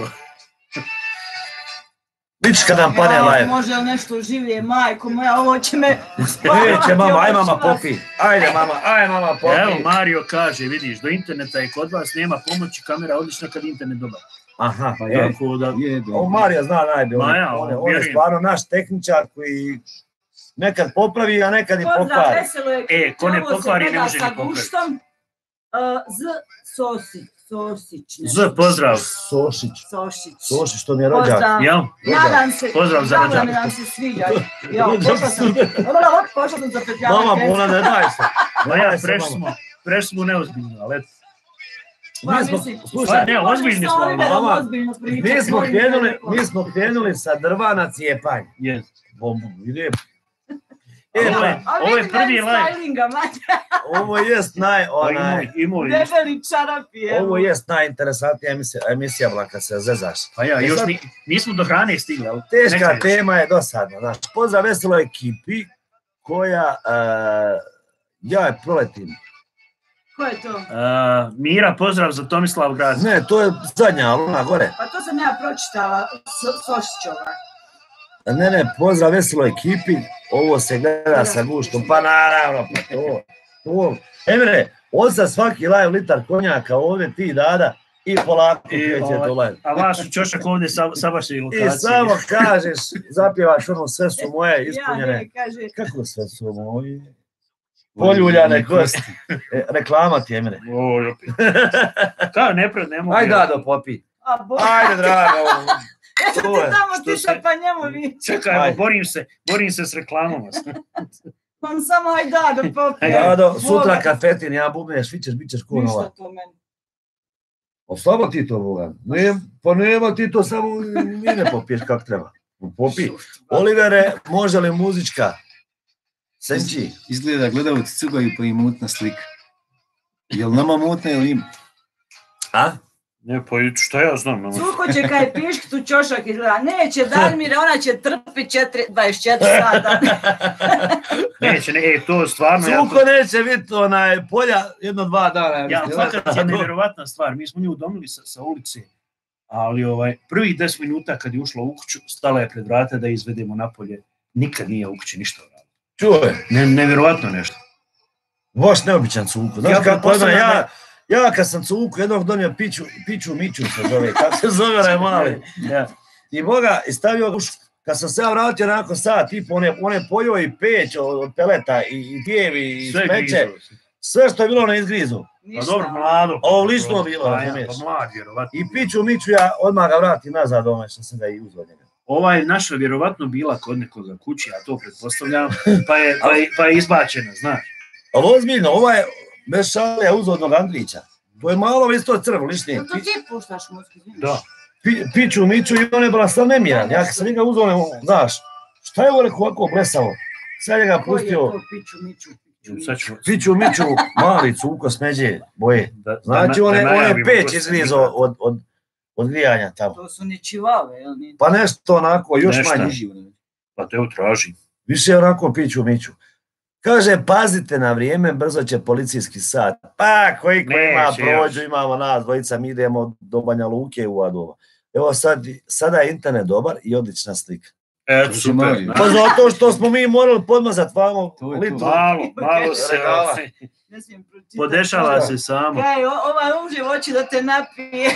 Vidiš kad nam pane Ja, live. može li nešto življe, majko moja, ovo će me... Neće mama, aj mama popi. Ajde mama, aj mama popi. Evo, Mario kaže, vidiš, do interneta je kod vas, nema pomoći, kamera odlična kad je internet dobar. Aha, Pa e, ja. Tako da, Je, ovo da. Marija zna najbolje. Ma On, ja, on, je- on je vjerujem. stvarno naš tehničar koji nekad popravi, a nekad i Pozdrav, pokvari. veselo je. E, ko ne Ovo se pokvari, ne gleda može ni sa popraviti. guštom. Uh, Z Sosić, Sosić. nešto. Z, pozdrav. Sošić. Sošić. Sošić, što mi je rođak. Pozdrav. Jel? Nadam se, Pozdrav za drago mi rođaka. nam se sviđa. Ja, pošla sam, pošla sam za petljavak. Mama, ona ne daj se. Ma Ne ja, daj se, prešli mama. smo, prešli smo neozbiljno, ali eto. Mi smo, mislim, slušaj, ne, ozbiljni smo, mama. ozbiljno pričati. mi smo krenuli, mi smo krenuli sa drva na cijepanje. Yes. Bombu, ide. E, E, ovo je, pa, ovo je prvi live. ovo jest naj, Pa i onaj, moj, i moj. Debeli čarapi, evo. ovo jest najinteresantnija emisija, emisija Blanka, se zezaš. Pa ja, E još sad- ni, nismo do hrane stigli, ali Teška neka je. tema je dosadna, znaš. Pozdrav veseloj ekipi koja, uh, ja je proletim. Ko je to? Uh, Mira, pozdrav za Tomislav Grad. Ne, to je zadnja, ali ona gore. Pa to sam ja pročitala, So- Sošićova. Ne, ne, pozdrav veseloj ekipi, ovo se gleda sa guštom, pa naravno, pa to, to. Emre, osta svaki live litar konjaka ovdje ti Dada i polako kreće to live. A vas u Ćošak ovdje sa vaše lokacije. I samo kažeš, zapjevaš ono sve su moje ispunjene. Ja, ne, kaže. Kako sve su moje? Poljuljane kosti. Reklama ti, Emre. Oj, opet. Kao nepred, ne mogu. Ajde Dado, popi. Ajde, drago. Eto ti tamo tiša pa njemu vi. Čekaj, borim se, borim se s reklamama. On samo aj Dado popi. Dado, sutra kafetin, ja bubneš, vi ćeš, bit ćeš ko nova. Ništa to meni. O, slabo ti to, Boga. Pa nema ti to, samo mi ne popiješ kak treba. Popi. Olivere, može li muzička? Senči. Izgleda gledalci cugaju pa im mutna slika. Jel nama mutna ili im? A? Ne, pa šta ja znam? Cuko će kaj piškicu Ćošak izgleda. Neće Dalmira, ona će trpi dvadeset četiri sata. Neće, ne, e, to stvarno... Cuko neće biti onaj polja jedno, dva dana. Ja, fakat je nevjerovatna stvar. Mi smo nju udomili sa, sa ulici, ali ovaj, prvih deset minuta kad je ušla u kuću, stala je pred vrata da izvedemo napolje. Nikad nije u kući ništa uradila. Čuje? Ne, nevjerovatno nešto. Baš neobičan Cuko. Znaš ja, kako ono, ja... Ja kad sam Cuku jednog donio piću, piću Miću se zove, kako se zove onaj mali. Ja. I Boga, i stavio ga, kad sam se ja vratio nakon sat, tipu one, one poljove i peć od peleta i, i tijevi i sve smeće, sve što je bilo na izgrizu. Pa dobro, mlado. Ovo lično bilo, razumiješ. Pa mlad, vjerovatno. I piću Miću ja odmah ga vratim nazad doma, što sam ga i uzeo njega. Ova je naša vjerovatno bila kod nekoga kući, ja to pretpostavljam, pa je, pa je, pa je izbačena, znaš. Ali ozbiljno, ova je bez šalija uzvodnog Andrića. To je malo isto crvo, lični. To ti puštaš muziku, znaš? Da. Pi, piću Miću i on je bila sam nemiran. Ja kad sam njega uzeo, ne, znaš, šta je ovo rekao ovako blesavo? Sad je ga pustio... Ko je to Piću Miću? Piću Miću, mali Cuko smeđe boje. Znači on je peć izgrizo od, od, od grijanja tamo. To su ni čivave, jel? Pa nešto onako, još manje. Pa te utraži. Više onako Piću Miću. Kaže, pazite na vrijeme, brzo će policijski sat. Pa, koji ko ima prođu, imamo nas dvojica, mi idemo do Banja Luke u Adova. Evo sad, sada je internet dobar i odlična slika. E, super. Pa zato što smo mi morali podmazati vamo litru. Malo, malo se podešava se samo. Kaj, ovaj uživ hoće da te napije.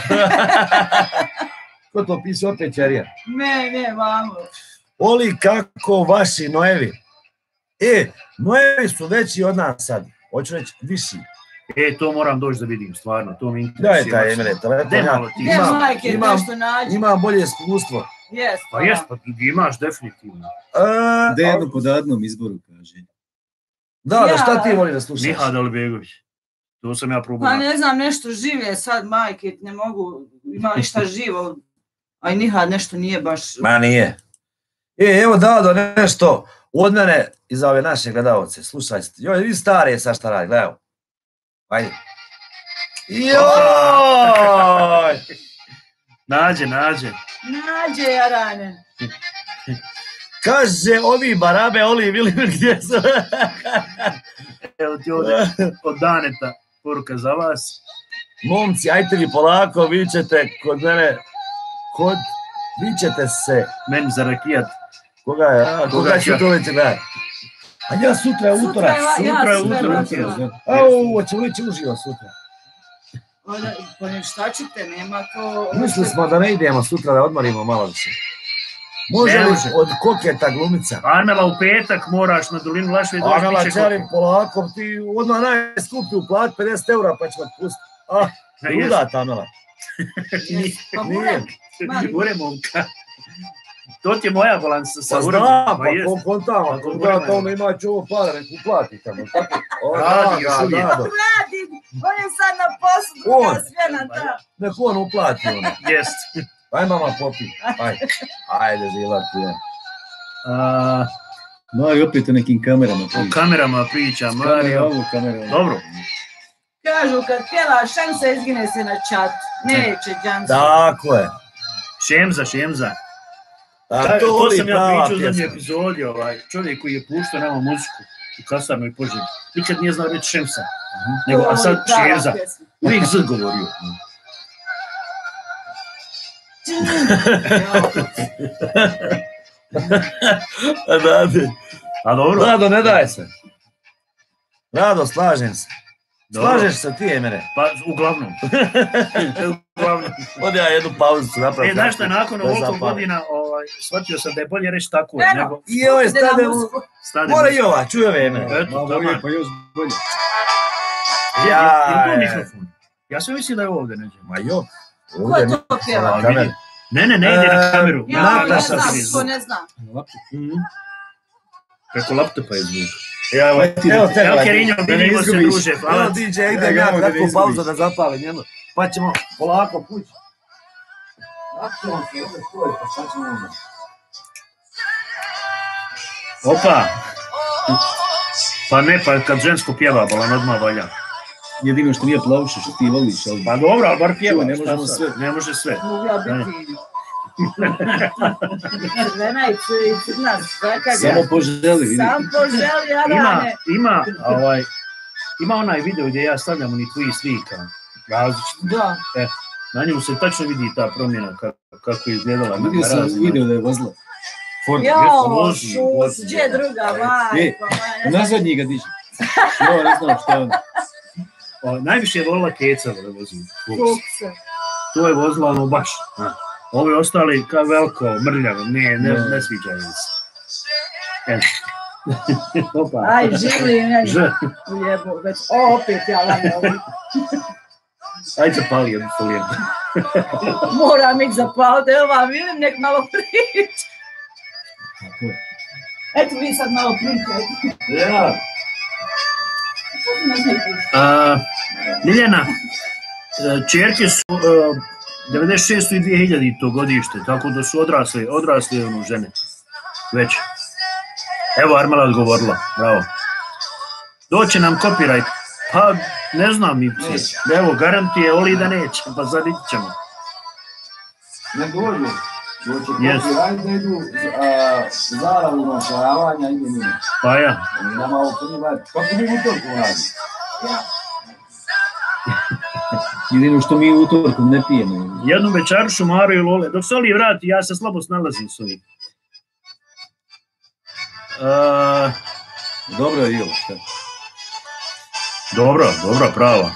Ko to pisao opet Čerija? Ne, ne, mamo. Oli kako vaši nojevi. E, nojevi su veći od nas sad. Hoću reći, viši. E, to moram doći da vidim, stvarno. To mi interesuje. Da je taj Emre, telefon. Gdje majke nešto nađi? Ima bolje iskustvo. Jes. Pa jes, pa imaš definitivno. Da je jedno po dadnom izboru, kaže. Da, da, šta ti voli da slušaš? Nihad Alibegović. To sam ja probao. Pa ne znam, nešto žive sad, majke, ne mogu, ima ništa živo. A i Nihad nešto nije baš... Ma nije. E, evo Dado nešto od mene i za ove naše gledalce. Slušajte, joj, vi stare sad šta radi, gledaj. Ajde. Joj! Nađe, nađe. Nađe, Jarane. Kaže, ovi barabe, oli, bili, gdje su? Evo ti ovdje od Daneta poruka za vas. Momci, ajte vi polako, vi ćete kod mene, kod, vi ćete se... Meni za rakijat. Koga je, a, koga će to već gledati? A ja sutra je utorak. Sutra je utorak. Au, hoćemo ići uživo sutra. Pa šta ćete, nema to... Mislili smo da ne idemo sutra, da odmarimo malo više. Može li od koketa glumica? Armela, u petak moraš na dolinu Lašve doći. Armela, čerim polako, ti odmah najskuplji uplat pedeset eura pa ćemo pustiti. Ah, udata Armela. Pa burem. Burem, momka. To ti je moja balansa sa uredom. Pa znam, pa kontama, kontama tamo ima će ovo para, nek uplati tamo. Radi, još uvijek. Radi, on je sad na poslu, ja sve na ta. Nek on uplati ono. Jest. Aj mama popi, ajde, ajde zila ti je. Mari opet o nekim kamerama priča. O kamerama priča, Mari. Ovo kamerama. Dobro. Kažu, kad pjeva šansa izgine se na čat. Neće, Džansu. Tako je. Šemza, šemza. A to, to sam ja pričao u zadnjoj epizodi, ovaj, čovjek koji je puštao nama muziku u kasarnoj Požegi. Nikad nije znao reći šemsa, nego, a sad šemza. Uvijek Z govorio. Rade. A dobro? Rado, ne daj se. Rado, slažem se. Slažeš se ti, Emire? Pa, uglavnom. uglavnom. Od ja jednu pauzu napravim. E, znaš šta, nakon ovoliko godina ovaj, shvatio sam da je bolje reći tako. Eno, nego... I ovaj stade u... Mora i ova, čuje ove Emire. Eto, tamo. Pa još bolje. Ja, Ja, je to mikrofon? Ja sam mislim da je ovdje neđe. Ma jo. Ko je to pjeva? Ne, ne, ne ide na kameru. Ja, Na, ne na, znam, na, ko ne znam. Mhm. Preko laptopa je zvuk. Ja, evo, evo te, Evo Kerinjo, vidimo se druže. Evo Hvala. D J, idem ja kratku pauzu da zapalim jednu. Pa ćemo polako pući. Nakon se ovdje stoji, pa šta ćemo onda? Opa. Pa ne, pa kad žensko pjeva, bolan odmah valja. Jedino što nije plavše, što ti voliš, ali... Pa dobro, ali bar pjeva. Ne možemo sve. Ne može sve. Mogla biti crvena i crna svaka. Samo poželi, vidi. Sam poželi, a Ima, ne. ima, ovaj, ima onaj video gdje ja stavljam ni tvojih slika. Različite. Da. E, na njemu se tačno vidi ta promjena kako, kako je izgledala. Vidio sam video da je vozila. Ford. Jo, šus, gdje druga, vaj. E, na zadnji ga diži. Jo, ne znam što je on. O, najviše je volila Keca da vozi. Kukse. To je vozila ono baš. A. Ovi ostali kao veliko, mrljavo, ne, ne, ne sviđaju se. E. Opa. Aj, živli, ne, Ž. lijepo, već, o, opet ja lamo. Ajde zapali jednu folijem. Moram ih zapaliti, evo vam vidim, nek malo priča. Eto vi sad malo pričajte. Ja. A, Ljiljana, čerke su uh, devedeset šeste i dvije hiljadite godište, tako da su odrasli, odrasli ono žene. Već. Evo Armela odgovorila, bravo. Doće nam copyright. Pa, ne znam mi. Evo, garantije Oli da neće, pa sad ići ćemo. Ne dođu. Doće Yes. copyright da idu zaravu našaravanja i njima. Pa ja. Nama ovo prvi radi. Kako mi utorku radi? Jedino što mi utorkom ne pijemo. Jednu večarušu Maru i Lole. Dok se Oli vrati, ja se slabo snalazim s ovim. Uh, Dobro je jelo, šta? dobro, dobro, prava.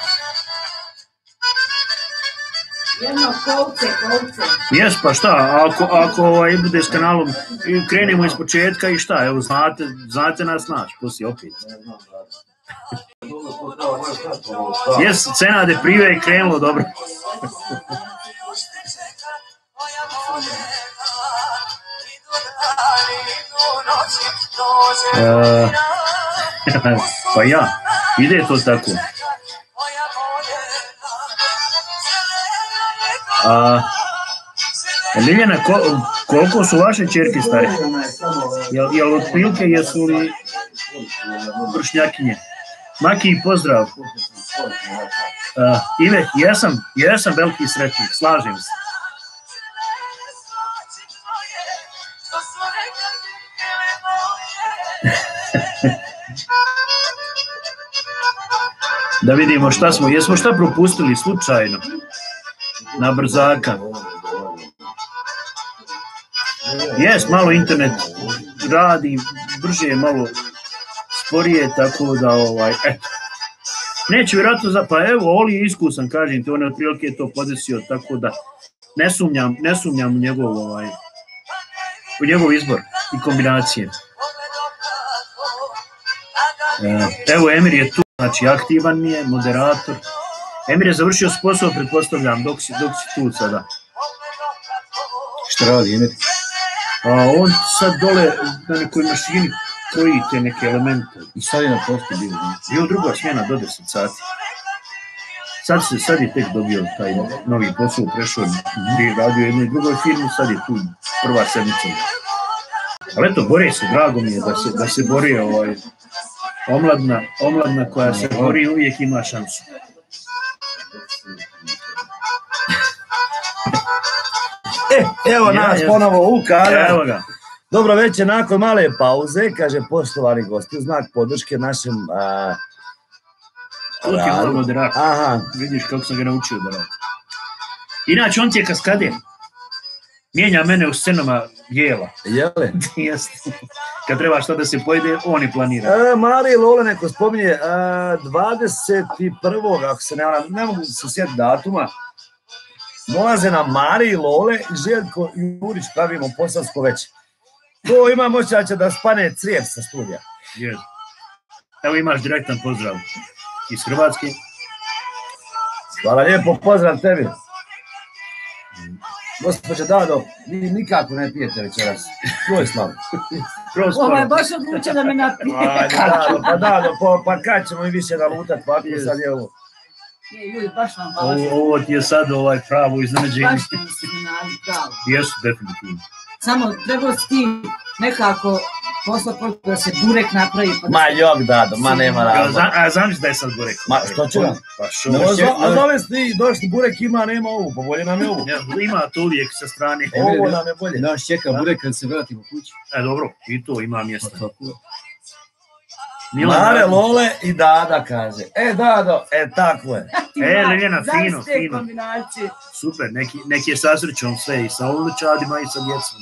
Jedno kolce, kolce. Jes, pa šta, ako, ako ovaj, bude s kanalom, krenemo iz početka i šta, evo, znate, znate nas naći, poslije opet. Jes, cena deprive je krenulo dobro. Uh, pa ja, ide to tako. A, Ljiljana, ko, koliko su vaše čerke stare? Jel, jel otprilike jesu li vršnjakinje? Maki, pozdrav. Uh, Ive, jesam, jesam veliki sretnik, slažem se. Da vidimo šta smo, jesmo šta propustili slučajno na brzaka. Jes, malo internet radi, brže je malo sporije, tako da ovaj, eto. Neće vjerojatno za, pa evo, Oli je iskusan, kažem ti, on je otprilike to podesio, tako da ne sumnjam, ne sumnjam u njegov, ovaj, u njegov izbor i kombinacije. Evo, Emir je tu, znači aktivan mi je, moderator. Emir je završio s posao, pretpostavljam, dok si, dok si tu sada. Šta radi, Emir? A on sad dole na nekoj mašini kroji te neke elemente. I sad je na postu bio. Bio druga smjena do deset sati. Sad, se, sad je tek dobio taj novi posao, prešao je radio jednoj drugoj firmi, sad je tu prva sedmica. Ali eto, bore se, drago mi je da se, da se bori ovaj, omladna, omladna koja se bori uvijek ima šansu. E, evo Ja, nas ja. ponovo u kada. Evo ga. Dobro večer, nakon male pauze, kaže poštovani gosti, u znak podrške našem a, Tu ti je radu. moj moderator. Aha, Vidiš kako sam ga naučio da radi. Inače, on ti je kaskader. Mijenja mene u scenama jela. Jele? Jeste. Kad treba što da se pojede, oni planira. E, Mari Lole neko spominje, e, dvadeset prvog ako se ne, ne mogu se sjetiti datuma, dolaze nam Mari Lole i Željko Jurić, pravimo Posavsko veće. To ima moćaća da spane crijev sa studija. Yes. Evo imaš direktan pozdrav iz Hrvatske. Hvala lijepo, pozdrav tebi. Gospođa Dado, vi nikako ne pijete večeras. Tvoj slav. Ovo je baš odlučio da me napije. Ajde, Dado, pa Dado, pa, pa kad ćemo i više nalutat, pa ako sad je ovo. Ljudi, baš vam hvala. Ovo ti je sad ovaj pravo iznenađenje. Baš ti se mi nali, pravo. Jesu, definitivno. Samo treba s tim nekako poslat da se burek napravi. Pa ma jok, Dado, ma nema razloga. A zamisli da je sad burek. Ma što će vam? Pa što? A zove ti, došli burek ima, nema ovu, pa bolje nam je ovu. Ima to uvijek sa strane. Ovo nam je bolje. Naš čeka burek kad se vratimo kući. E dobro, i to ima mjesta. Mare Lole i Dada kaže. E Dado, e tako je. E Lena, fino, fino. Kombinacije. Super, neki, neki je sa srećom sve i sa unučadima i sa djecom.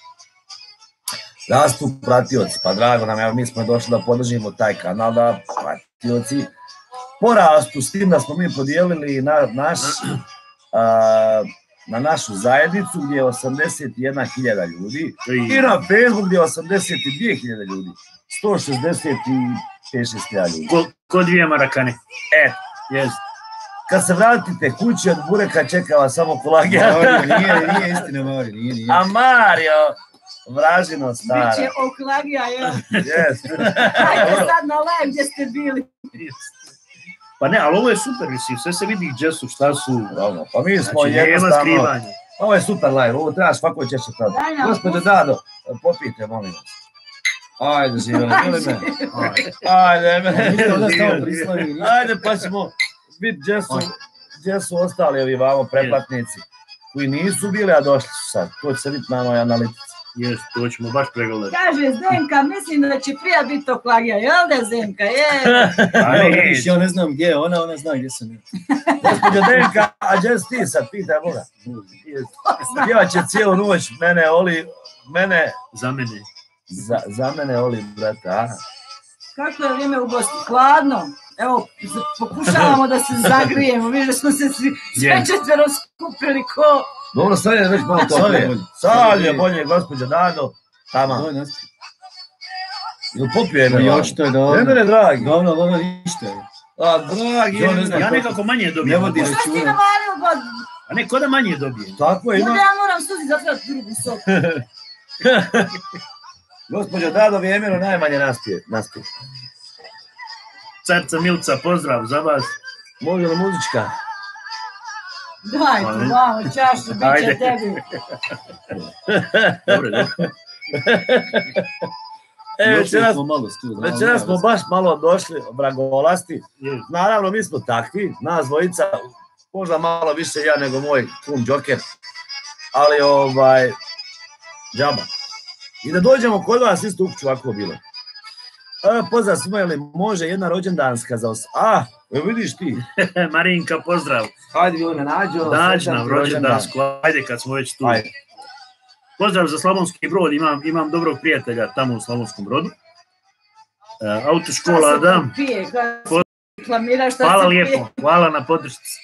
Rastu pratioci, pa drago nam, evo mi smo došli da podržimo taj kanal, da pratioci porastu, s tim da smo mi podijelili na, naš, a, na našu zajednicu gdje je osamdeset jedna hiljada ljudi i na Facebook gdje je osamdeset dvije hiljade ljudi, sto šezdeset pet šest hiljada ljudi. Ko, ko dvije marakane. E, jest. Kad se vratite kući od bureka čeka vas samo kolagija. Mario, nije, nije istina, Mario, nije, nije. A Mario, vražino stara. Biće oklagija, jel? Yes. Ajde sad na live gdje ste bili. Pa ne, ali ovo je super, mislim, sve se vidi gdje su, šta su. Dobro, pa mi smo znači, jednostavno... Ovo je super live, ovo trebaš svako češće tada. Gospode Dado, popijte, molim vas. Ajde, živjeli, živjeli me. Ajde, me. Ajde, pa ćemo biti gdje su, gdje su ostali ovi vamo pretplatnici koji nisu bili, a došli su sad. To će se vidjeti na mojoj analitici. Jes, to ćemo baš pregledati. Kaže Zdenka, mislim da će prija biti oklagija, jel da Zdenka, je? Ja ne znam gdje je ona, ona zna gdje sam ja. Gospođo Denka, a gdje si ti sad, pitaj Boga. Pjevat će cijelu noć, mene Oli, mene... Za mene. Za, za mene Oli, brate, a? Kako je vrijeme u Bosni? Hladno. Evo, pokušavamo da se zagrijemo, vidiš da smo se svi sve četvero skupili ko... Dobro, sad je već malo to. Sad je bolje, gospođa Dado, tamo. Ili popije me? Ja što je dobro. Nemene, dragi. Dobro, dobro, ništa je. A, dragi, ja, ne znam, ja nekako manje dobijem. Ne vodi računa. Šta ti navalio god? A ne, ko da manje dobijem? Tako je, ima. Ja moram suzi zatvrati drugu sobu. Gospođo Dado, Vjemiro najmanje naspije. naspije. Carca Milca, pozdrav za vas. Može li muzička? Daj tu, mamo, čašu, bit će tebi. Dobre, dobro. E, večeras, večeras smo baš malo došli vragolasti. Naravno, mi smo takvi, nas dvojica, možda malo više ja nego moj kum Joker, ali ovaj, džaba. I da dođemo kod vas isto u kuću ovako bilo. E, pozdrav svima, ili može jedna rođendanska za os... A, vidiš ti. Marinka, pozdrav. Hajde, Vilina, nađo. Nađi nam rođendansku, ajde kad smo već tu. Ajde. Pozdrav za Slavonski Brod, imam, imam dobrog prijatelja tamo u Slavonskom Brodu. E, autoškola Adam. Pije, reklamira šta hvala se lijepo, pije. hvala na podršci.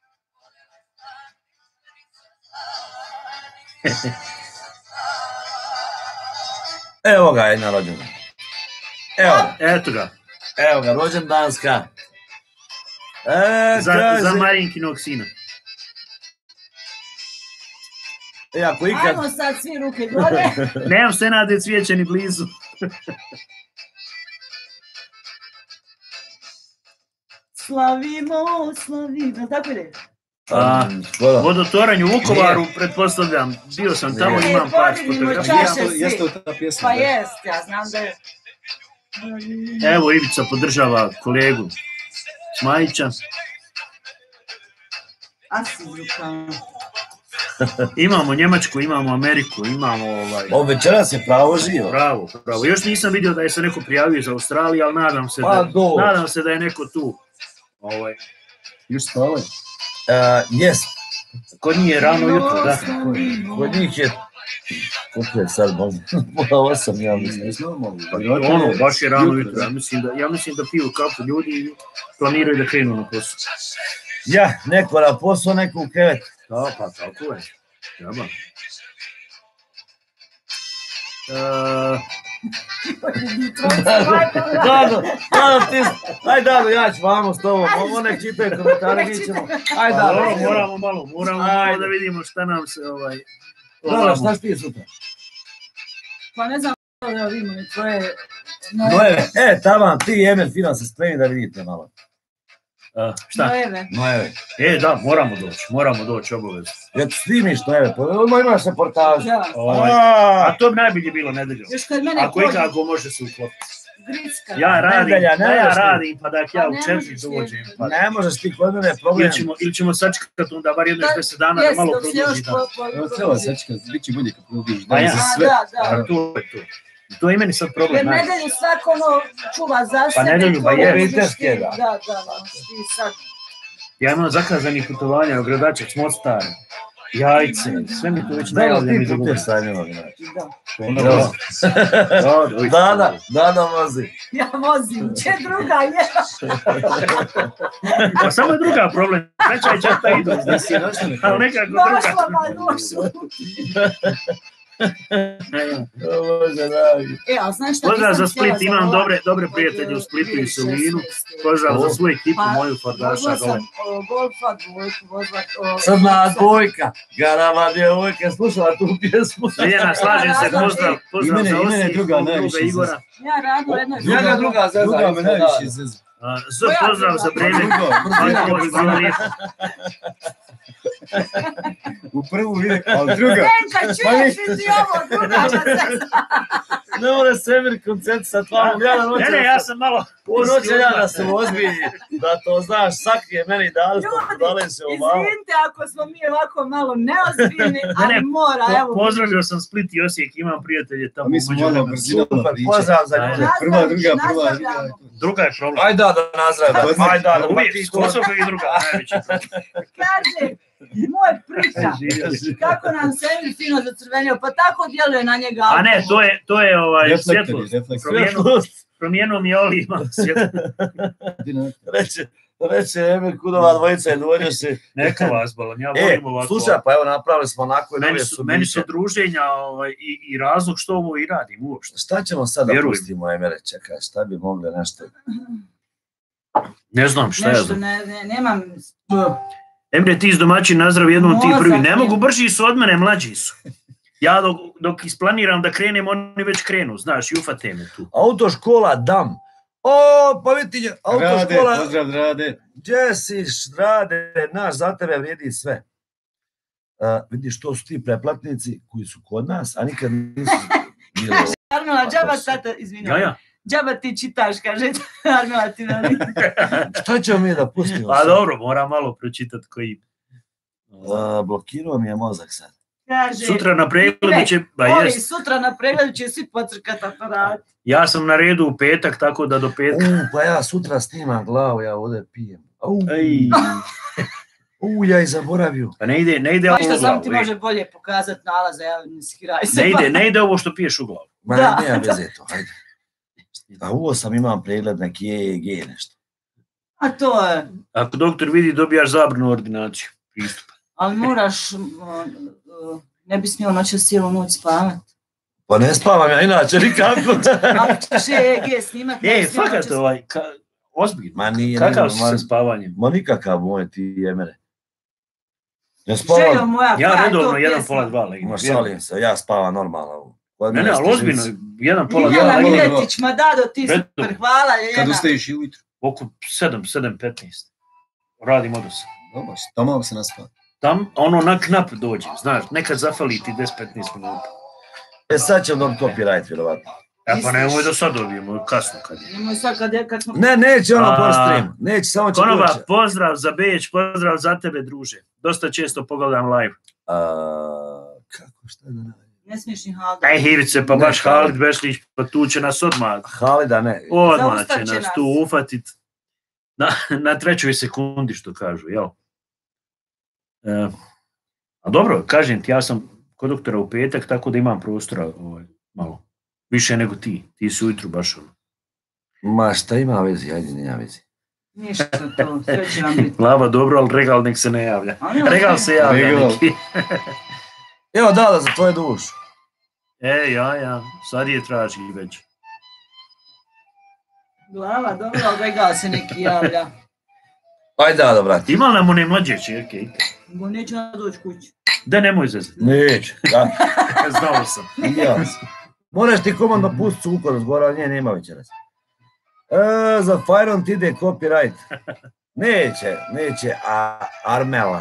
Evo ga jedna rođendan. Evo ga. Eto ga. Evo ga, rođendanska. E, za, kaže... za Marinkinog sina. E, ako ikad... Ajmo sad svi ruke gore. Nemam se nade cvijeće ni blizu. Slavimo, slavimo, tako ide. A, vodotoranj u Vukovaru, pretpostavljam, bio sam tamo, ne, imam par fotografija. Jeste li ta pjesma? Pa jest, ja znam da je... Evo, Ivica podržava kolegu Smajića. A si zrukano. Imamo Njemačku, imamo Ameriku, imamo ovaj... Ovo večeras je pravo živo. Pravo, pravo. Još nisam vidio da je se neko prijavio za Australiju, ali nadam se, pa, da, do. nadam se da je neko tu. Ovaj. Još spavaju? Uh, yes. Kod njih je rano jutro, da. Kod njih je... Koliko je sad, možda osam, ja mislim. Ono, baš je rano jutro. Ja mislim da, ja mislim da piju kafu ljudi i planiraju da krenu na posao. Ja, neko na posao, neko u krevet. Da, pa tako je. Jaba. Uh, Dano, Dano, ti, aj Dano, ja ću vamo s tobom, ovo nek čitaju komentare, mi ćemo, aj Dano. Moramo, moramo malo, moramo malo da vidimo šta nam se ovaj... Dano, šta si ti sutra? Pa ne znam da vidimo ni tvoje... Nojeve, e, taman, ti i Emel fino se spremi da vidite malo. Uh, šta? Nojeve. Nojeve. E, da, moramo doći, moramo doći obavezno. Ja ti snimiš Nojeve, odmah imaš reportažu. Da. Ovaj, a to bi najbolje bilo nedeljom. Još kad mene Ako pođe ikako može se uklopiti. Gricka. Ja radim, Nedelja, ne da ja možeš ti. radim, pa da ja Pa u ne četiri možeš ti. dođem. Pa. Ne možeš ti kod mene problem. Ili ćemo, ili ćemo sačekati onda bar jedno deset dana da Jesi, malo dok se produži još dan. po- po- Evo treba sačekati, bit će bolje kad produžiš. Pa ja. za A, sve. da, da. A to je to. To je i meni sad problem. Jer znaš. nedelju svako ono čuva za Pa sebe. nedelju, ba to je. budeš ti- Obiteljske, da. Da, da, da. Ti sad... Ja imam zakazanih putovanja u Gradačac, Mostar, Jajce, sve mi to već Dano, najavljeno ti iz putuješ sa njima, znači. Da. Dana, Dana vozi. Ja vozim, če druga je. Pa samo je druga problem, treća je četa idu, ali nekako Došla druga. ma došla. Bože, dragi. E, a znaš šta Pozdrav nisam za Split, htjela imam za dobre, ovaj- dobre prijatelje u Splitu i Solinu. Pozdrav za svoju ekipu, Pa, moju Fardaša Vozila dole. sam o, golfa, dvojku, vozila... o, Crna dvojka, garava djevojka, slušala tu pjesmu. Ljeljana, slažem se, pozdrav, pozdrav I mene- za i mene Osijek, druga mog najviše druga Igora. Ja radila jednoj... Ja ga druga zezna. Druga me najviše zezna. A, Z, pozdrav za Brene. Drugo, Hvala Bož, hvala lijepo. u prvu vidim, ali druga. Tenka, čuješ li ti ovo, druga na sestra? Ne mora Semir koncert sa tvom, ja da Ne, ne, ja sam malo... Hoće ja da se ozbilji, da to znaš, sakrije meni da li se ovako. Izvinite ako smo mi ovako malo neozbiljni, Ne, ali ne, mora, Po- evo. Pozdravio sam Split i Osijek, imam prijatelje tamo. A mi smo umeđu malo vremenu. brzinama Super, pričali. pozdrav za Ajde. ljude. Prva, druga, prva. Nastavljamo. Druga je problem. Ajde da nazdravim, ajde da, pa Uvijek, ti to... sposobno i druga, najveći problem. Kaže, moj priča, kako nam se Emil fino zacrvenio, pa tako djeluje na njega. A ne, to je, to je ovaj Reflektori, svjetlost. reflektori. Promijenuo, promijenuo mi je oli, imam svjetlo. Reče, reče Emir Kudova dvojica i dođe se. Neka vas, balon, ja E, volim ovako. slušaj, pa evo napravili smo onako i Meni nove su, meni su subite. druženja ovaj, i, i razlog što ovo i radim uopšte. Šta ćemo sad da Vjerujem. pustimo, Emire, čekaj, šta bi mogli nešto... Ne znam šta ja Nešto, znam. ne, ne, nemam... Emre, ti iz domaćin nazdrav jednom ti Mozak prvi. Ne je. mogu, brži su od mene, mlađi su. Ja dok, dok isplaniram da krenem, oni već krenu, znaš, i ufate me tu. Autoškola Dam. O, pa vidi, Rade, autoškola... pozdrav Rade. Gdje si, Rade, naš, za tebe vrijedi sve. Uh, vidiš, to su ti pretplatnici koji su kod nas, a nikad nisu bili ovo. Armela, džaba tata, izvinjam. Ja, ja. Džaba ti čitaš, kaže, Armela ti veli. Šta ćemo mi da pustimo? Pa sad? dobro, moram malo pročitati koji... Uh, blokirao mi je mozak sad. Kaže, Sutra na pregledu će... Ba ovi jest. sutra na pregledu će svi pocrkati aparat. Ja sam na redu u petak, tako da do petka... U, pa ja sutra snimam glavu, ja ovdje pijem. U, Ej, u, ja i zaboravio. pa ne ide, ne ide Pa ovo što u sam glavu. ti ej. može bolje pokazati nalaze, ja ne skiraj se. Ne ide, ne ide ovo što piješ u glavu. Ma Da. ne, nema veze to, hajde. A ovo sam imam pregled neki E E G nešto. A to je, Ako doktor vidi, dobijaš zabranu ordinaciju. Pristup. ali moraš, uh, uh, ne bi smio noćas cijelu noć spavat. Pa ne spavam ja inače nikako. Ako ćeš E E G snimat, ne E, bi smio fakat noćas. ovaj, ka, ozbiljno. Ma nije, Kakav nije, si ma, sa spavanjem? ma nikakav moj ti Emere. Ne Željo spavam, moja, Ja koja je to redovno jedan pjesma? pola dva legnem. ma šalim se, ja spavam normalno. Kod Ne, ne, mene ali ste ozbiljno, živci. jedan pola dva Ljiljana Ja, legnem. Miletić, ma Dado, ti Redovno. super, hvala Kad Ljiljana. ustaješ i ujutro? Oko sedam, sedam, petnaest. Radim od osam. Dobro, tamo se naspa. Tam ono na knap dođe, znaš, nekad zafali ti deset do petnaest minuta. E sad ćemo dobiti copyright, vjerovatno. E pa nemoj da sad dobijemo, kasno kad je. Nemoj sad kad, je- kad smo... Ne, neće ono A, por stream. Neće, samo će Konoba, doći. pozdrav za Beč, pozdrav za tebe, druže. Dosta često pogledam live. A, kako, šta da radim? Ne smiješ ni halda. Ej, Hivice, pa Ne, baš Halid. Halid Bešlić, pa tu će nas odmah, Halida ne. odmah Zaustavit će će nas nas. tu ufatit. Na, na trećoj sekundi, što kažu, jel? E, A dobro, kažem ti, ja sam kod doktora u petak, tako da imam prostora ovaj, malo. Više nego ti. Ti si ujutru baš ono. Ma šta ima vezi, ajde nema vezi. Ništa to, sve će vam biti. Lava dobro, ali Regal nek se ne javlja. Regal se javlja Regal. neki. Evo Dada za tvoju dušu. E, ja, ja, sad je traži već. Glava, dobro, ali Regal se neki javlja. Ajde Dada, brate. Ima li nam one mlađe čerke? Bo neće ona doći kući. Da nemoj zezati. Neće. Da. Znao sam. Ja sam. Moraš ti komandno pustiti cukor od zgora, nje nema večeras. E, za Fajron ti ide copyright. Neće, neće, a Armela.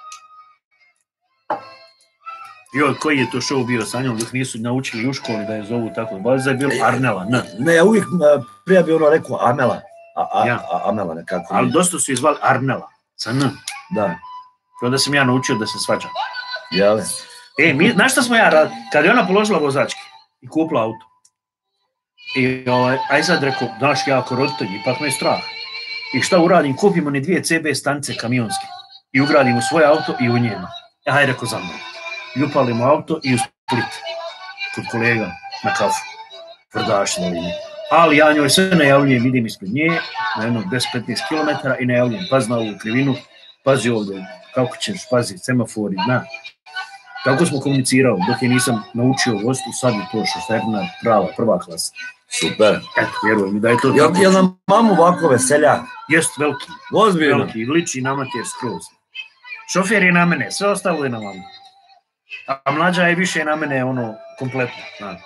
Joj, koji je to show bio sa njom dok nisu naučili u školi da je zovu tako? Baš je bilo Arnela, ne. Ne, ja uvijek a, prije bi ono rekao Amela. A, a, Ja. a, Amela nekako. Ali dosta su je zvali Arnela, sa N. Da, Kao da sam ja naučio da se svađam. jel? E, mi, znaš šta smo ja radili? Kad je ona položila vozački i kupila auto. I ovaj, aj sad rekao, znaš, ja ako roditelj, ipak me je strah. I šta uradim? Kupimo ni dvije C B stanice kamionske. I ugradimo svoje auto i u njema. Aj, rekao za mnom. I upalimo auto i u Split. Kod kolega na kafu. Tvrdaš na liniji. Ali ja njoj sve najavljujem, vidim ispred nje, na jedno deset do petnaest kilometara i najavljujem, pazi na ovu krivinu, pazi ovdje, kako ćeš, pazi, semafori, na. Tako smo komunicirali, dok je nisam naučio voziti, sad je to šoferna prava, prva klasa. Super. Eto, vjerujem mi da je to Jel, tako. jel nam mamu ovako veselja? Jest veliki, Ozbiljno. veliki, liči na mater skroz. Šofer je na mene, sve ostalo je na mamu. A mlađa je više na mene, ono, kompletno. Na.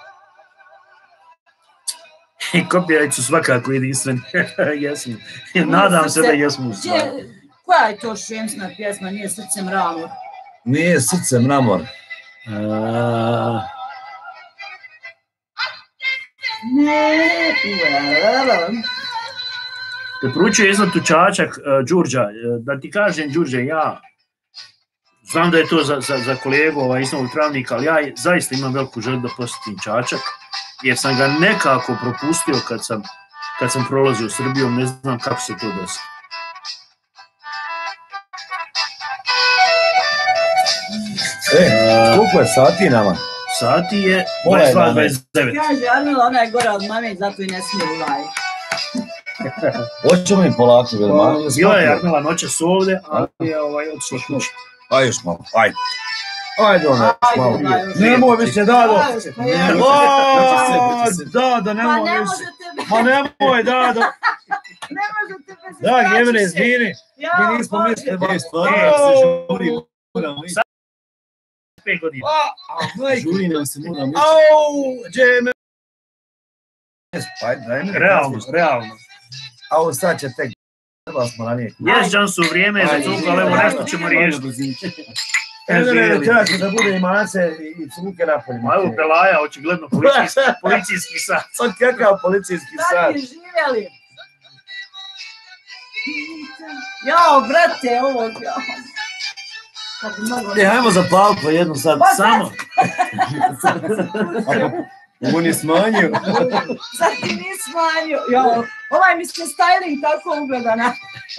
I copyright su svakako jedinstveni. Jesmo. Nadam se da jesmo u stvari. Gdje- Koja je to šemsna pjesma, nije Srce mramor? Nije Srce mramor. A, Ne, Preporučio je iznad tu Čačak, uh, Đurđa, uh, da ti kažem, Đurđe, ja znam da je to za, za, za kolegu ovaj, iz Novog Travnika, ali ja zaista imam veliku želju da posjetim Čačak, jer sam ga nekako propustio kad sam, kad sam prolazio Srbijom, ne znam kako se to desilo. E, koliko je sati nama? Sati je Pola dvadeset dva jedanaest. dvadeset devet. kaže Armela, ona je gora od mame, zato i ne smije u live. Hoćemo mi polako, Vilma. Bila je Armela noćas ovdje, ali je ovaj, otišla kući. Ajde još malo, ajde. Ajde ono, Ajde, malo. daj još. Nemoj više, Dado. Daj, pa ja- O, Dado, Pa nemoj ne više. možete, Ma nemoj, Dado. ne možete bez Da, Gemre, izvlačiti. izvini. Ja, Mi nismo Bože. mislili. E, stvarno, ja se žurimo, moramo ići. Pet godina. Žuri nam se, moramo ići. Au, Džeme. Ajde, daj mi. Realno, realno. Au, sad će tek. Treba smo ranije. Jes, Jansu, vrijeme je za cuk, ali evo nešto ćemo riješiti. Ne, ne, ne, čas da bude i mase i cuke napolje. Ma evo Pelaja, očigledno policijski, policijski sat. Sad kakav policijski Sad sat. bi živjeli. Jao, brate, ovo, jao. Kad bi moglo- E, hajmo zapaliti po jednu sad. Pa sad- Samo. On je smanjio. Sad ti nisi smanjio. Jao, ovaj mi se styling tako ugleda na...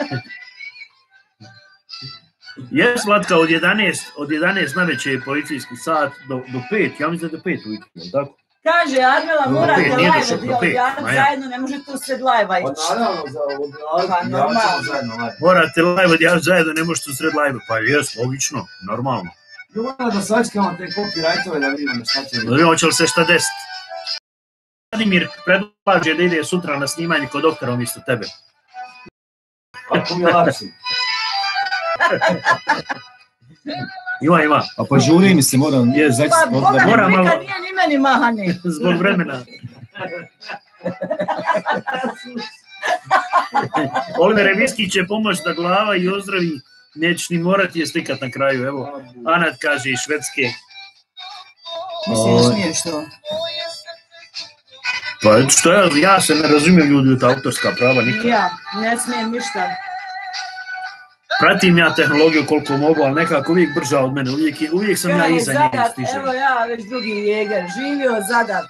Jes, Vlatka, od jedanaest, od jedanaest navečer je policijski sat do, do pet, ja mislim da do pet ujutro, jel tako? Kaže, Armela, Do morate pet, nije live došao do dio pet, javno ma ja. zajedno, ne možete usred live-a ići. naravno, za Pa, normalno. zajedno live. Morate live odjaviti zajedno, ne možete u sred live. Pa jes, logično, normalno. Ljubavno da sačekamo te copyrightove da vidimo šta će Ne hoće li se šta desiti? Vladimir predlaže da ide sutra na snimanje kod doktora umjesto tebe. Ako mi je lakše. Ima, ima, A pa žuri mi se, moram Jes, zaći Pa, s Boga pozdravljam. Moram mi malo- nikad nije ni meni mahani. zbog vremena. Oliver Viski će pomoći da glava i ozdravi, nećeš ni morati je slikat na kraju, evo. Anat kaže iz Švedske. Mislim da smiješ to. Pa eto što ja, ja se ne razumijem ljudi od autorska prava nikad. Ja, ne smijem ništa. Pratim ja tehnologiju koliko mogu, ali nekako uvijek brža od mene, uvijek, je- uvijek sam ja Kaže, iza njega Zadar, stižem. evo ja, već drugi jeger, živio Zadar.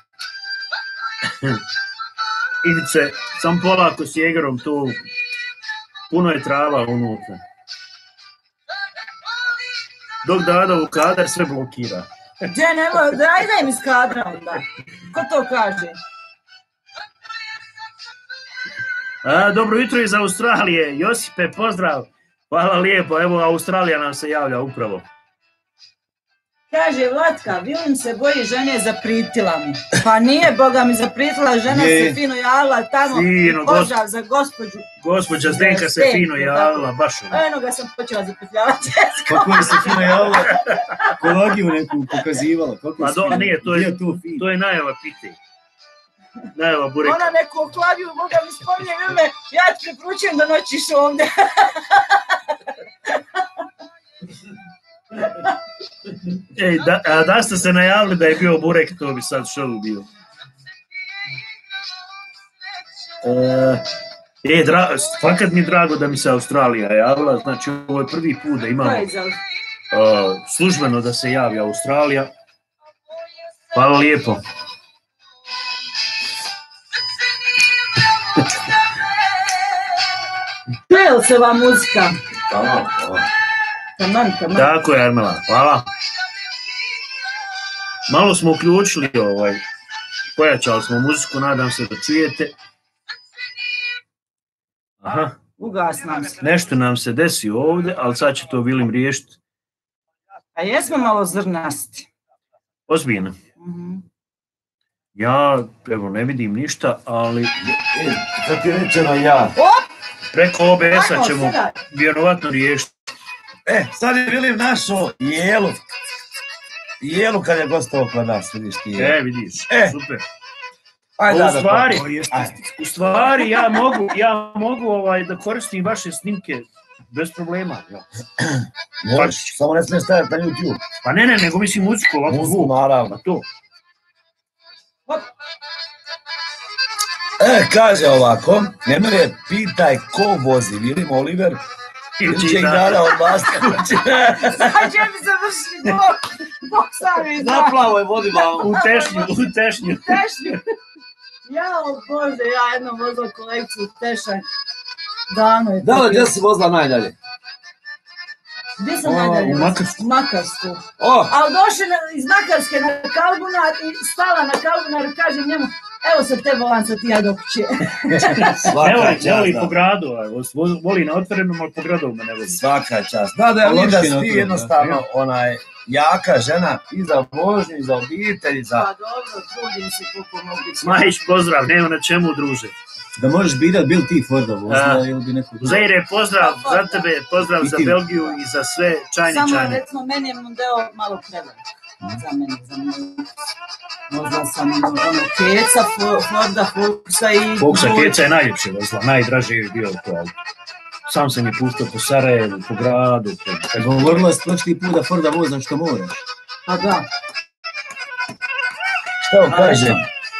Ivice, sam polako s jegerom, tu puno je trava unutra. dok Dada u kadar sve blokira. Gdje nema, daj daj mi s kadra onda. Ko to kaže? A, dobro jutro iz Australije. Josipe, pozdrav. Hvala lijepo. Evo, Australija nam se javlja upravo. Kaže Vlatka, Vilim se boji žene, zapritila mu. Pa nije, Boga mi zapritila, žena je. Se fino javila tamo. Fino, pozdrav za gospođu. Gospođa Zdenka se fino javila, baš ono. Eno ga sam počela zapritljavati. Kako je se fino javila? Kologiju neku pokazivala. Pa do, nije, to je, to je najava pite. Najava bureka. Ona neku oklaviju, Boga mi spominje ime, ja ti preporučujem da noćiš ovdje. Ej, da, a da ste se najavili da je bio burek, to bi sad šovu bio. E, e dra, fakat mi je drago da mi se Australija javila, znači ovo je prvi put da imamo uh, službeno da se javi Australija. Hvala lijepo. Čuje li se ova muzika? Hvala, hvala. Taman, taman. Tako je, Armela, hvala. Malo smo uključili, ovaj, pojačali smo muziku, nadam se da čujete. Aha. Ugas nam se. Nešto nam se desi ovdje, ali sad će to Vilim riješiti. A jesmo malo zrnasti? Ozbiljno. Mm-hmm. Ja, evo, ne vidim ništa, ali... E, kad ti rečeno ja... Op! Preko O B S-a ćemo vjerovatno riješiti. E, sad je Vilim našao Jelu. Jelu kad je gostao kod nas, vidiš ti je. E, vidiš, e. super. Ajde, u, da, stvari, da, u stvari, ja mogu, ja mogu ovaj, da koristim vaše snimke bez problema. Ja. Možeš, pa, samo ne smiješ staviti na YouTube. Pa ne, ne, nego mislim muziku, ovako. Muziku, naravno. To. E, kaže ovako, ne mene pitaj ko vozi, Vilim Oliver, ili će ih dana od vas kuće. Sad će mi završiti bok, bok sami. Zaplavo je vodi vam. U tešnju, u tešnju. U tešnju. Jao Bože, ja jednom vozila kolekciju u Tešanj. Davno je to. Da, da, gdje si vozila najdalje? Gdje sam najdalje? U Makarsku. Makarsku. Oh. Ali došli iz Makarske na Kalbunar i stala na Kalbunar i kažem njemu, evo sad te volan sa ti ja do kuće. Evo, voli po gradu, voli na otvorenom, ali po gradovima ne voli. Svaka čast. Da, da je vidim da si ti jednostavno onaj, jaka žena i za vožnju, i za obitelj, i za... Pa dobro, trudim se koliko mogu. Smajić, pozdrav, nema na čemu, druže. Da možeš birat, bil ti Forda vozila ili bi neko... Zaire, pozdrav za tebe, pozdrav za Belgiju i za sve čajni čajni. Samo recimo, meni je Mondeo malo prevelik. Za mene, za mene. Vozila sam ono Keca, Forda, Foxa i... Foxa, Keca je najljepše vozila, najdraže je bio to, ali sam sam je puštao po Sarajevu, po gradu. Po... Govorila si prošli put da Forda vozam što moraš. Pa da. Što kažem?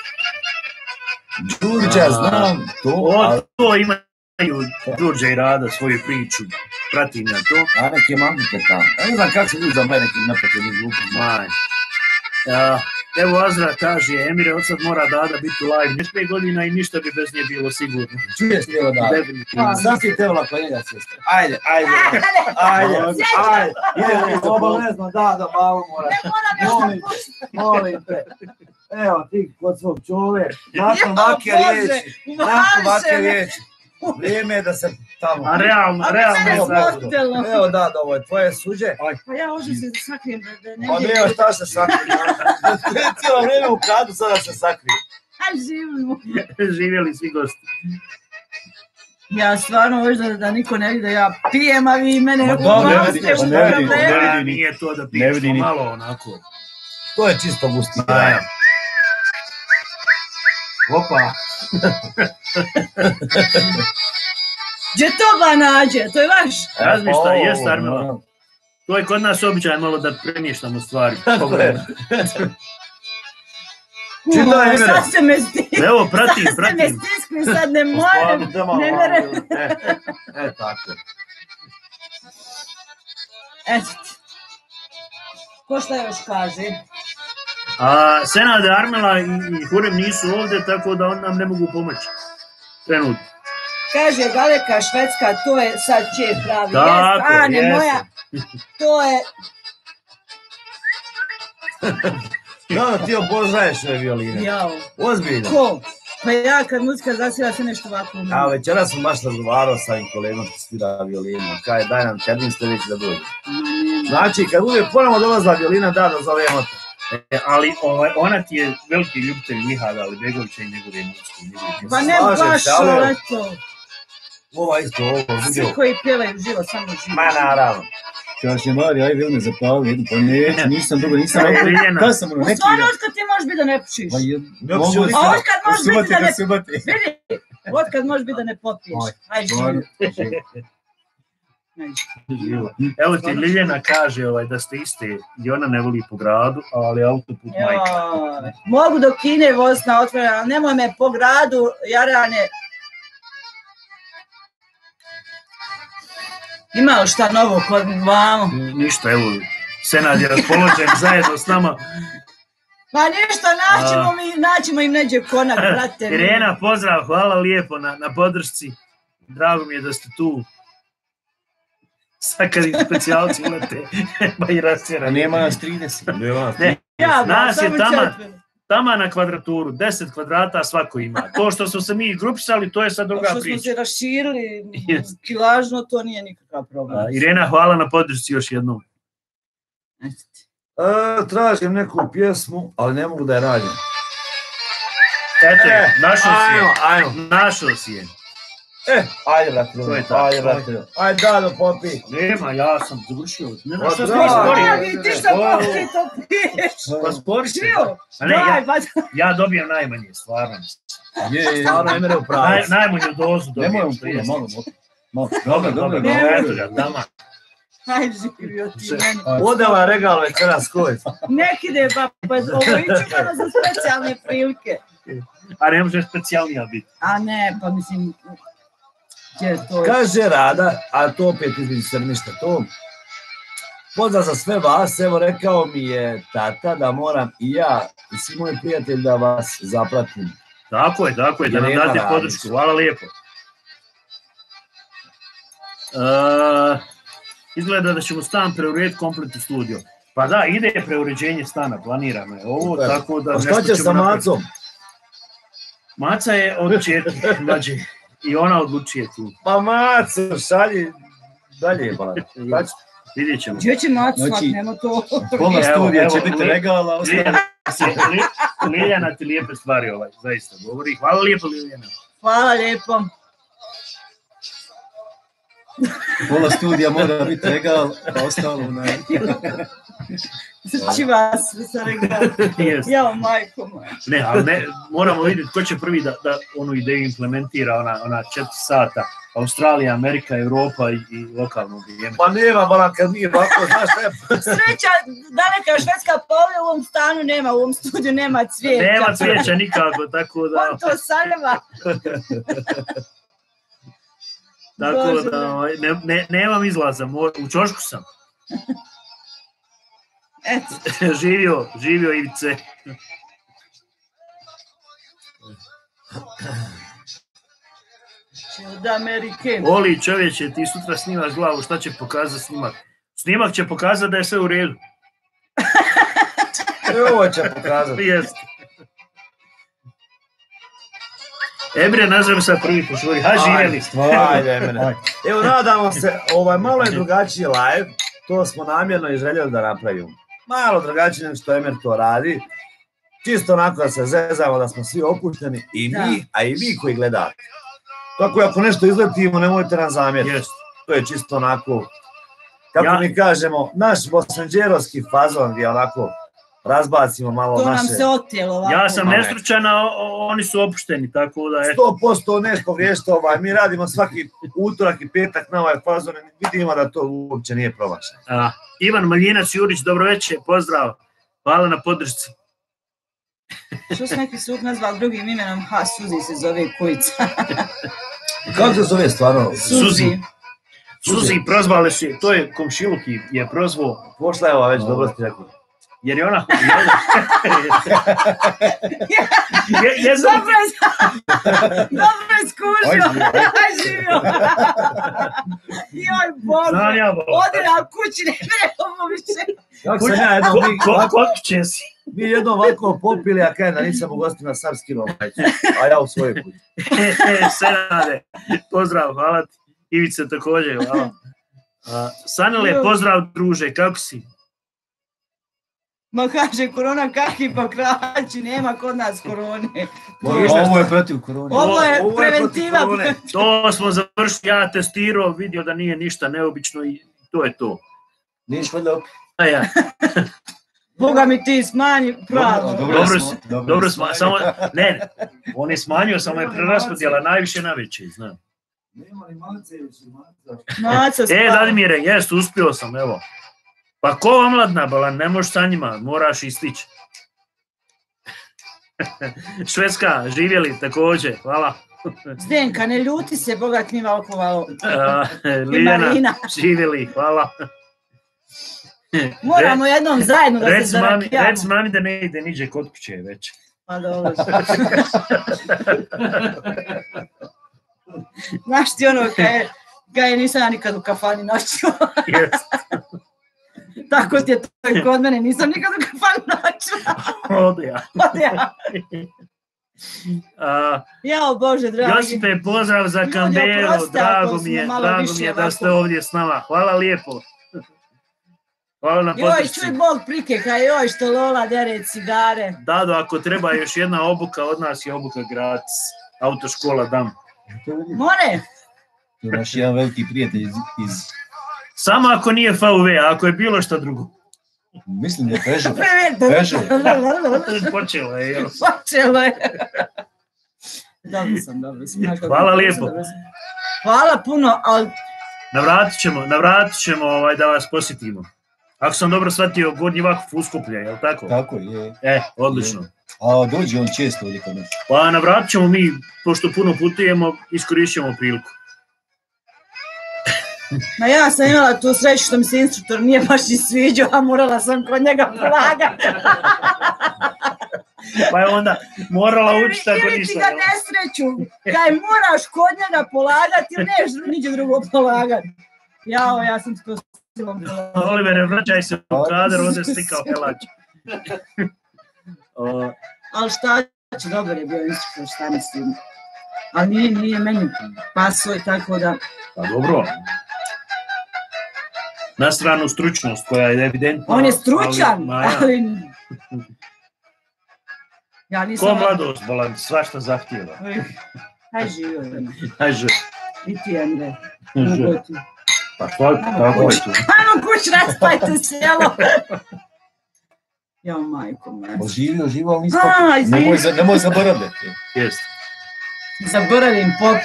Đurđa, znam to, ali... To imaju Đurđa i Rada svoju priču, pratim ja to. A neke mamike tamo. Ja ne znam kako se ljudi za mene nekim napetnim zvukom. Maj. Ja, evo Azra kaže, Emire, od sad mora Dada biti u live niš pet godina i ništa bi bez nje bilo sigurno. Čuješ li ovo Dada? Definitivno. Sam si tevila kod njega, sestra. Ajde, ajde, ajde, ajde. Idemo obavezno, Dada, malo mora. Ne mora nešto pušiti. Molim te. Evo ti kod svog čove, nakon ovake riječi, nakon ovake riječi, vrijeme je da se tamo... A realno, realno je zato. Evo da, da, ovo je tvoje suđe. Pa ja ožem se sakrijem da ne... Pa nema šta se sakrije. Cijelo vrijeme u kadu sada se sakrije. Aj, živimo. Živjeli svi gosti. Ja stvarno možda da niko ne vidi da ja pijem, a vi mene Ma dobro, ne vidi, uvaste u ne vidi, probleme. ne vidi. Nije to da piješ malo onako. To je čisto gustiranje. Opa. Gdje to ba nađe? To je vaš? Razmišta, jest Armela. To je kod nas običaj malo da premještamo stvari. Tako je. Čitaj, Emire. Sad se me stiskne. Evo, pratim, pratim. Sad se me stiskne, sad ne moram. Ne mere. E, tako. Eto ti. Ko šta još kaže? A Senade, Armela i Hurem nisu ovdje, tako da oni nam ne mogu pomoći. Trenutno. Kaže Galeka Švedska, to je sad će pravi. Tako, jest, Ane jeste. moja, to je Da, ti opoznaješ ove violine. Jao. Ozbiljno. Ko? Pa ja kad muzika zasvira se nešto ovako. A večera sam baš razgovarao sa ovim kolegom što svira violinu. Kaj, daj nam termin sljedeći da dođe. Znači, kad uvijek ponovno dolazila violina, da, da zovemo te. E, ali ovaj, ona ti je veliki ljubitelj Mihada Alibegovića i njegove muzike. Pa ne baš, ali eto. Ova isto, ovo vidio. Svi koji pjevaju živo, samo živo. Ma naravno. Kaže, Mari, aj Vilme zapali, jedu, pa neću, nisam dobro, nisam dobro. Kada sam ono neki... Stvarno, otkad ti možeš biti da ne pušiš? Pa je... A otkad možeš biti da ne... Vidi, otkad možeš biti da ne popiješ. Aj, živo. Evo ti Ljiljana kaže ovaj, da ste iste i ona ne voli po gradu, ali autoput majka. Mogu do Kine voziti na otvoreno, ali nemoj me po gradu, Jarane. Ima li šta novo kod vamo? Ništa, evo, Senad je raspoložen zajedno s nama. Pa ništa, naćemo, mi, naćemo im neđe konak, brate. Irena, pozdrav, hvala lijepo na, na podršci. Drago mi je da ste tu. Sad kad i specijalci ulete, pa i rasjera. Nema nas trideset. Ne, ja, nas je tama, tama na kvadraturu, deset kvadrata svako ima. To što smo se mi grupisali, to je sad druga priča. To što smo se raširili, kilažno, to nije nikakav problem. A, Irena, hvala na podršci još jednom. E, tražim neku pjesmu, ali ne mogu da je radim. Eto, e, našao si je. Ajmo, našao si je. E, ajde, brate, ajde, brate, ajde, da, da popi. Nema, ja sam završio. Ne znaš što da, smo spori. Ti šta popi, to piješ. Pa spori se. A ne, ja, ja dobijem najmanje, stvarno. Je, je, stvarno, Emre u pravu. Naj, najmanju dozu dobijem. Nemoj puno, malo, malo. Dobro, dobro, dobro, eto ga, tamo. Ajde, živio ti meni. Odela regalo večeras koji. Nek ide, pa, pa ovo ići kada za specijalne prilike. A ne može specijalnija biti. A ne, pa mislim... Kaže Rada, a to opet između se ništa to. Pozdrav za sve vas, evo rekao mi je tata da moram i ja i svi moji prijatelji da vas zapratim. Tako je, tako je, da nam date podršku, hvala lijepo. Uh, izgleda da ćemo stan preurediti kompletno studio. Pa da, ide preuređenje stana, planirano je ovo, Super. Tako da... A šta će sa Macom? Maca je od četiri mlađe. I ona odlučuje tu. Pa Maco, šalji dalje, ba. Vidjet ćemo. Gdje će Maco svak, nema to. Pola studija će biti regala, ostalo. Liljana ti lijepe stvari ovaj, zaista govori. Hvala lijepo, Liljana. Hvala lijepo. Pola studija mora biti regal, pa ostalo na... Srči vas sa regalom. Jao, majko moja. Ne, ali ne, moramo vidjeti ko će prvi da, da onu ideju implementira, ona, ona četiri sata. Australija, Amerika, Europa i, i lokalno vrijeme. Pa nema, balan, kad nije ovako, znaš šta je... Sreća, daleka Švedska, pa u ovom stanu nema, u ovom studiju nema cvijeća. Nema cvijeća nikako, tako da... On to sanjava. Tako da, ne, ne, nemam izlaza, u čošku sam. Eto. živio, živio Ivice. Od Amerike. Oli, čovječe, ti sutra snimaš glavu, šta će pokazati snimak? Snimak će pokazati da je sve u redu. I ovo će pokazati. Jeste. Emre, nazvam se prvi pošvori. Ha, živjeli. Ajde, Emre. Evo, nadamo se, ovaj, malo je drugačiji live. To smo namjerno i željeli da napravimo. Malo drugačije nego što Emer to radi. Čisto onako da se zezamo, da smo svi opušteni. I mi, a i vi koji gledate. Tako ako nešto izletimo, nemojte nam zamjeriti. Yes. To je čisto onako, kako ja. mi kažemo, naš bosanđerovski fazon gdje onako razbacimo malo to naše... To nam se otijelo ovako. Ja sam nestručan, a oni su opušteni, tako da je... sto posto nešto vješto, ovaj, mi radimo svaki utorak i petak na ovaj fazon i vidimo da to uopće nije promašeno. A, Ivan Maljinac Jurić, dobro večer, pozdrav, hvala na podršci. Što se neki suk nazval drugim imenom? Ha, Suzi se zove kujica. Kako se zove stvarno? Suzi. Suzi prozvali su, to je komšiluki je prozvao. Pošla je ova već, dobro ste rekli. Jer je ona... je, je, Dobro je skužio. Aj živio. Joj Bože. Ode na kući, ne vremo više. Kako sam ja jednom, mi, Kod će si. mi jednom ovako popili, a kaj da nisam u gostima sam skinuo majcu, a ja u svojoj kući. Senade, pozdrav, hvala ti. Ivica također, hvala. Sanele, pozdrav druže, kako si? Ma kaže, korona kakvi pa kraći, nema kod nas korone. Ovo je protiv korone. Ovo je preventiva. To smo završili, ja testirao, vidio da nije ništa neobično i to je to. Niješ valjda opet? A ja. Boga mi ti smanji pravo. Dobro smo, samo, ne, on je smanjio, samo je preraspodjela najviše na veće, znam. Nema li malce ili su Maca E, Vladimire, jest, uspio sam, evo. Pa ko omladna, balan, ne možeš sa njima, moraš istići. Švedska, živjeli također, hvala. Zdenka, ne ljuti se, Boga ti mi valkovalo. Liljana, živjeli, hvala. Moramo jednom zajedno da se zarakijamo. Rec mami da ne ide niđe kod kuće već. Pa dobro. Znaš ti ono, kaj je nisam ja nikad u kafani noću. Tako ti je to i kod mene, nisam nikad u kafani noću. Ode ja. Ode ja. Jao Bože, dragi. Josipe, pozdrav za Kambero, drago mi je, drago mi je da ste ovdje s nama. Hvala lijepo. Hvala na podršci. Joj, čuj Bog prike, kaj joj što Lola dere cigare. Dado, ako treba još jedna obuka, od nas je obuka gratis. Autoškola dam. More? To je naš jedan veliki prijatelj iz... iz... Samo ako nije F U V, ako je bilo što drugo. Mislim da je Peugeot. Peugeot. Počelo je, jel? Počelo je. Dobro sam, dobro sam. Hvala lijepo. Hvala puno, ali... Navratit ćemo, navratit ćemo ovaj, da vas posjetimo. Ako sam dobro shvatio, Gornji Vakuf Uskuplje, je li tako? Tako je. E, odlično. A dođe on često ovdje kod nas. Pa navratit ćemo mi, pošto puno putujemo, iskoristit ćemo priliku. Ma ja sam imala tu sreću što mi se instruktor nije baš i sviđao, a morala sam kod njega polagati. Pa je onda morala učiti tako ništa. Ili ti ga nesreću, kaj moraš kod njega polagati ili neš niđe drugo polagati. Jao, ja sam to silom polagati. Olivere, vraćaj se u kadar, ovdje slikao pelač. Ali šta će, dobar je bio instruktor, šta mislim. Ali nije, nije meni pasao i tako da... Pa dobro. Na stranu stručnost koja je evidentna. On je stručan, ali... Ja nisam... Ko mladost, bolan, svašta zahtjeva. Haj živio. Haj živio. I ti, Andre. Pa kako je tu? Ajmo kuć, raspajte sjelo. Ja, majko, majko. Živio, živio, ali nisam... Nemoj zaboravljati. Jest. Zaboravim popit.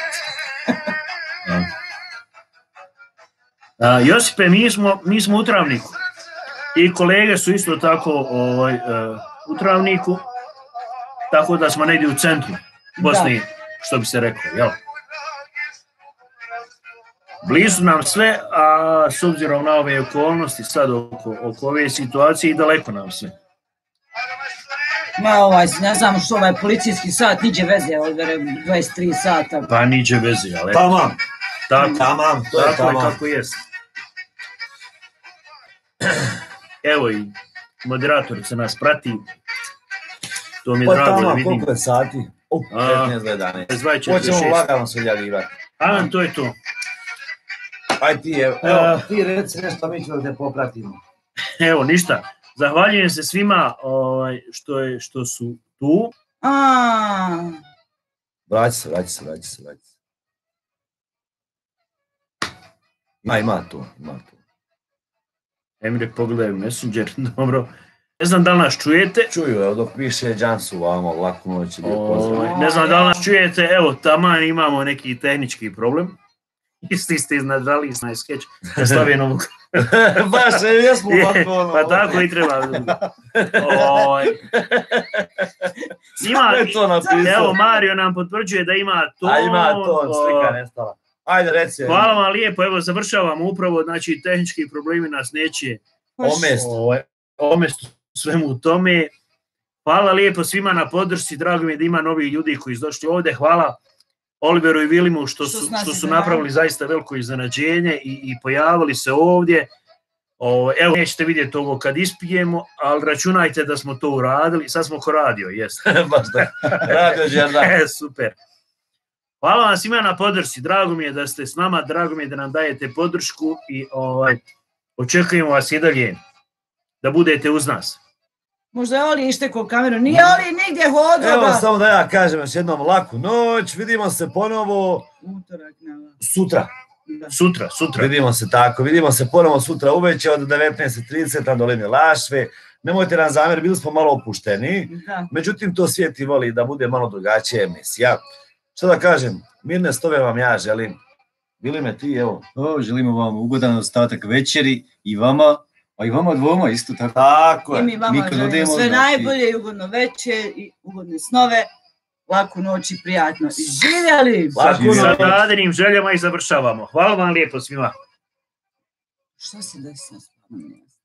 A, Josipe, mi smo, mi smo u Travniku i kolege su isto tako ovaj, uh, u Travniku, tako da smo negdje u centru Bosne, što bi se rekao, jel? Blizu nam sve, a s obzirom na ove okolnosti, sad oko, oko ove situacije, i daleko nam sve. Ma ovaj, ne znam što ovaj policijski sat niđe veze, odvere dvadeset tri sata. Pa niđe veze, ali... Tamam. Tako, tamam, to je tako tamam. je kako jest. Evo i moderatorica nas prati. To mi je pa drago tamo, da vidim. koliko je sati? Uh, petnaest do jedanaest. Hoćemo lagano se ljavivati. A, to je to. Aj ti, evo, evo ti reci nešto, mi ćemo te popratimo. Evo, ništa. Zahvaljujem se svima ovaj, što, je, što su tu. A. Vraći se, vraći se, vraći se, vraći se. Ima, ima to, ima to. Emre, pogledaj Messenger, dobro. Ne znam da li nas čujete. Čuju, evo dok piše Džansu, vamo, laku noć, lijep pozdrav. Ne znam da li nas čujete, evo, taman imamo neki tehnički problem. Isti ste iznadžali snaj skeč sa Slavijenom. Baš, jesmo ovako. Pa tako i treba. Ima, evo, Mario nam potvrđuje da ima to. A ima to, slika nestala. Ajde, reci. Hvala vam lijepo, evo, završavamo upravo, znači, tehnički problemi nas neće omest. Omest svemu u tome. Hvala lijepo svima na podršci, drago mi je da ima novih ljudi koji su došli ovdje. Hvala Oliveru i Vilimu što su, što su napravili zaista veliko iznenađenje i, i pojavili se ovdje. O, evo, nećete vidjeti ovo kad ispijemo, ali računajte da smo to uradili. Sad smo ko radio, jeste. Baš da, radio žena. E, super. Hvala vam svima na podršci, drago mi je da ste s nama, drago mi je da nam dajete podršku i ovaj, očekujemo vas i dalje da budete uz nas. Možda je Oli ištekao kameru, nije Oli nigdje hodio. Evo samo da ja kažem još jednom laku noć, vidimo se ponovo sutra. Sutra, sutra. Vidimo se tako, vidimo se ponovo sutra uveče od devetnaest trideset na dolini Lašve. Nemojte nam zamjeriti, bili smo malo opušteni, međutim to svijet i voli da bude malo drugačija emisija. Što da kažem, mirne stove vam ja želim. Bili me ti, evo. O, želimo vam ugodan ostatak večeri i vama, a i vama dvoma isto tako. Tako je. I mi vama želimo sve najbolje i ugodno večer i ugodne snove. Laku noć i prijatno. Živjeli! Sa radenim željama i završavamo. Hvala vam lijepo svima. Šta se desilo?